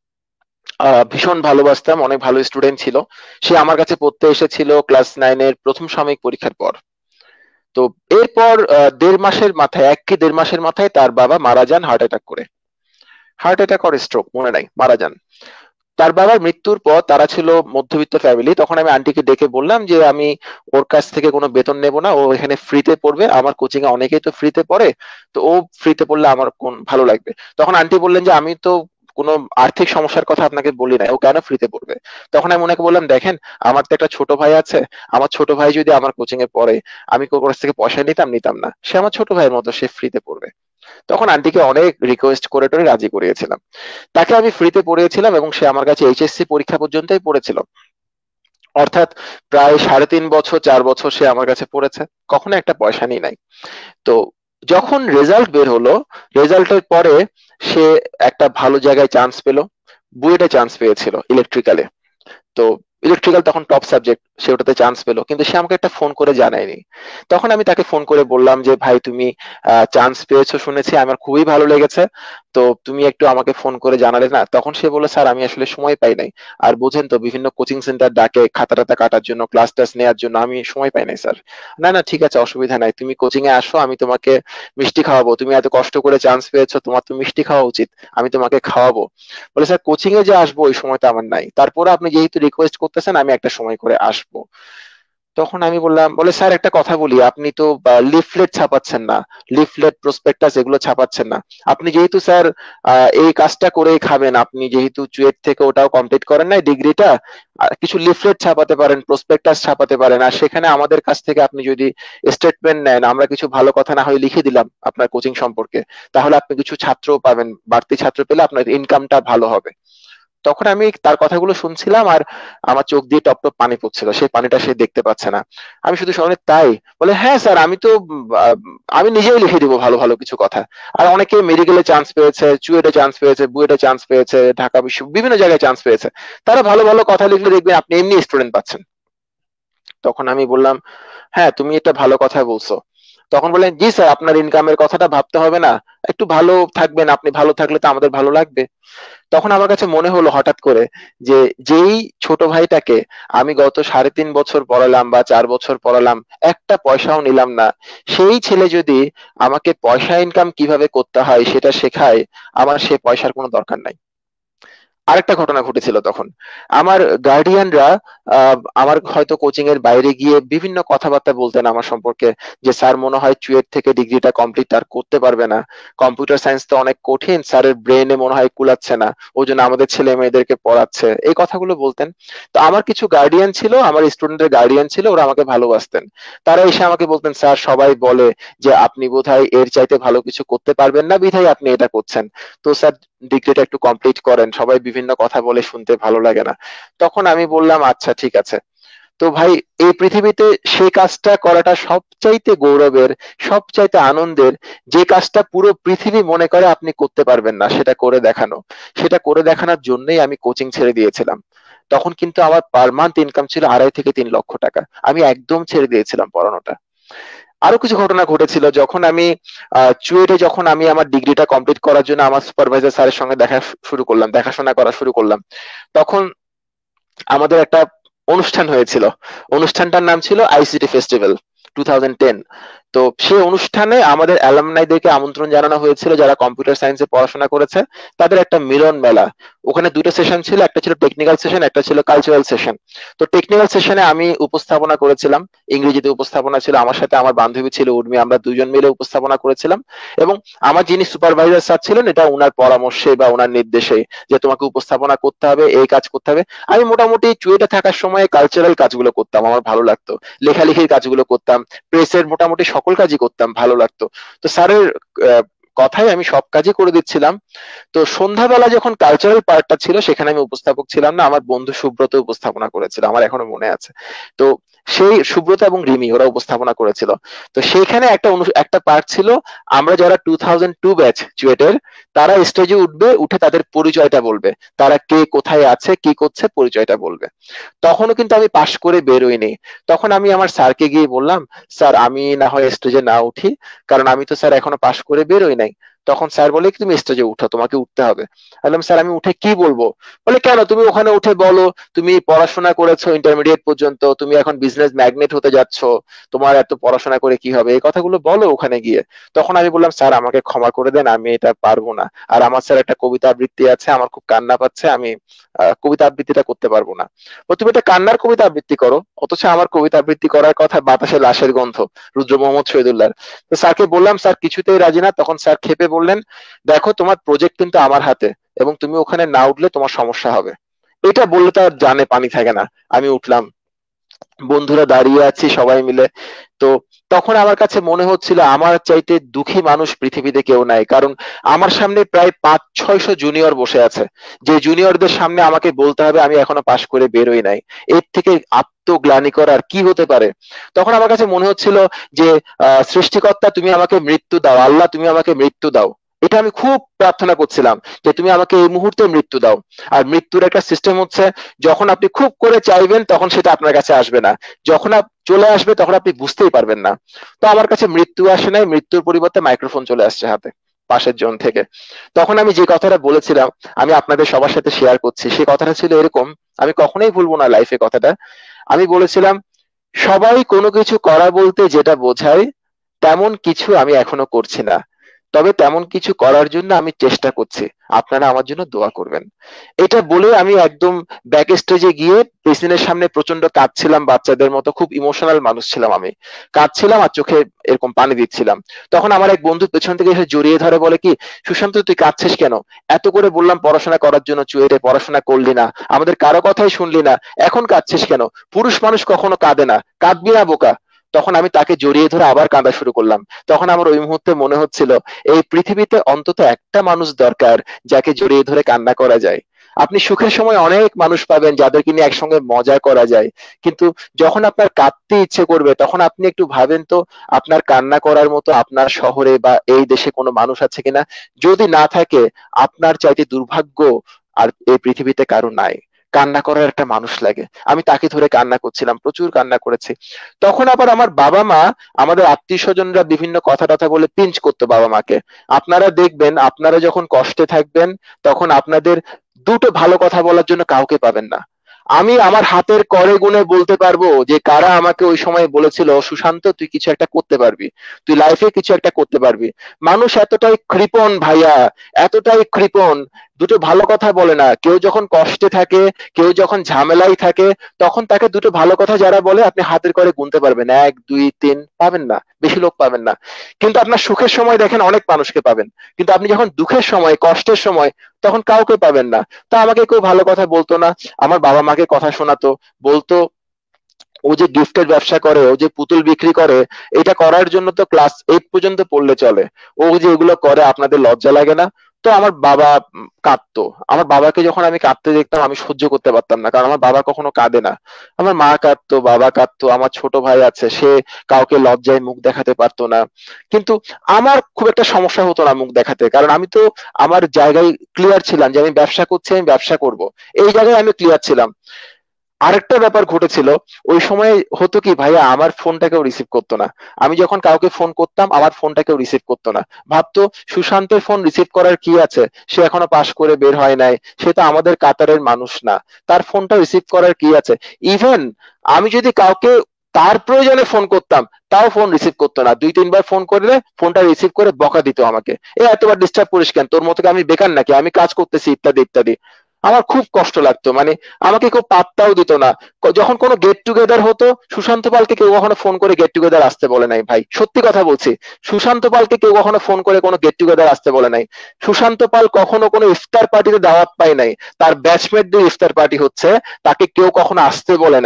Speaker 2: ভীষণ ভালোবাসতাম, অনেক ভালো স্টুডেন্ট ছিল। সে আমার কাছে পড়তে এসেছিল ক্লাস 9-এর প্রথম সাময়িক পরীক্ষার পর। তো এরপর 1.5 মাসের মাথায়, 1 কি 1.5 মাসের মাথায় তার বাবা মারা যান হার্ট অ্যাটাক করে। হার্ট অ্যাটাক আর স্ট্রোক মনে নাই, মারা যান। তার বাবার মৃত্যুর পর, তারা ছিল মধ্যবিত্ত ফ্যামিলি, তখন আমি আন্টিকে ডেকে বললাম যে আমি ওর কাছ থেকে কোনো বেতন নেব না, ও এখানে ফ্রিতে পড়বে, আমার কোচিং এ অনেকেই তো ফ্রিতে পড়ে, তো ও ফ্রিতে পড়লে আমার কোন ভালো লাগবে। তখন আন্টি বললেন যে আমি তো কোনো আর্থিক সমস্যার কথা আপনাকে বলি না, ও কেন ফ্রিতে পড়বে। তখন আমি ওনাকে বললাম, দেখেন, আমার তো একটা ছোট ভাই আছে, আমার ছোট ভাই যদি আমার কোচিং এ পড়ে, আমি ওর কাছ থেকে পয়সা নিতাম নিতাম না, সে আমার ছোট ভাইয়ের মতো, সে ফ্রিতে পড়বে। তখন আন্টিকে অনেক রিকোয়েস্ট করে টোরে রাজি করিয়েছিলাম, তাকে আমি ফ্রিতে পড়িয়েছিলাম, এবং সে আমার কাছে এইচএসসি পরীক্ষা পর্যন্তই পড়েছিল। অর্থাৎ প্রায় 3.5 বছর 4 বছর সে আমার কাছে পড়েছে, কখনো একটা পয়সা নিই নাই। তো যখন রেজাল্ট বের হলো, রেজাল্টের পরে সে একটা ভালো জায়গায় চান্স পেলো, বুয়েটে চান্স পেয়েছিল ইলেকট্রিক্যালে। তো ইলেকট্রিক্যাল তখন টপ সাবজেক্ট, সে ওটাতে চান্স পেলো, কিন্তু সে আমাকে একটা ফোন করে জানায়নি। তখন আমি তাকে ফোন করে বললাম যে ভাই, তুমি চান্স পেয়েছো শুনেছি, আমার খুবই ভালো লেগেছে, তো তুমি একটু আমাকে ফোন করে জানালে না। তখন সে বললো, স্যার আমি আসলে সময় পাই নাই, আর বোঝেন তো বিভিন্ন কোচিং সেন্টার ডাকে খাতা টাতা কাটার জন্য, ক্লাস টাস নেওয়ার জন্য, আমি সময় পাই নাই স্যার। না না, ঠিক আছে, অসুবিধা নাই, তুমি কোচিং এ আসো, আমি তোমাকে মিষ্টি খাওয়াবো, তুমি এত কষ্ট করে চান্স পেয়েছো, তোমার তো মিষ্টি খাওয়া উচিত, আমি তোমাকে খাওয়াবো। বলে, স্যার কোচিং এ যে আসবো ওই সময়টা আমার নাই, তারপরে আপনি যেহেতু রিকোয়েস্ট করতেছেন আমি একটা সময় করে আসবো। তখন আমি বললাম, বলে স্যার একটা কথা বলি, আপনি তো লিফলেট ছাপাচ্ছেন না, লিফলেট প্রসপেক্টাস এগুলো ছাপাচ্ছেন না। আপনি যেহেতু স্যার এই কাজটা করেই খাবেন, আপনি যেহেতু চুয়েট থেকে ওটাও কমপ্লিট করেন নাই ডিগ্রিটা, কিছু লিফলেট ছাপাতে পারেন, প্রসপেক্টাস ছাপাতে পারেন, আর সেখানে আমাদের কাছ থেকে আপনি যদি স্টেটমেন্ট নেন, আমরা কিছু ভালো কথা না হয় লিখে দিলাম আপনার কোচিং সম্পর্কে, তাহলে আপনি কিছু ছাত্র পাবেন, বাড়তি ছাত্র পেলে আপনার ইনকামটা ভালো হবে। তখন আমি তার কথাগুলো শুনছিলাম, আর আমার চোখ দিয়ে টপ টপ পানি পড়ছিল, সেই পানিটা সে দেখতে পাচ্ছে না। আমি শুধু শুনলাম, তাই? বলে, হ্যাঁ স্যার, আমি তো আমি নিজেই লিখে দিব ভালো ভালো কিছু কথা। আর অনেকে মেডিকেলে চান্স পেয়েছে, চুয়েটে চান্স পেয়েছে, বুয়েটে চান্স পেয়েছে, ঢাকা বিশ্ব বিভিন্ন জায়গায় চান্স পেয়েছে, তারা ভালো ভালো কথা লিখলে দেখবেন আপনি এমনি স্টুডেন্ট পাচ্ছেন। তখন আমি বললাম, হ্যাঁ তুমি এটা ভালো কথা বলছো। তখন বললেন, জি স্যার, আপনার ইনকামের কথাটা ভাবতে হবে না, একটু ভালো থাকবেন, আপনি ভালো থাকলে তো আমাদের ভালো লাগবে। তখন আমার কাছে মনে হলো হঠাৎ করে, যে যেই ছোট ভাইটাকে আমি গত 3.5 বছর পড়ালাম বা 4 বছর পড়ালাম, একটা পয়সাও নিলাম না, সেই ছেলে যদি আমাকে পয়সা ইনকাম কিভাবে করতে হয় সেটা শেখায়, আমার সে পয়সার কোনো দরকার নাই। আরেকটা ঘটনা ঘটেছিল তখন, আমার গার্ডিয়ানরা আমার হয়তো কোচিং এর বাইরে গিয়ে বিভিন্ন কথাবার্তা বলতেন আমার সম্পর্কে, যে স্যার মনে হয় চুয়েট থেকে ডিগ্রিটা কমপ্লিট আর করতে পারবে না, কম্পিউটার সায়েন্স তো অনেক কঠিন, স্যারের ব্রেনে মনে হয় কুলাচ্ছে না, ওই জন্য আমাদের ছেলে মেয়েদেরকে পড়াচ্ছে, এই কথাগুলো বলতেন। তো আমার কিছু গার্ডিয়ান ছিল, আমার স্টুডেন্টের গার্ডিয়ান ছিল, ওরা আমাকে ভালোবাসতেন। তারা এসে আমাকে বলতেন, স্যার সবাই বলে যে আপনি বোধহয় এর চাইতে ভালো কিছু করতে পারবেন না, বিধায় আপনি এটা করছেন, তো স্যার ডিগ্রিটা একটু কমপ্লিট করেন, সবাই বিভিন্ন কথা বলে শুনতে ভালো লাগে না। তখন আমি বললাম, আচ্ছা ঠিক আছে। তো ভাই, এই পৃথিবীতে সেই কাজটা করাটা সবচাইতে গৌরবের, সবচাইতে আনন্দের, যে কাজটা পুরো পৃথিবী মনে করে আপনি করতে পারবেন না, সেটা করে দেখানো। সেটা করে দেখানোর জন্যই আমি কোচিং ছেড়ে দিয়েছিলাম। তখন কিন্তু আমার পার মান্থ ইনকাম ছিল 2.5 থেকে 3 লক্ষ টাকা, আমি একদম ছেড়ে দিয়েছিলাম পড়ানোটা। আরো কিছু ঘটনা ঘটেছিল, যখন আমি চুয়েটে যখন আমি আমার ডিগ্রিটা কমপ্লিট করার জন্য আমার সুপারভাইজার স্যারের সঙ্গে শুরু করলাম, দেখাশোনা করা শুরু করলাম, তখন আমাদের একটা অনুষ্ঠান হয়েছিল। অনুষ্ঠানটার নাম ছিল আইসিটি ফেস্টিভ্যাল 2010। তো সেই অনুষ্ঠানে আমাদের অ্যালামনাইদেরকে আমন্ত্রণ জানানো হয়েছিল, যারা কম্পিউটার সায়েন্সে পড়াশোনা করেছে, তাদের একটা মিলন মেলা। ওখানে দুটো সেশন ছিল, একটা ছিল টেকনিক্যাল সেশন, একটা ছিল কালচারাল সেশন। তো টেকনিক্যাল সেশনে আমি উপস্থাপনা করেছিলাম, ইংরেজিতে উপস্থাপনা ছিল, আমার সাথে আমার বান্ধবী ছিল উর্মি, আমরা দুজন মিলে উপস্থাপনা করেছিলাম। এবং আমার যিনি সুপারভাইজার স্যার ছিলেন, এটা ওনার পরামর্শে বা ওনার নির্দেশে, যে তোমাকে উপস্থাপনা করতে হবে, এই কাজ করতে হবে। আমি মোটামুটি চুয়েটে থাকার সময় কালচারাল কাজগুলো করতাম, আমার ভালো লাগতো, লেখালেখির কাজগুলো করতাম, প্রেসের মোটামুটি সকল কাজই করতাম, ভালো লাগতো। তো স্যারের কথায় আমি সব কাজই করে দিচ্ছিলাম। তো সন্ধ্যাবেলা যখন কালচারাল পার্টটা ছিল সেখানে আমি উপস্থাপক ছিলাম না, আমার বন্ধু সুব্রত উপস্থাপনা করেছিল, আমার এখনো মনে আছে। তো সেই সুব্রত এবং রিমি ওরা উপস্থাপনা করেছিল। তো সেইখানে একটা পার্ট ছিল, আমরা যারা 2002 ব্যাচ চুয়েটের, তারা স্টেজে উঠবে, উঠে তাদের পরিচয়টা বলবে, তারা কে কোথায় আছে কি করছে পরিচয়টা বলবে। তখনও কিন্তু আমি পাশ করে বেরোইনি। তখন আমি আমার স্যারকে গিয়ে বললাম, স্যার আমি না হয় স্টেজে না উঠি, কারণ আমি তো স্যার এখনো পাশ করে বেরোই নাই। তখন স্যার বলে কি তুমি স্টেজে উঠো, তোমাকে উঠতে হবে। বললাম স্যার আমি উঠে কি বলবো? বলে কেন, তুমি ওখানে উঠে বলো তুমি পড়াশোনা করেছো ইন্টারমিডিয়েট পর্যন্ত, তুমি এখন বিজনেস ম্যাগনেট হতে যাচ্ছ, তোমার এত পড়াশোনা করে কি হবে, এই কথাগুলো বলো ওখানে গিয়ে। তখন আমি বললাম স্যার আমাকে ক্ষমা করে দেন, আমি এটা পারবো না। আর আমার স্যার একটা কবিতা আবৃত্তি আছে, আমার খুব কান্না পাচ্ছে, আমি কবিতা আবৃত্তিটা করতে পারবো না। তো তুমি একটা কান্নার কবিতা আবৃত্তি করো, অথচ আমার কবিতা আবৃত্তি করার কথা বাতাসে লাশের গন্ধ, রুদ্র মোহাম্মদ শহীদুল্লাহ। তো স্যারকে বললাম, স্যার কিছুতেই রাজি না। তখন স্যার ক্ষেপে বললেন, দেখো তোমার প্রজেক্ট কিন্তু আমার হাতে, এবং তুমি ওখানে না উঠলে তোমার সমস্যা হবে। এটা বললে তো আর জানে পানি থাকে না। আমি উঠলাম, বন্ধুরা দাঁড়িয়ে আছি সবাই মিলে। তো তখন আমার কাছে মনে হচ্ছিল আমার চাইতে দুঃখী মানুষ পৃথিবীতে কেউ নাই, কারণ আমার সামনে প্রায় 500-600 জুনিয়র বসে আছে, যে জুনিয়রদের সামনে আমাকে বলতে হবে আমি এখনো পাশ করে বেরোই নাই। এর থেকে আত্মগ্লানি করার কি হতে পারে? তখন আমার কাছে মনে হচ্ছিল যে সৃষ্টিকর্তা তুমি আমাকে মৃত্যু দাও, আল্লাহ তুমি আমাকে মৃত্যু দাও। এটা আমি খুব প্রার্থনা করছিলাম যে তুমি আমাকে এই মুহূর্তে মৃত্যু দাও। আর মৃত্যুর একটা সিস্টেম হচ্ছে, যখন আপনি খুব করে চাইবেন তখন সেটা আপনার কাছে আসবে না, যখন চলে আসবে তখন আপনি বুঝতেই পারবেন না। তো আমার কাছে মৃত্যু আসে নাই, মৃত্যুর পরিবর্তে মাইক্রোফোন চলে আসছে হাতে পাশের জন থেকে। তখন আমি যে কথাটা বলেছিলাম, আমি আপনাদের সবার সাথে শেয়ার করছি, সে কথাটা ছিল এরকম, আমি কখনোই ভুলবো না লাইফে কথাটা। আমি বলেছিলাম, সবাই কোনো কিছু করা বলতে যেটা বোঝায় তেমন কিছু আমি এখনো করছি না, তবে তেমন কিছু করার জন্য আমি চেষ্টা করছি, আপনারা আমার জন্য দোয়া করবেন। এটা বলে আমি একদম ব্যাক স্টেজে গিয়ে পেছনের সামনে প্রচন্ড কাঁদছিলাম, বাচ্চাদের মতো, খুব ইমোশনাল মানুষ ছিলাম আমি, কাঁদছিলাম আর চোখে এরকম পানি দিচ্ছিলাম। তখন আমার এক বন্ধু পেছন থেকে এসে জড়িয়ে ধরে, বলে কি সুশান্ত তুই কাঁদছিস কেন? এত করে বললাম পড়াশোনা করার জন্য, চুয়েটে পড়াশোনা করলি না, আমাদের কারো কথাই শুনলি না, এখন কাঁদছিস কেন? পুরুষ মানুষ কখনো কাঁদে না, কাঁদবি না বোকা। তখন আমি তাকে জড়িয়ে ধরে আবার কাঁদা শুরু করলাম। তখন আমার ওই মুহূর্তে মনে হচ্ছিল, এই পৃথিবীতে অন্তত একটা মানুষ দরকার যাকে জড়িয়ে ধরে কান্না করা যায়। আপনি সুখের সময় অনেক মানুষ পাবেন যাদেরকে নিয়ে একসঙ্গে মজা করা যায়, কিন্তু যখন আপনার কাঁদতে ইচ্ছে করবে তখন আপনি একটু ভাবেন তো, আপনার কান্না করার মতো আপনার শহরে বা এই দেশে কোনো মানুষ আছে কিনা। যদি না থাকে, আপনার চাইতে দুর্ভাগ্য আর এই পৃথিবীতে কারো নাই। কান্না করার একটা মানুষ লাগে। আমি তাকে ধরে কান্না করছিলাম, প্রচুর কান্না করেছি। তখন আবার আমার বাবা মা, আমাদের আত্মীয় স্বজনরা বিভিন্ন কথা টথা বলে পিঞ্চ করতো বাবা মাকে। আপনারা দেখবেন, আপনারা যখন কষ্টে থাকবেন তখন আপনাদের দুটো ভালো কথা বলার জন্য কাউকে পাবেন না। আমি আমার হাতের করে গুনে বলতে পারবো যে কারা আমাকে ওই সময় বলেছিল, সুশান্ত তুই কিছু একটা করতে পারবি, তুই লাইফে কিছু একটা করতে পারবি। মানুষ এতটাই কৃপণ ভাইয়া, এতটাই কৃপণ, দুটো ভালো কথা বলে না। কেউ যখন কষ্টে থাকে, কেউ যখন ঝামেলায় থাকে, তখন তাকে দুটো ভালো কথা যারা বলে আপনি হাতের করে গুনতে পারবেন, 1 2 3 পাবেন না, বেশি লোক পাবেন না। কিন্তু আপনার সুখের সময় দেখেন অনেক মানুষকে পাবেন, কিন্তু আপনি যখন দুঃখের সময়, কষ্টের সময়, তখন কাউকে পাবেন না। তা আমাকে কেউ ভালো কথা বলতো না। আমার বাবা মাকে কথা শোনাতো, বলতো ও যে গিফটের ব্যবসা করে, ও যে পুতুল বিক্রি করে, এটা করার জন্য তো ক্লাস 8 পর্যন্ত পড়লে চলে, ও যে এগুলো করে আপনাদের লজ্জা লাগে না? তো আমার বাবা কাঁদতো। আমার বাবাকে যখন আমি কাঁদতে দেখতাম আমি সহ্য করতে পারতাম না, কারণ আমার বাবা কখনো কাঁদে না। আমার মা কাঁদতো, বাবা কাঁদতো, আমার ছোট ভাই আছে, সে কাউকে লজ্জায় মুখ দেখাতে পারতো না। কিন্তু আমার খুব একটা সমস্যা হতো না মুখ দেখাতে, কারণ আমি তো আমার জায়গায় ক্লিয়ার ছিলাম যে আমি ব্যবসা করছি, আমি ব্যবসা করব, এই জায়গায় আমি ক্লিয়ার ছিলাম। আরেকটা ব্যাপার ঘটেছিল, ওই সময় হতো কি ভাইয়া, আমার ফোনটা কেউ রিসিভ করতো না। আমি যখন কাউকে ফোন করতাম আমার ফোনটা কেউ রিসিভ করতো না। ভাবতো সুশান্তের ফোন রিসিভ করার কি আছে, সে এখনো পাশ করে বের হয় নাই, সে তো আমাদের কাতারের মানুষ না, তার ফোনটা রিসিভ করার কি আছে। ইভেন আমি যদি কাউকে তার প্রয়োজনে ফোন করতাম, তাও ফোন রিসিভ করতো না। 2 3 বার ফোন করলে ফোনটা রিসিভ করে বকা দিত আমাকে, এতবার ডিস্টার্ব করিস কেন, তোর মতো কি আমি বেকার নাকি, আমি কাজ করতেছি, ইত্যাদি ইত্যাদি। আমার খুব কষ্ট লাগতো, মানে আমাকে কেউ পাত্তাও দিত না। যখন কোনো গেট টুগেদার হতো, সুশান্ত পালকে কেউ কখনো ফোন করে গেট টুগেদার আসতে বলে নাই ভাই, সত্যি কথা বলছি। সুশান্ত পালকে কেউ কখনো ফোন করে কোনো গেট টুগেদার আসতে বলে নাই। সুশান্ত পাল কখনো কোনো ইফতার পার্টিতে দাওয়াত পায় নাই, তার ব্যাচমেটদের ইফতার পার্টি হচ্ছে, তাকে কেউ কখনো আসতে বলে নাই।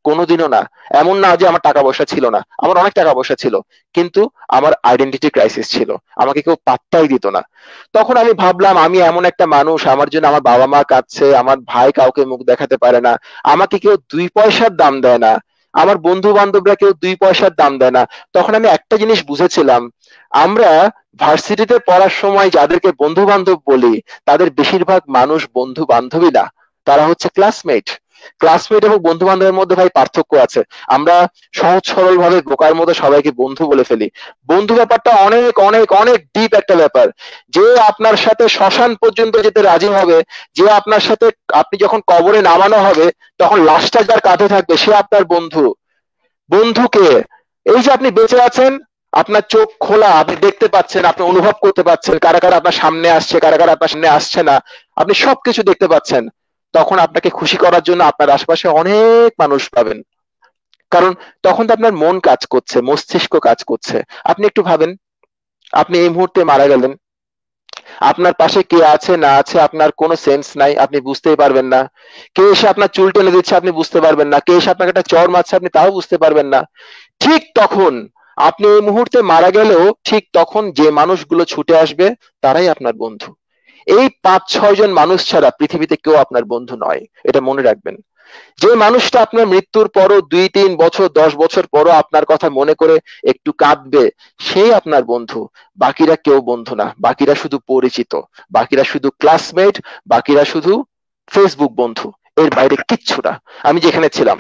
Speaker 2: কোনোদিনও না। এমন না যে আমার টাকা পয়সা ছিল না, আমার অনেক টাকা পয়সা ছিল, কিন্তু আমার আইডেন্টিটি ক্রাইসিস ছিল, আমাকে কেউ পাত্তাই দিত না। তখন আমি ভাবলাম আমি এমন একটা মানুষ, আমার জন্য আমার বাবা মা কাঁদছে, আমার ভাই কাউকে মুখ দেখাতে পারে না, আমাকে কেউ 2 পয়সার দাম দেয় না, আমার বন্ধু বান্ধবরা কেউ 2 পয়সার দাম দেয় না। তখন আমি একটা জিনিস বুঝেছিলাম, আমরা ভার্সিটিতে পড়ার সময় যাদেরকে বন্ধু বান্ধব বলি, তাদের বেশিরভাগ মানুষ বন্ধু বান্ধবী না, তারা হচ্ছে ক্লাসমেট। ক্লাসমেট এবং বন্ধু বান্ধবের মধ্যে ভাই পার্থক্য আছে। আমরা সহজ সরল ভাবে বোকার মতো সবাইকে বন্ধু বলে ফেলি। বন্ধু ব্যাপারটা অনেক অনেক অনেক ডিপ একটা ব্যাপার। যে আপনার সাথে শ্মশান পর্যন্ত যেতে রাজি হবে, যে আপনার সাথে আপনি যখন কবরে নামানো হবে তখন লাশটা যার কাঁধে থাকবে, সে আপনার বন্ধু। বন্ধুকে, এই যে আপনি বেঁচে আছেন, আপনার চোখ খোলা, আপনি দেখতে পাচ্ছেন, আপনি অনুভব করতে পাচ্ছেন কারা কারা আপনার সামনে আসছে, কারা কারা আপনার সামনে আসছে না, আপনি সবকিছু দেখতে পাচ্ছেন। তখন আপনাকে খুশি করার জন্য আপনার আশেপাশে অনেক মানুষ পাবেন। কারণ তখন তো আপনার মন কাজ করছে, মস্তিষ্ক কাজ করছে। আপনি একটু ভাবেন, আপনি এই মুহূর্তে মারা গেলেন, আপনার পাশে কে আছে না আছে আপনার কোনো সেন্স নাই, আপনি বুঝতেই পারবেন না। কে এসে আপনার চুল টেনে দিচ্ছে আপনি বুঝতে পারবেন না, কে এসে আপনাকে একটা চড় মারছে আপনি তাও বুঝতে পারবেন না। ঠিক তখন, আপনি এই মুহূর্তে মারা গেলেও ঠিক তখন যে মানুষগুলো ছুটে আসবে তারাই আপনার বন্ধু। এই 5-6 জন মানুষ ছাড়া পৃথিবীতে কেউ আপনার বন্ধু নয়, এটা মনে রাখবেন। যে মানুষটা আপনার মৃত্যুর পরও 2-3 বছর 10 বছর পরও আপনার কথা মনে করে একটু কাঁদবে, সেই আপনার বন্ধু। বাকিরা কেউ বন্ধু না, বাকিরা শুধু পরিচিত, বাকিরা শুধু ক্লাসমেট, বাকিরা শুধু ফেসবুক বন্ধু, এর বাইরে কিচ্ছু না। আমি যেখানে ছিলাম,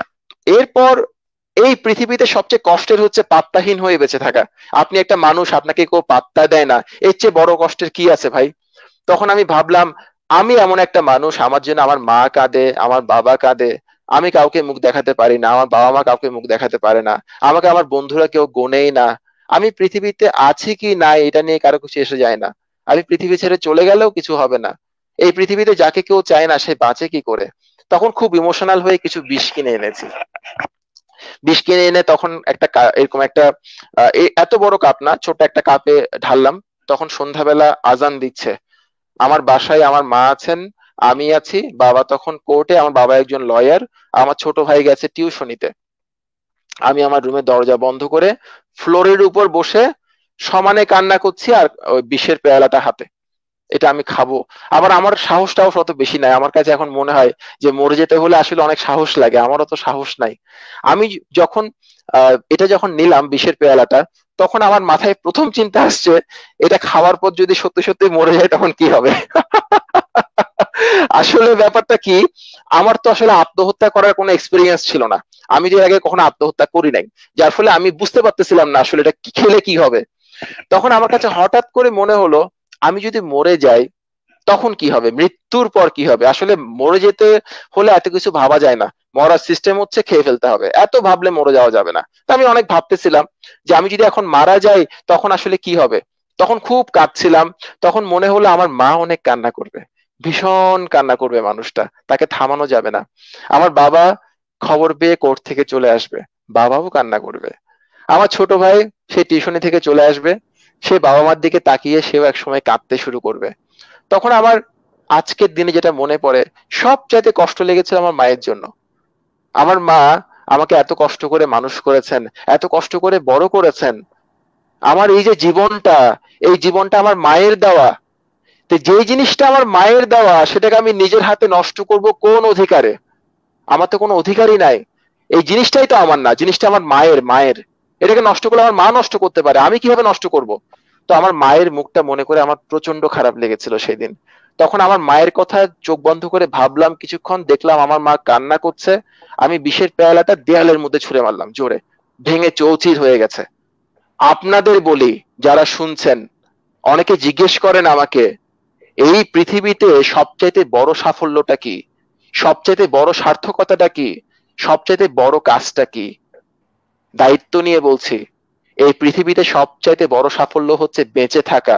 Speaker 2: এরপর এই পৃথিবীতে সবচেয়ে কষ্টের হচ্ছে পাত্তাহীন হয়ে বেঁচে থাকা। আপনি একটা মানুষ, আপনাকে কেউ পাত্তা দেয় না, এর চেয়ে বড় কষ্টের কি আছে ভাই? তখন আমি ভাবলাম আমি এমন একটা মানুষ, আমার জন্য আমার মা কাঁদে, আমার বাবা কাঁদে, আমি কাউকে মুখ দেখাতে পারি না, আমার বাবা মা কাউকে মুখ দেখাতে পারে না, আমাকে আমার বন্ধুরা কেউ গোনেই না, আমি পৃথিবীতে আছি কি নাই এটা নিয়ে কারো কিছু এসে যায় না, আমি পৃথিবী ছেড়ে চলে গেলেও কিছু হবে না, এই পৃথিবীতে যাকে কেউ চায় না সে বাঁচে কি করে। তখন খুব ইমোশনাল হয়ে কিছু বিষ কিনে এনেছি। বিষ কিনে এনে তখন একটা এরকম একটা এত বড় কাপ না, ছোট একটা কাপে ঢাললাম। তখন সন্ধ্যাবেলা আজান দিচ্ছে, আমার বাসায় আমার মা আছেন, আমি আছি, বাবা তখন কোর্টে, আমার বাবা একজন লয়ার, আমার ছোট ভাই গেছে টিউশনিতে। আমি আমার রুমে দরজা বন্ধ করে ফ্লোরের উপর বসে সমানে কান্না করছি, আর ওই বিষের পেয়ালাটা হাতে। এটা আমি খাবো। আবার আমার সাহসটাও অত বেশি নাই, আমার কাছে এখন মনে হয় যে মরে যেতে হলে আসলে অনেক সাহস লাগে, আমারও তো সাহস নাই। আমি যখন এটা যখন নিলাম বিষের পেয়ালাটা, তখন আমার মাথায় প্রথম চিন্তা আসছে, এটা খাওয়ার পর যদি সত্যি সত্যি মরে যায় তখন কি হবে। আসলে ব্যাপারটা কি, আমার তো আসলে আত্মহত্যা করার কোনো এক্সপিরিয়েন্স ছিল না, আমি যে আগে কখনো আত্মহত্যা করি নাই, যার ফলে আমি বুঝতে পারতেছিলাম না আসলে এটা খেলে কি হবে। তখন আমার কাছে হঠাৎ করে মনে হলো, আমি যদি মরে যাই তখন কি হবে, মৃত্যুর পর কি হবে। আসলে মরে যেতে হলে এত কিছু ভাবা যায় না, মরার সিস্টেম হচ্ছে খেয়ে ফেলতে হবে, এত ভাবলে মরে যাওয়া যাবে না। তা আমি অনেক ভাবতেছিলাম যে আমি যদি এখন মারা যাই তখন আসলে কি হবে। তখন খুব কাঁদছিলাম। তখন মনে হলো আমার মা অনেক কান্না করবে, ভীষণ কান্না করবে মানুষটা, তাকে থামানো যাবে না। আমার বাবা খবর পেয়ে কোর্ট থেকে চলে আসবে, বাবাও কান্না করবে। আমার ছোট ভাই, সে টিউশনি থেকে চলে আসবে, সে বাবা মার দিকে তাকিয়ে সেও একসময় কাঁদতে শুরু করবে। তখন আমার আজকের দিনে যেটা মনে পড়ে, সবচাইতে কষ্ট লেগেছিল আমার মায়ের জন্য। আমার মা আমাকে এত কষ্ট করে মানুষ করেছেন, এত কষ্ট করে বড় করেছেন। আমার এই যে জীবনটা, এই জীবনটা আমার মায়ের দেওয়া। তো যেই জিনিসটা আমার মায়ের দেওয়া সেটাকে আমি নিজের হাতে নষ্ট করব কোন অধিকারে? আমার তো কোনো অধিকারই নাই। এই জিনিসটাই তো আমার না, জিনিসটা আমার মায়ের। মায়ের এটাকে নষ্ট করলে আমার মা নষ্ট করতে পারে, আমি কিভাবে নষ্ট করব? তো আমার মায়ের মুখটা মনে করে আমার প্রচন্ড খারাপ লেগেছিল সেদিন। তখন আমার মায়ের কথা চোখ বন্ধ করে ভাবলাম কিছুক্ষণ, দেখলাম আমার মা কান্না করছে, আমি বিষের পেয়ালাটা দেয়ালের মধ্যে ছুঁড়ে মারলাম জোরে, ভেঙে চৌচির হয়ে গেছে। আপনাদের বলি, যারা শুনছেন, অনেকে জিজ্ঞেস করেন আমাকে, এই পৃথিবীতে সবচাইতে বড় সাফল্যটা কি, সবচাইতে বড় সার্থকতাটা কি, সবচাইতে বড় কাজটা কি? দায়িত্ব নিয়ে বলছি, এই পৃথিবীতে সবচাইতে বড় সাফল্য হচ্ছে বেঁচে থাকা।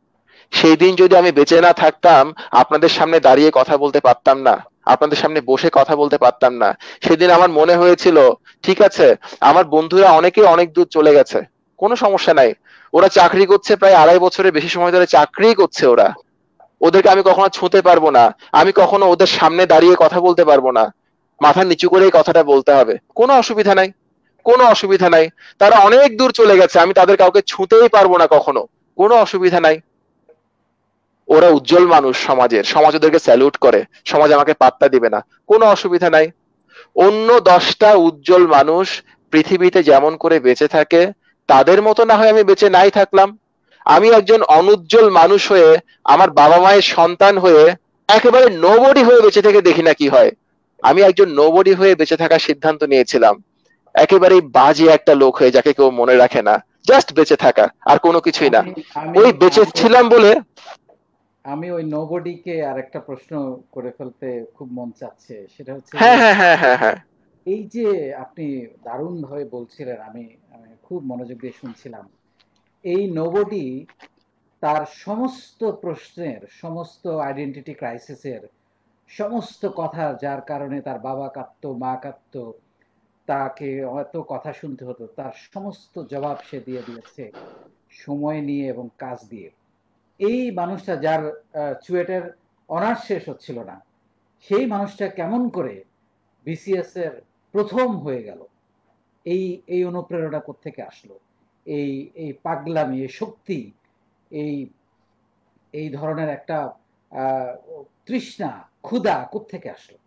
Speaker 2: সেই দিন যদি আমি বেঁচে না থাকতাম, আপনাদের সামনে দাঁড়িয়ে কথা বলতে পারতাম না, আপনাদের সামনে বসে কথা বলতে পারতাম না। সেদিন আমার মনে হয়েছিল, ঠিক আছে, আমার বন্ধুরা অনেকে অনেক দূর চলে গেছে, কোনো সমস্যা নাই, ওরা চাকরি করছে, প্রায় 2.5 বছরের বেশি সময় ধরে চাকরি করছে ওরা, ওদেরকে আমি কখনো ছুঁতে পারবো না, আমি কখনো ওদের সামনে দাঁড়িয়ে কথা বলতে পারবো না। মাথা নিচু করে এই কথাটা বলতে হবে, কোনো অসুবিধা নাই, কোনো অসুবিধা নাই। তারা অনেক দূর চলে গেছে, আমি তাদের কাউকে ছুঁতেই পারবো না কখনো, কোনো অসুবিধা নাই। ওরা উজ্জ্বল মানুষ, সমাজ ওদেরকে স্যালুট করে, সমাজ আমাকে পাত্তা দিবে না, কোনো অসুবিধা নাই। অন্য 10টা উজ্জ্বল মানুষ পৃথিবীতে যেমন করে বেঁচে থাকে, তাদের মতো না হয় আমি বেঁচে নাই থাকলাম। আমি একজন অনুজ্জ্বল মানুষ হয়ে, আমার বাবা মায়ের সন্তান হয়ে, একেবারে নোবডি হয়ে বেঁচে থেকে দেখি না কি হয়। আমি একজন নোবডি হয়ে বেঁচে থাকার সিদ্ধান্ত নিয়েছিলাম, একেবারেই বাজে একটা লোক হয়ে যাকে কেউ মনে রাখে না, জাস্ট বেঁচে থাকা, আর কোনো কিছুই না।
Speaker 1: আমি আমি
Speaker 2: ওই বেঁচে
Speaker 1: আমি
Speaker 2: ছিলাম বলে।
Speaker 1: আমি ওই নোবডিকে আরেকটা প্রশ্ন করে ফেলতে খুব মন চাচ্ছে, সেটা হচ্ছে যে
Speaker 2: হ্যাঁ, হ্যাঁ, হ্যাঁ, হ্যাঁ, হ্যাঁ।
Speaker 1: এই যে আপনি দারুণ ভাবে বলছিলেন, আমি আমি খুব মনোযোগ দিয়ে শুনছিলাম। এই নোবডি তার সমস্ত প্রশ্নের, সমস্ত আইডেন্টিটি ক্রাইসিসের সমস্ত কথা, যার কারণে তার বাবা কাঁদতো, মা কাঁদতো, তাকে এত কথা শুনতে হতো, তার সমস্ত জবাব সে দিয়ে দিয়েছে সময় নিয়ে এবং কাজ দিয়ে। এই মানুষটা যার চুয়েটের অনার্স শেষ হচ্ছিল না, সেই মানুষটা কেমন করে বিসিএস এর প্রথম হয়ে গেল? এই এই অনুপ্রেরণা কোত্থেকে আসলো? এই এই পাগলামি, এই শক্তি, এই এই ধরনের একটা আহ, তৃষ্ণা, ক্ষুধা কোত্থেকে আসলো?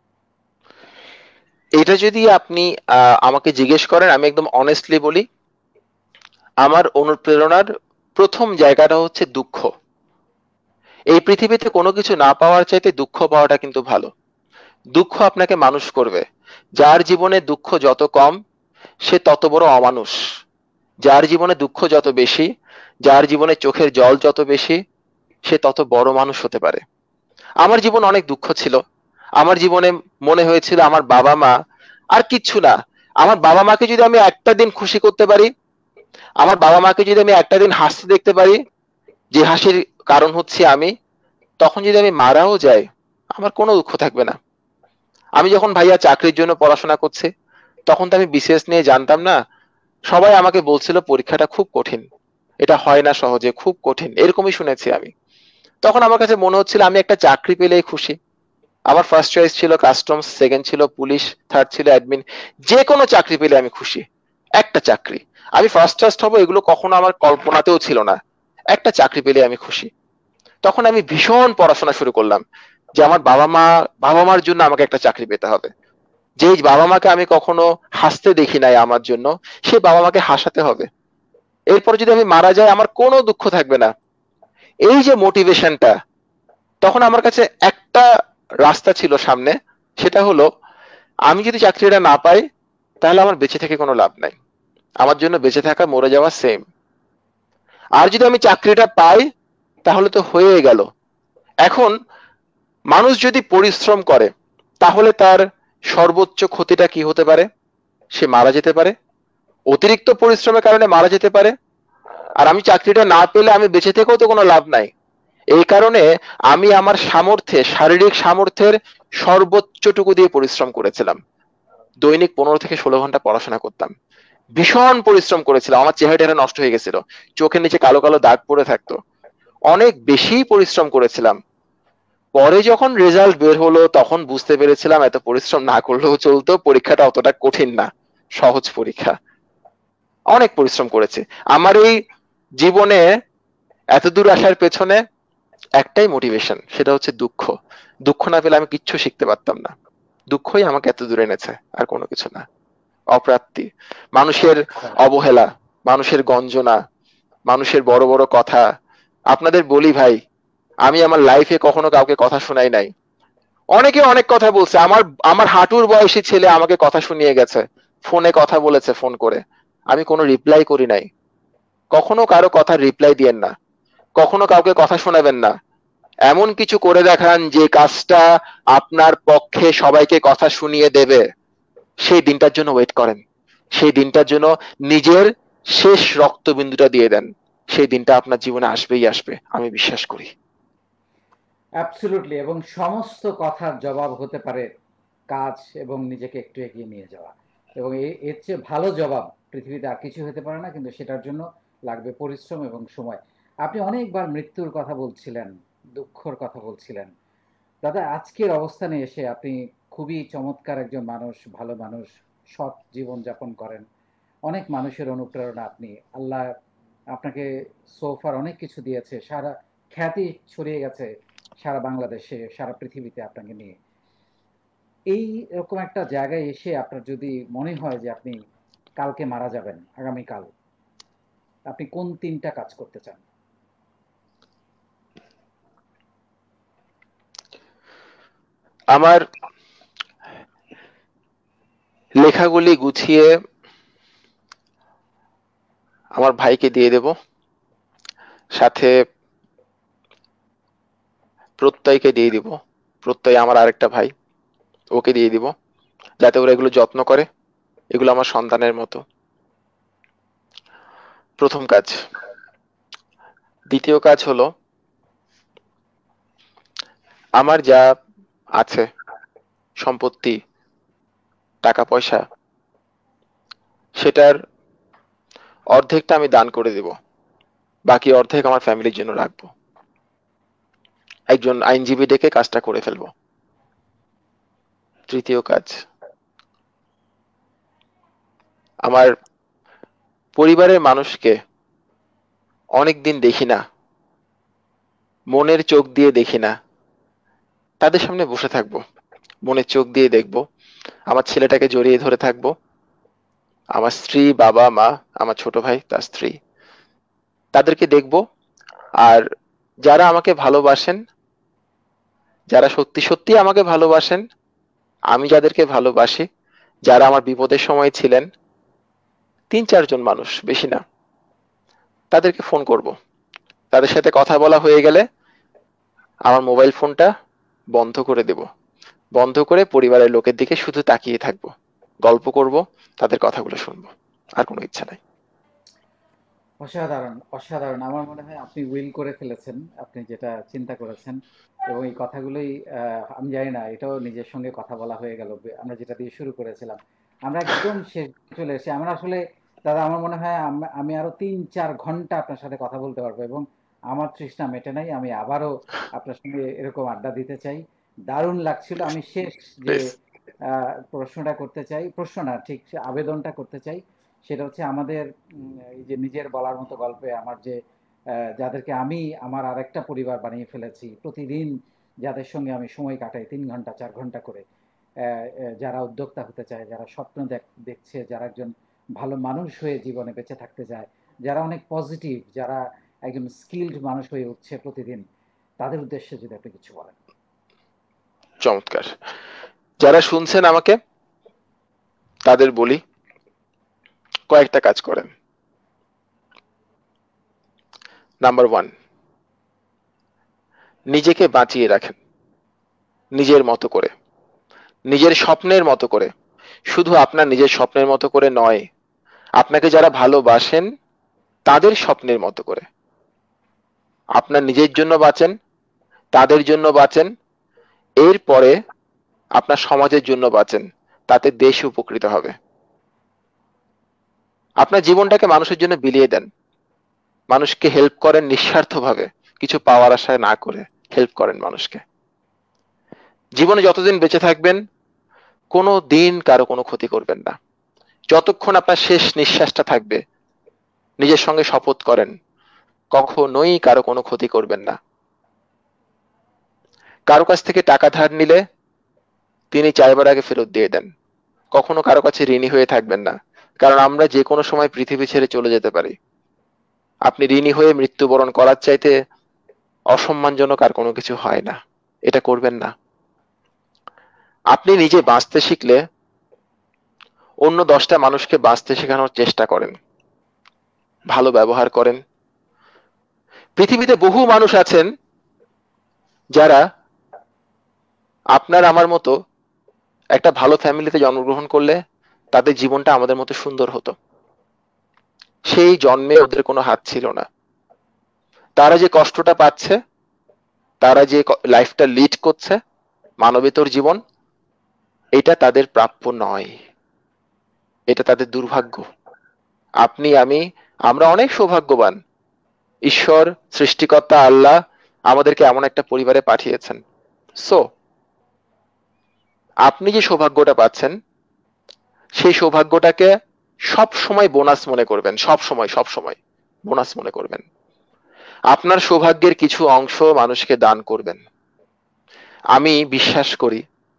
Speaker 2: এটা যদি আপনি আমাকে জিজ্ঞেস করেন, আমি একদম অনেস্টলি বলি, আমার অনুপ্রেরণার প্রথম জায়গাটা হচ্ছে দুঃখ। এই পৃথিবীতে কোনো কিছু না পাওয়ার চাইতে দুঃখ পাওয়াটা কিন্তু ভালো। দুঃখ আপনাকে মানুষ করবে। যার জীবনে দুঃখ যত কম, সে তত বড় অমানুষ। যার জীবনে দুঃখ যত বেশি, যার জীবনে চোখের জল যত বেশি, সে তত বড় মানুষ হতে পারে। আমার জীবন অনেক দুঃখ ছিল। আমার জীবনে মনে হয়েছিল আমার বাবা মা আর কিচ্ছু না। আমার বাবা মাকে যদি আমি একটা দিন খুশি করতে পারি, আমার বাবা মাকে যদি আমি একটা দিন হাসতে দেখতে পারি, যে হাসির কারণ হচ্ছে আমি, তখন যদি আমি মারাও যাই, আমার কোনো দুঃখ থাকবে না। আমি যখন ভাইয়া চাকরির জন্য পড়াশোনা করছি, তখন তো আমি বিসিএস নিয়ে জানতাম না। সবাই আমাকে বলছিল পরীক্ষাটা খুব কঠিন, এটা হয় না সহজে, খুব কঠিন, এরকমই শুনেছি আমি। তখন আমার কাছে মনে হচ্ছিল আমি একটা চাকরি পেলেই খুশি। আমার ফার্স্ট চয়েস ছিল কাস্টমস, সেকেন্ড ছিল পুলিশ, থার্ড ছিল অ্যাডমিন। যে কোনো চাকরি পেলে আমি খুশি। একটা চাকরি, আমি ফার্স্ট টাস্ট হবো এগুলো কখনো আমার কল্পনাতেও ছিল না। একটা চাকরি পেলে আমি খুশি। তখন আমি ভীষণ পড়াশোনা শুরু করলাম, যে আমার বাবা মার জন্য আমাকে একটা চাকরি পেতে হবে। যেই বাবা মাকে আমি কখনো হাসতে দেখি নাই আমার জন্য, সেই বাবা মাকে হাসাতে হবে। এরপর যদি আমি মারা যাই, আমার কোনো দুঃখ থাকবে না। এই যে মোটিভেশনটা, তখন আমার কাছে একটা রাস্তা ছিল সামনে। সেটা হলো, আমি যদি চাকরিটা না পাই, তাহলে আমার বেঁচে থেকে কোনো লাভ নাই। আমার জন্য বেঁচে থাকা মরে যাওয়া সেম। আর যদি আমি চাকরিটা পাই, তাহলে তো হয়ে গেল। এখন মানুষ যদি পরিশ্রম করে, তাহলে তার সর্বোচ্চ ক্ষতিটা কি হতে পারে? সে মারা যেতে পারে, অতিরিক্ত পরিশ্রমের কারণে মারা যেতে পারে। আর আমি চাকরিটা না পেলে আমি বেঁচে থেকেও তো কোনো লাভ নাই। এই কারণে আমি আমার সামর্থ্যে, শারীরিক সামর্থ্যের সর্বোচ্চটুকু দিয়ে পরিশ্রম করেছিলাম। দৈনিক 15 থেকে 16 ঘন্টা পড়াশোনা করতাম। ভীষণ পরিশ্রম করেছিলাম, আমার চেহারাটা নষ্ট হয়ে গেছিল, চোখের নিচে কালো কালো দাগ পড়ে থাকতো। অনেক বেশি পরিশ্রম করেছিলাম। পরে যখন রেজাল্ট বের হলো, তখন বুঝতে পেরেছিলাম এত পরিশ্রম না করলেও চলতো, পরীক্ষাটা অতটা কঠিন না, সহজ পরীক্ষা। অনেক পরিশ্রম করেছি। আমার এই জীবনে এত দূর আসার পেছনে একটাই মোটিভেশন, সেটা হচ্ছে দুঃখ। দুঃখ না পেলে আমি কিচ্ছু শিখতে পারতাম না। দুঃখই আমাকে এত দূরে এনেছে, আর কোনো কিছু না। অপ্রাপ্তি, মানুষের
Speaker 1: অসাধারণ।
Speaker 2: অবহেলা, মানুষের গঞ্জনা, মানুষের বড় বড় কথা। আপনাদের বলি ভাই, আমি আমার লাইফে কখনো কাউকে কথা শোনাই নাই। অনেকে অনেক কথা বলছে, আমার আমার হাঁটুর বয়সী ছেলে আমাকে কথা শুনিয়ে গেছে, ফোনে কথা বলেছে, ফোন করে। আমি কোনো রিপ্লাই করি নাই। কখনো কারো কথার রিপ্লাই দিয়েন না, কখনো কাউকে কথা শোনাবেন না। এমন কিছু করে দেখান যে কাজটা আপনার পক্ষে সবাইকে কথা শুনিয়ে দেবে, সেই দিনটার জন্য ওয়েট করেন। সেই দিনটার জন্য নিজের শেষ রক্তবিন্দুটা দিয়ে দেন। সেই দিনটা আপনার জীবনে আসবেই আসবে, আমি বিশ্বাস করি।
Speaker 1: অ্যাবসলিউটলি। এবং সমস্ত কথার জবাব হতে পারে কাজ এবং নিজেকে একটু এগিয়ে নিয়ে যাওয়া। এবং এর চেয়ে ভালো জবাব পৃথিবীতে আর কিছু হতে পারে না, কিন্তু সেটার জন্য লাগবে পরিশ্রম এবং সময়। আপনি অনেকবার মৃত্যুর কথা বলছিলেন, দুঃখর কথা বলছিলেন। দাদা, আজকের অবস্থানে এসে আপনি খুবই চমৎকার একজন মানুষ, ভালো মানুষ, সৎ জীবন যাপন করেন। অনেক মানুষের অনুপ্রেরণা আপনি। আল্লাহ আপনাকে সোফার অনেক কিছু দিয়েছে, সারা খ্যাতি ছড়িয়ে গেছে সারা বাংলাদেশে, সারা পৃথিবীতে আপনাকে নিয়ে। এই এরকম একটা জায়গায় এসে আপনার যদি মনে হয় যে আপনি কালকে মারা যাবেন, আগামীকাল, আপনি কোন 3টা কাজ করতে চান?
Speaker 2: আমার লেখাগুলি গুছিয়ে আমার ভাইকে দিয়ে দেব, সাথে প্রত্যয়কে দিয়ে দিব। প্রত্যয় আমার আরেকটা ভাই, ওকে দিয়ে দিব, যাতে ওরা এগুলো যত্ন করে। এগুলো আমার সন্তানের মতো। প্রথম কাজ। দ্বিতীয় কাজ হলো, আমার যা আছে সম্পত্তি, টাকা পয়সা, সেটার অর্ধেকটা আমি দান করে দেব, বাকি অর্ধেক আমার ফ্যামিলির জন্য রাখবো। একজন আইনজীবী ডেকে কাজটা করে ফেলবো। তৃতীয় কাজ, আমার পরিবারের মানুষকে অনেকদিন দেখি না, মনের চোখ দিয়ে দেখি না, তাদের সামনে বসে থাকবো, মনের চোখ দিয়ে দেখবো। আমার ছেলেটাকে জড়িয়ে ধরে থাকবো, আমার স্ত্রী, বাবা, মা, আমার ছোট ভাই, তার স্ত্রী, তাদেরকে দেখবো। আর যারা আমাকে ভালোবাসেন, যারা সত্যি সত্যি আমাকে ভালোবাসেন, আমি যাদেরকে ভালোবাসি, যারা আমার বিপদের সময় ছিলেন, 3-4 জন মানুষ, বেশি না, তাদেরকে ফোন করব। তাদের সাথে কথা বলা হয়ে গেলে আমার মোবাইল ফোনটা বন্ধ করে দেব। বন্ধ করে পরিবারের লোকের দিকে শুধু তাকিয়ে থাকবো, গল্প করব, তাদের কথাগুলো শুনবো। আর কোনো ইচ্ছা নাই।
Speaker 1: অসাধারণ, অসাধারণ। আমার মনে হয় আপনি উইল করে ফেলেছেন, আপনি যেটা চিন্তা করেছেন। এবং এই কথাগুলোই, আমি জানি না, এটাও নিজের সঙ্গে কথা বলা হয়ে গেল। আমরা যেটা দিয়ে শুরু করেছিলাম, আমরা একদম শেষ চলে এসেছি। আমরা আসলে, দাদা, আমার মনে হয় আমি আরো 3-4 ঘন্টা আপনার সাথে কথা বলতে পারবো, এবং আমার তৃষ্ণা মেটে নাই। আমি আবারও আপনার সঙ্গে এরকম আড্ডা দিতে চাই। দারুণ লাগছিল। আমি শেষ যে
Speaker 2: প্লিজ।
Speaker 1: প্রশ্নটা করতে চাই, প্রশ্ন না ঠিক, সে আবেদনটা করতে চাই, সেটা হচ্ছে আমাদের এই যে নিজের বলার মতো গল্পে আমার যে যাদেরকে আমি আমার আরেকটা পরিবার বানিয়ে ফেলেছি, প্রতিদিন যাদের সঙ্গে আমি সময় কাটাই 3 ঘন্টা 4 ঘন্টা করে, যারা উদ্যোক্তা হতে চায়, যারা স্বপ্ন দেখছে, যারা একজন ভালো মানুষ হয়ে জীবনে বেঁচে থাকতে চায়, যারা অনেক পজিটিভ, যারা একজন স্কিলড মানুষ হয়ে উঠছে প্রতিদিন, তাদের উদ্দেশ্যে যদি আপনি কিছু বলেন।
Speaker 2: চমৎকার। যারা শুনছেন আমাকে, তাদের বলি, কয়েকটা কাজ করেন। নাম্বার 1, নিজেকে বাঁচিয়ে রাখেন, নিজের মতো করে, নিজের স্বপ্নের মতো করে। শুধু আপনার নিজের স্বপ্নের মতো করে নয়, আপনাকে যারা ভালোবাসেন তাদের স্বপ্নের মতো করে। আপনার নিজের জন্য বাঁচেন, তাদের জন্য বাঁচেন, এরপরে আপনার সমাজের জন্য বাঁচেন, তাতে দেশ উপকৃত হবে। আপনার জীবনটাকে মানুষের জন্য বিলিয়ে দেন, মানুষকে হেল্প করেন নিঃস্বার্থভাবে, কিছু পাওয়ার আশায় না করে হেল্প করেন মানুষকে। জীবনে যতদিন বেঁচে থাকবেন, কোনো দিন কারো কোনো ক্ষতি করবেন না। যতক্ষণ আপনার শেষ নিঃশ্বাসটা থাকবে, নিজের সঙ্গে শপথ করেন, কখনোই কারো কোনো ক্ষতি করবেন না। কারো কাছ থেকে টাকা ধার নিলে তিনি চাইবার আগে ফেরত দিয়ে দেন। কখনো কারো কাছে ঋণী হয়ে থাকবেন না, কারণ আমরা যে কোনো সময় পৃথিবী ছেড়ে চলে যেতে পারি। আপনি ঋণী হয়ে মৃত্যুবরণ করার চাইতে অসম্মানজনক আর কোনো কিছু হয় না, এটা করবেন না। আপনি নিজে বাঁচতে শিখলে অন্য 10টা মানুষকে বাঁচতে শেখানোর চেষ্টা করেন, ভালো ব্যবহার করেন। পৃথিবীতে বহু মানুষ আছেন যারা আপনার আমার মতো একটা ভালো ফ্যামিলিতে জন্মগ্রহণ করলে তাদের জীবনটা আমাদের মতো সুন্দর হতো। সেই জন্মে ওদের কোনো হাত ছিল না। তারা যে কষ্টটা পাচ্ছে, তারা যে লাইফটা লিড করছে, মানবেতর জীবন, এটা তাদের প্রাপ্য নয়, এটা তাদের দুর্ভাগ্য। আপনি, আমি, আমরা অনেক সৌভাগ্যবান। ঈশ্বর, সৃষ্টিকর্তা আল্লাহ আমাদেরকে এমন একটা পরিবারে পাঠিয়েছেন সো আপনি যে সৌভাগ্যটা পাচ্ছেন সেই সৌভাগ্যটাকে সব সময় বোনাস মনে করবেন, সব সময় সব সময় বোনাস মনে করবেন। আপনার সৌভাগ্যের কিছু অংশ মানুষকে দান করবেন। আমি বিশ্বাস করি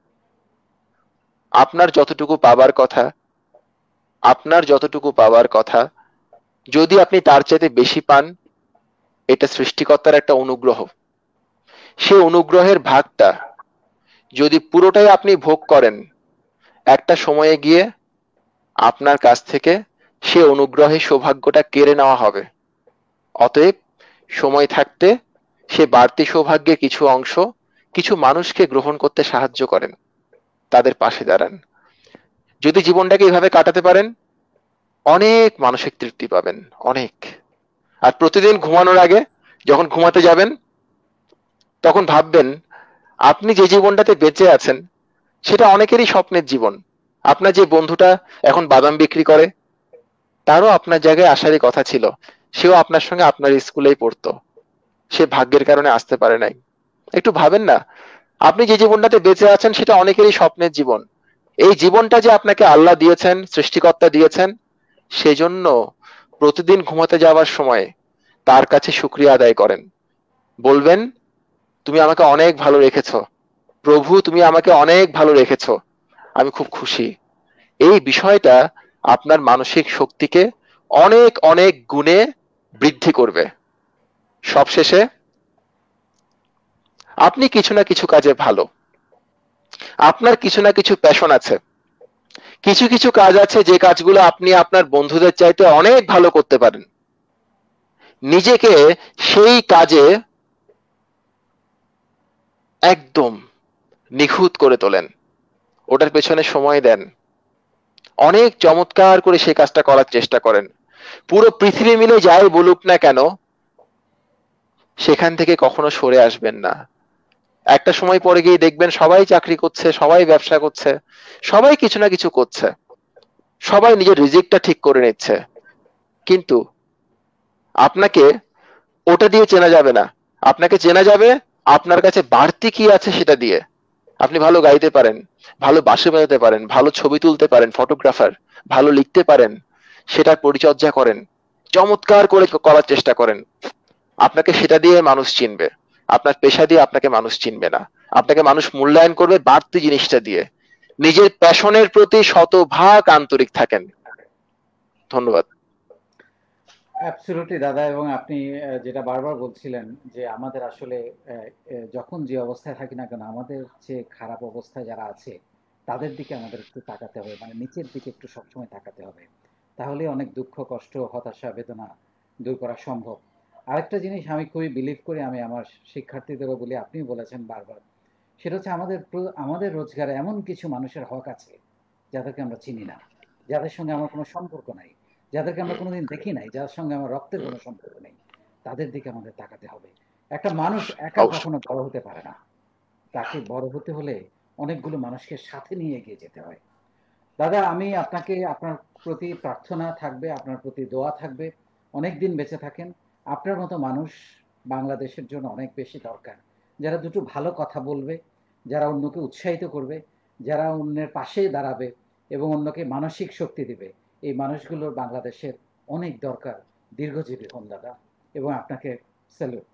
Speaker 2: আপনার যতটুকু পাবার কথা, আপনার যতটুকু পাবার কথা যদি আপনি তার চাইতে বেশি পান, এটা সৃষ্টিকর্তার একটা অনুগ্রহ। সেই অনুগ্রহের ভাগটা যদি পুরোটাই আপনি ভোগ করেন, একটা সময়ে গিয়ে আপনার কাছ থেকে সে অনুগ্রহের সৌভাগ্যটা কেড়ে নেওয়া হবে। অতএব সময় থাকতে সে বাড়তি সৌভাগ্যের কিছু অংশ কিছু মানুষকে গ্রহণ করতে সাহায্য করেন, তাদের পাশে দাঁড়ান। যদি জীবনটাকে এইভাবে কাটাতে পারেন, অনেক মানসিক তৃপ্তি পাবেন, অনেক। আর প্রতিদিন ঘুমানোর আগে যখন ঘুমাতে যাবেন তখন ভাববেন আপনি যে জীবনটাতে বেঁচে আছেন সেটা অনেকেরই স্বপ্নের জীবন। আপনার যে বন্ধুটা এখন বাদাম বিক্রি করে, তারও আপনার জায়গায় আসারই কথা ছিল, সেও আপনার সঙ্গে আপনার স্কুলেই পড়তো, সে ভাগ্যের কারণে আসতে পারে নাই। একটু ভাবেন না, আপনি যে জীবনটাতে বেঁচে আছেন সেটা অনেকেরই স্বপ্নের জীবন। এই জীবনটা যে আপনাকে আল্লাহ দিয়েছেন, সৃষ্টিকর্তা দিয়েছেন, সেজন্য প্রতিদিন ঘুমাতে যাওয়ার সময় তার কাছে শুকরিয়া আদায় করেন। বলবেন তুমি আমাকে অনেক ভালো রেখেছো প্রভু, তুমি আমাকে অনেক ভালো রেখেছো, আমি খুব খুশি। এই বিষয়টা আপনার মানসিক শক্তিকে অনেক অনেক গুণে বৃদ্ধি করবে। সবশেষে আপনি কিছু না কিছু কাজে ভালো, আপনার কিছু না কিছু প্যাশন আছে, কিছু কিছু কাজ আছে যে কাজগুলো আপনি আপনার বন্ধুদের চাইতে অনেক ভালো করতে পারেন। নিজেকে সেই কাজে একদম নিখুঁত করে তোলেন, ওটার পেছনে সময় দেন, অনেক চমৎকার করে সেই কাজটা করার চেষ্টা করেন। পুরো পৃথিবী মিলে যাই বলুক না কেন, সেখান থেকে কখনো সরে আসবেন না। একটা সময় পরে গিয়ে দেখবেন সবাই চাকরি করছে, সবাই ব্যবসা করছে, সবাই কিছু না কিছু করছে, সবাই নিজের রিজিকটা ঠিক করে নিচ্ছে, কিন্তু আপনাকে ওটা দিয়ে চেনা যাবে না। আপনাকে চেনা যাবে আপনার কাছে বাড়তি কি আছে সেটা দিয়ে। আপনি ভালো গাইতে পারেন, ভালো বাঁশি বাজাতে পারেন, ভালো ছবি তুলতে পারেন, ফটোগ্রাফার, ভালো লিখতে পারেন, সেটার পরিচর্যা করেন, চমৎকার করে করার চেষ্টা করেন। আপনাকে সেটা দিয়ে মানুষ চিনবে, আপনার পেশা দিয়ে আপনাকে মানুষ চিনবে না। আপনাকে মানুষ মূল্যায়ন করবে বাড়তি জিনিসটা দিয়ে। নিজের প্যাশনের প্রতি শতভাগ আন্তরিক থাকেন। ধন্যবাদ।
Speaker 1: অ্যাবসলিউটলি দাদা, এবং আপনি যেটা বারবার বলছিলেন যে আমাদের আসলে যখন যে অবস্থায় থাকি না কেন, আমাদের যে খারাপ অবস্থায় যারা আছে তাদের দিকে আমাদের একটু তাকাতে হবে, মানে নিচের দিকে একটু সবসময় তাকাতে হবে। তাহলে অনেক দুঃখ, কষ্ট, হতাশা, বেদনা দূর করা সম্ভব। আরেকটা জিনিস আমি খুবই বিলিভ করি, আমি আমার শিক্ষার্থীদেরও বলি, আপনিও বলেছেন বারবার, সেটা হচ্ছে আমাদের রোজগারে এমন কিছু মানুষের হক আছে যাদেরকে আমরা চিনি না, যাদের সঙ্গে আমার কোনো সম্পর্ক নাই, যাদেরকে আমরা কোনোদিন দেখি নাই, যার সঙ্গে আমার রক্তের কোনো সম্পর্ক নেই। তাদের দিকে আমাদের তাকাতে হবে। একটা মানুষ একা
Speaker 2: অবশ্যই।
Speaker 1: কখনো বড় হতে পারে না। তাকে বড় হতে হলে অনেকগুলো মানুষকে সাথে নিয়ে এগিয়ে যেতে হয়। দাদা, আমি আপনাকে, আপনার প্রতি প্রার্থনা থাকবে, আপনার প্রতি দোয়া থাকবে, অনেক দিন বেঁচে থাকেন। আপনার মতো মানুষ বাংলাদেশের জন্য অনেক বেশি দরকার, যারা দুটো ভালো কথা বলবে, যারা অন্যকে উৎসাহিত করবে, যারা অন্যের পাশে দাঁড়াবে এবং অন্যকে মানসিক শক্তি দিবে। এই মানুষগুলোর বাংলাদেশের অনেক দরকার। দীর্ঘজীবী হন দাদা, এবং আপনাকে salute.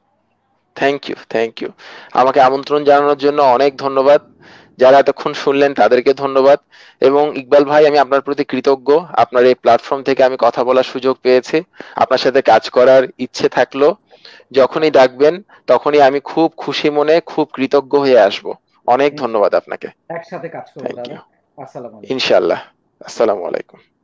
Speaker 2: Thank you, thank you. আমাকে আমন্ত্রণ জানানোর জন্য অনেক ধন্যবাদ। যারা এতক্ষণ শুনলেন তাদেরকে ধন্যবাদ। এবং ইকবাল ভাই, আমি আপনার প্রতি কৃতজ্ঞ। আপনার এই প্ল্যাটফর্ম থেকে আমি কথা বলার সুযোগ পেয়েছি, আপনার সাথে কাজ করার ইচ্ছে থাকলো। যখনই ডাকবেন তখনই আমি খুব খুশি মনে, খুব কৃতজ্ঞ হয়ে আসব। অনেক ধন্যবাদ আপনাকে।
Speaker 1: একসাথে কাজ করবো
Speaker 2: থ্যাংক
Speaker 1: দাদা।
Speaker 2: ইউ।
Speaker 1: আসসালামু আলাইকুম।
Speaker 2: ইনশাআল্লাহ। আসসালামু আলাইকুম।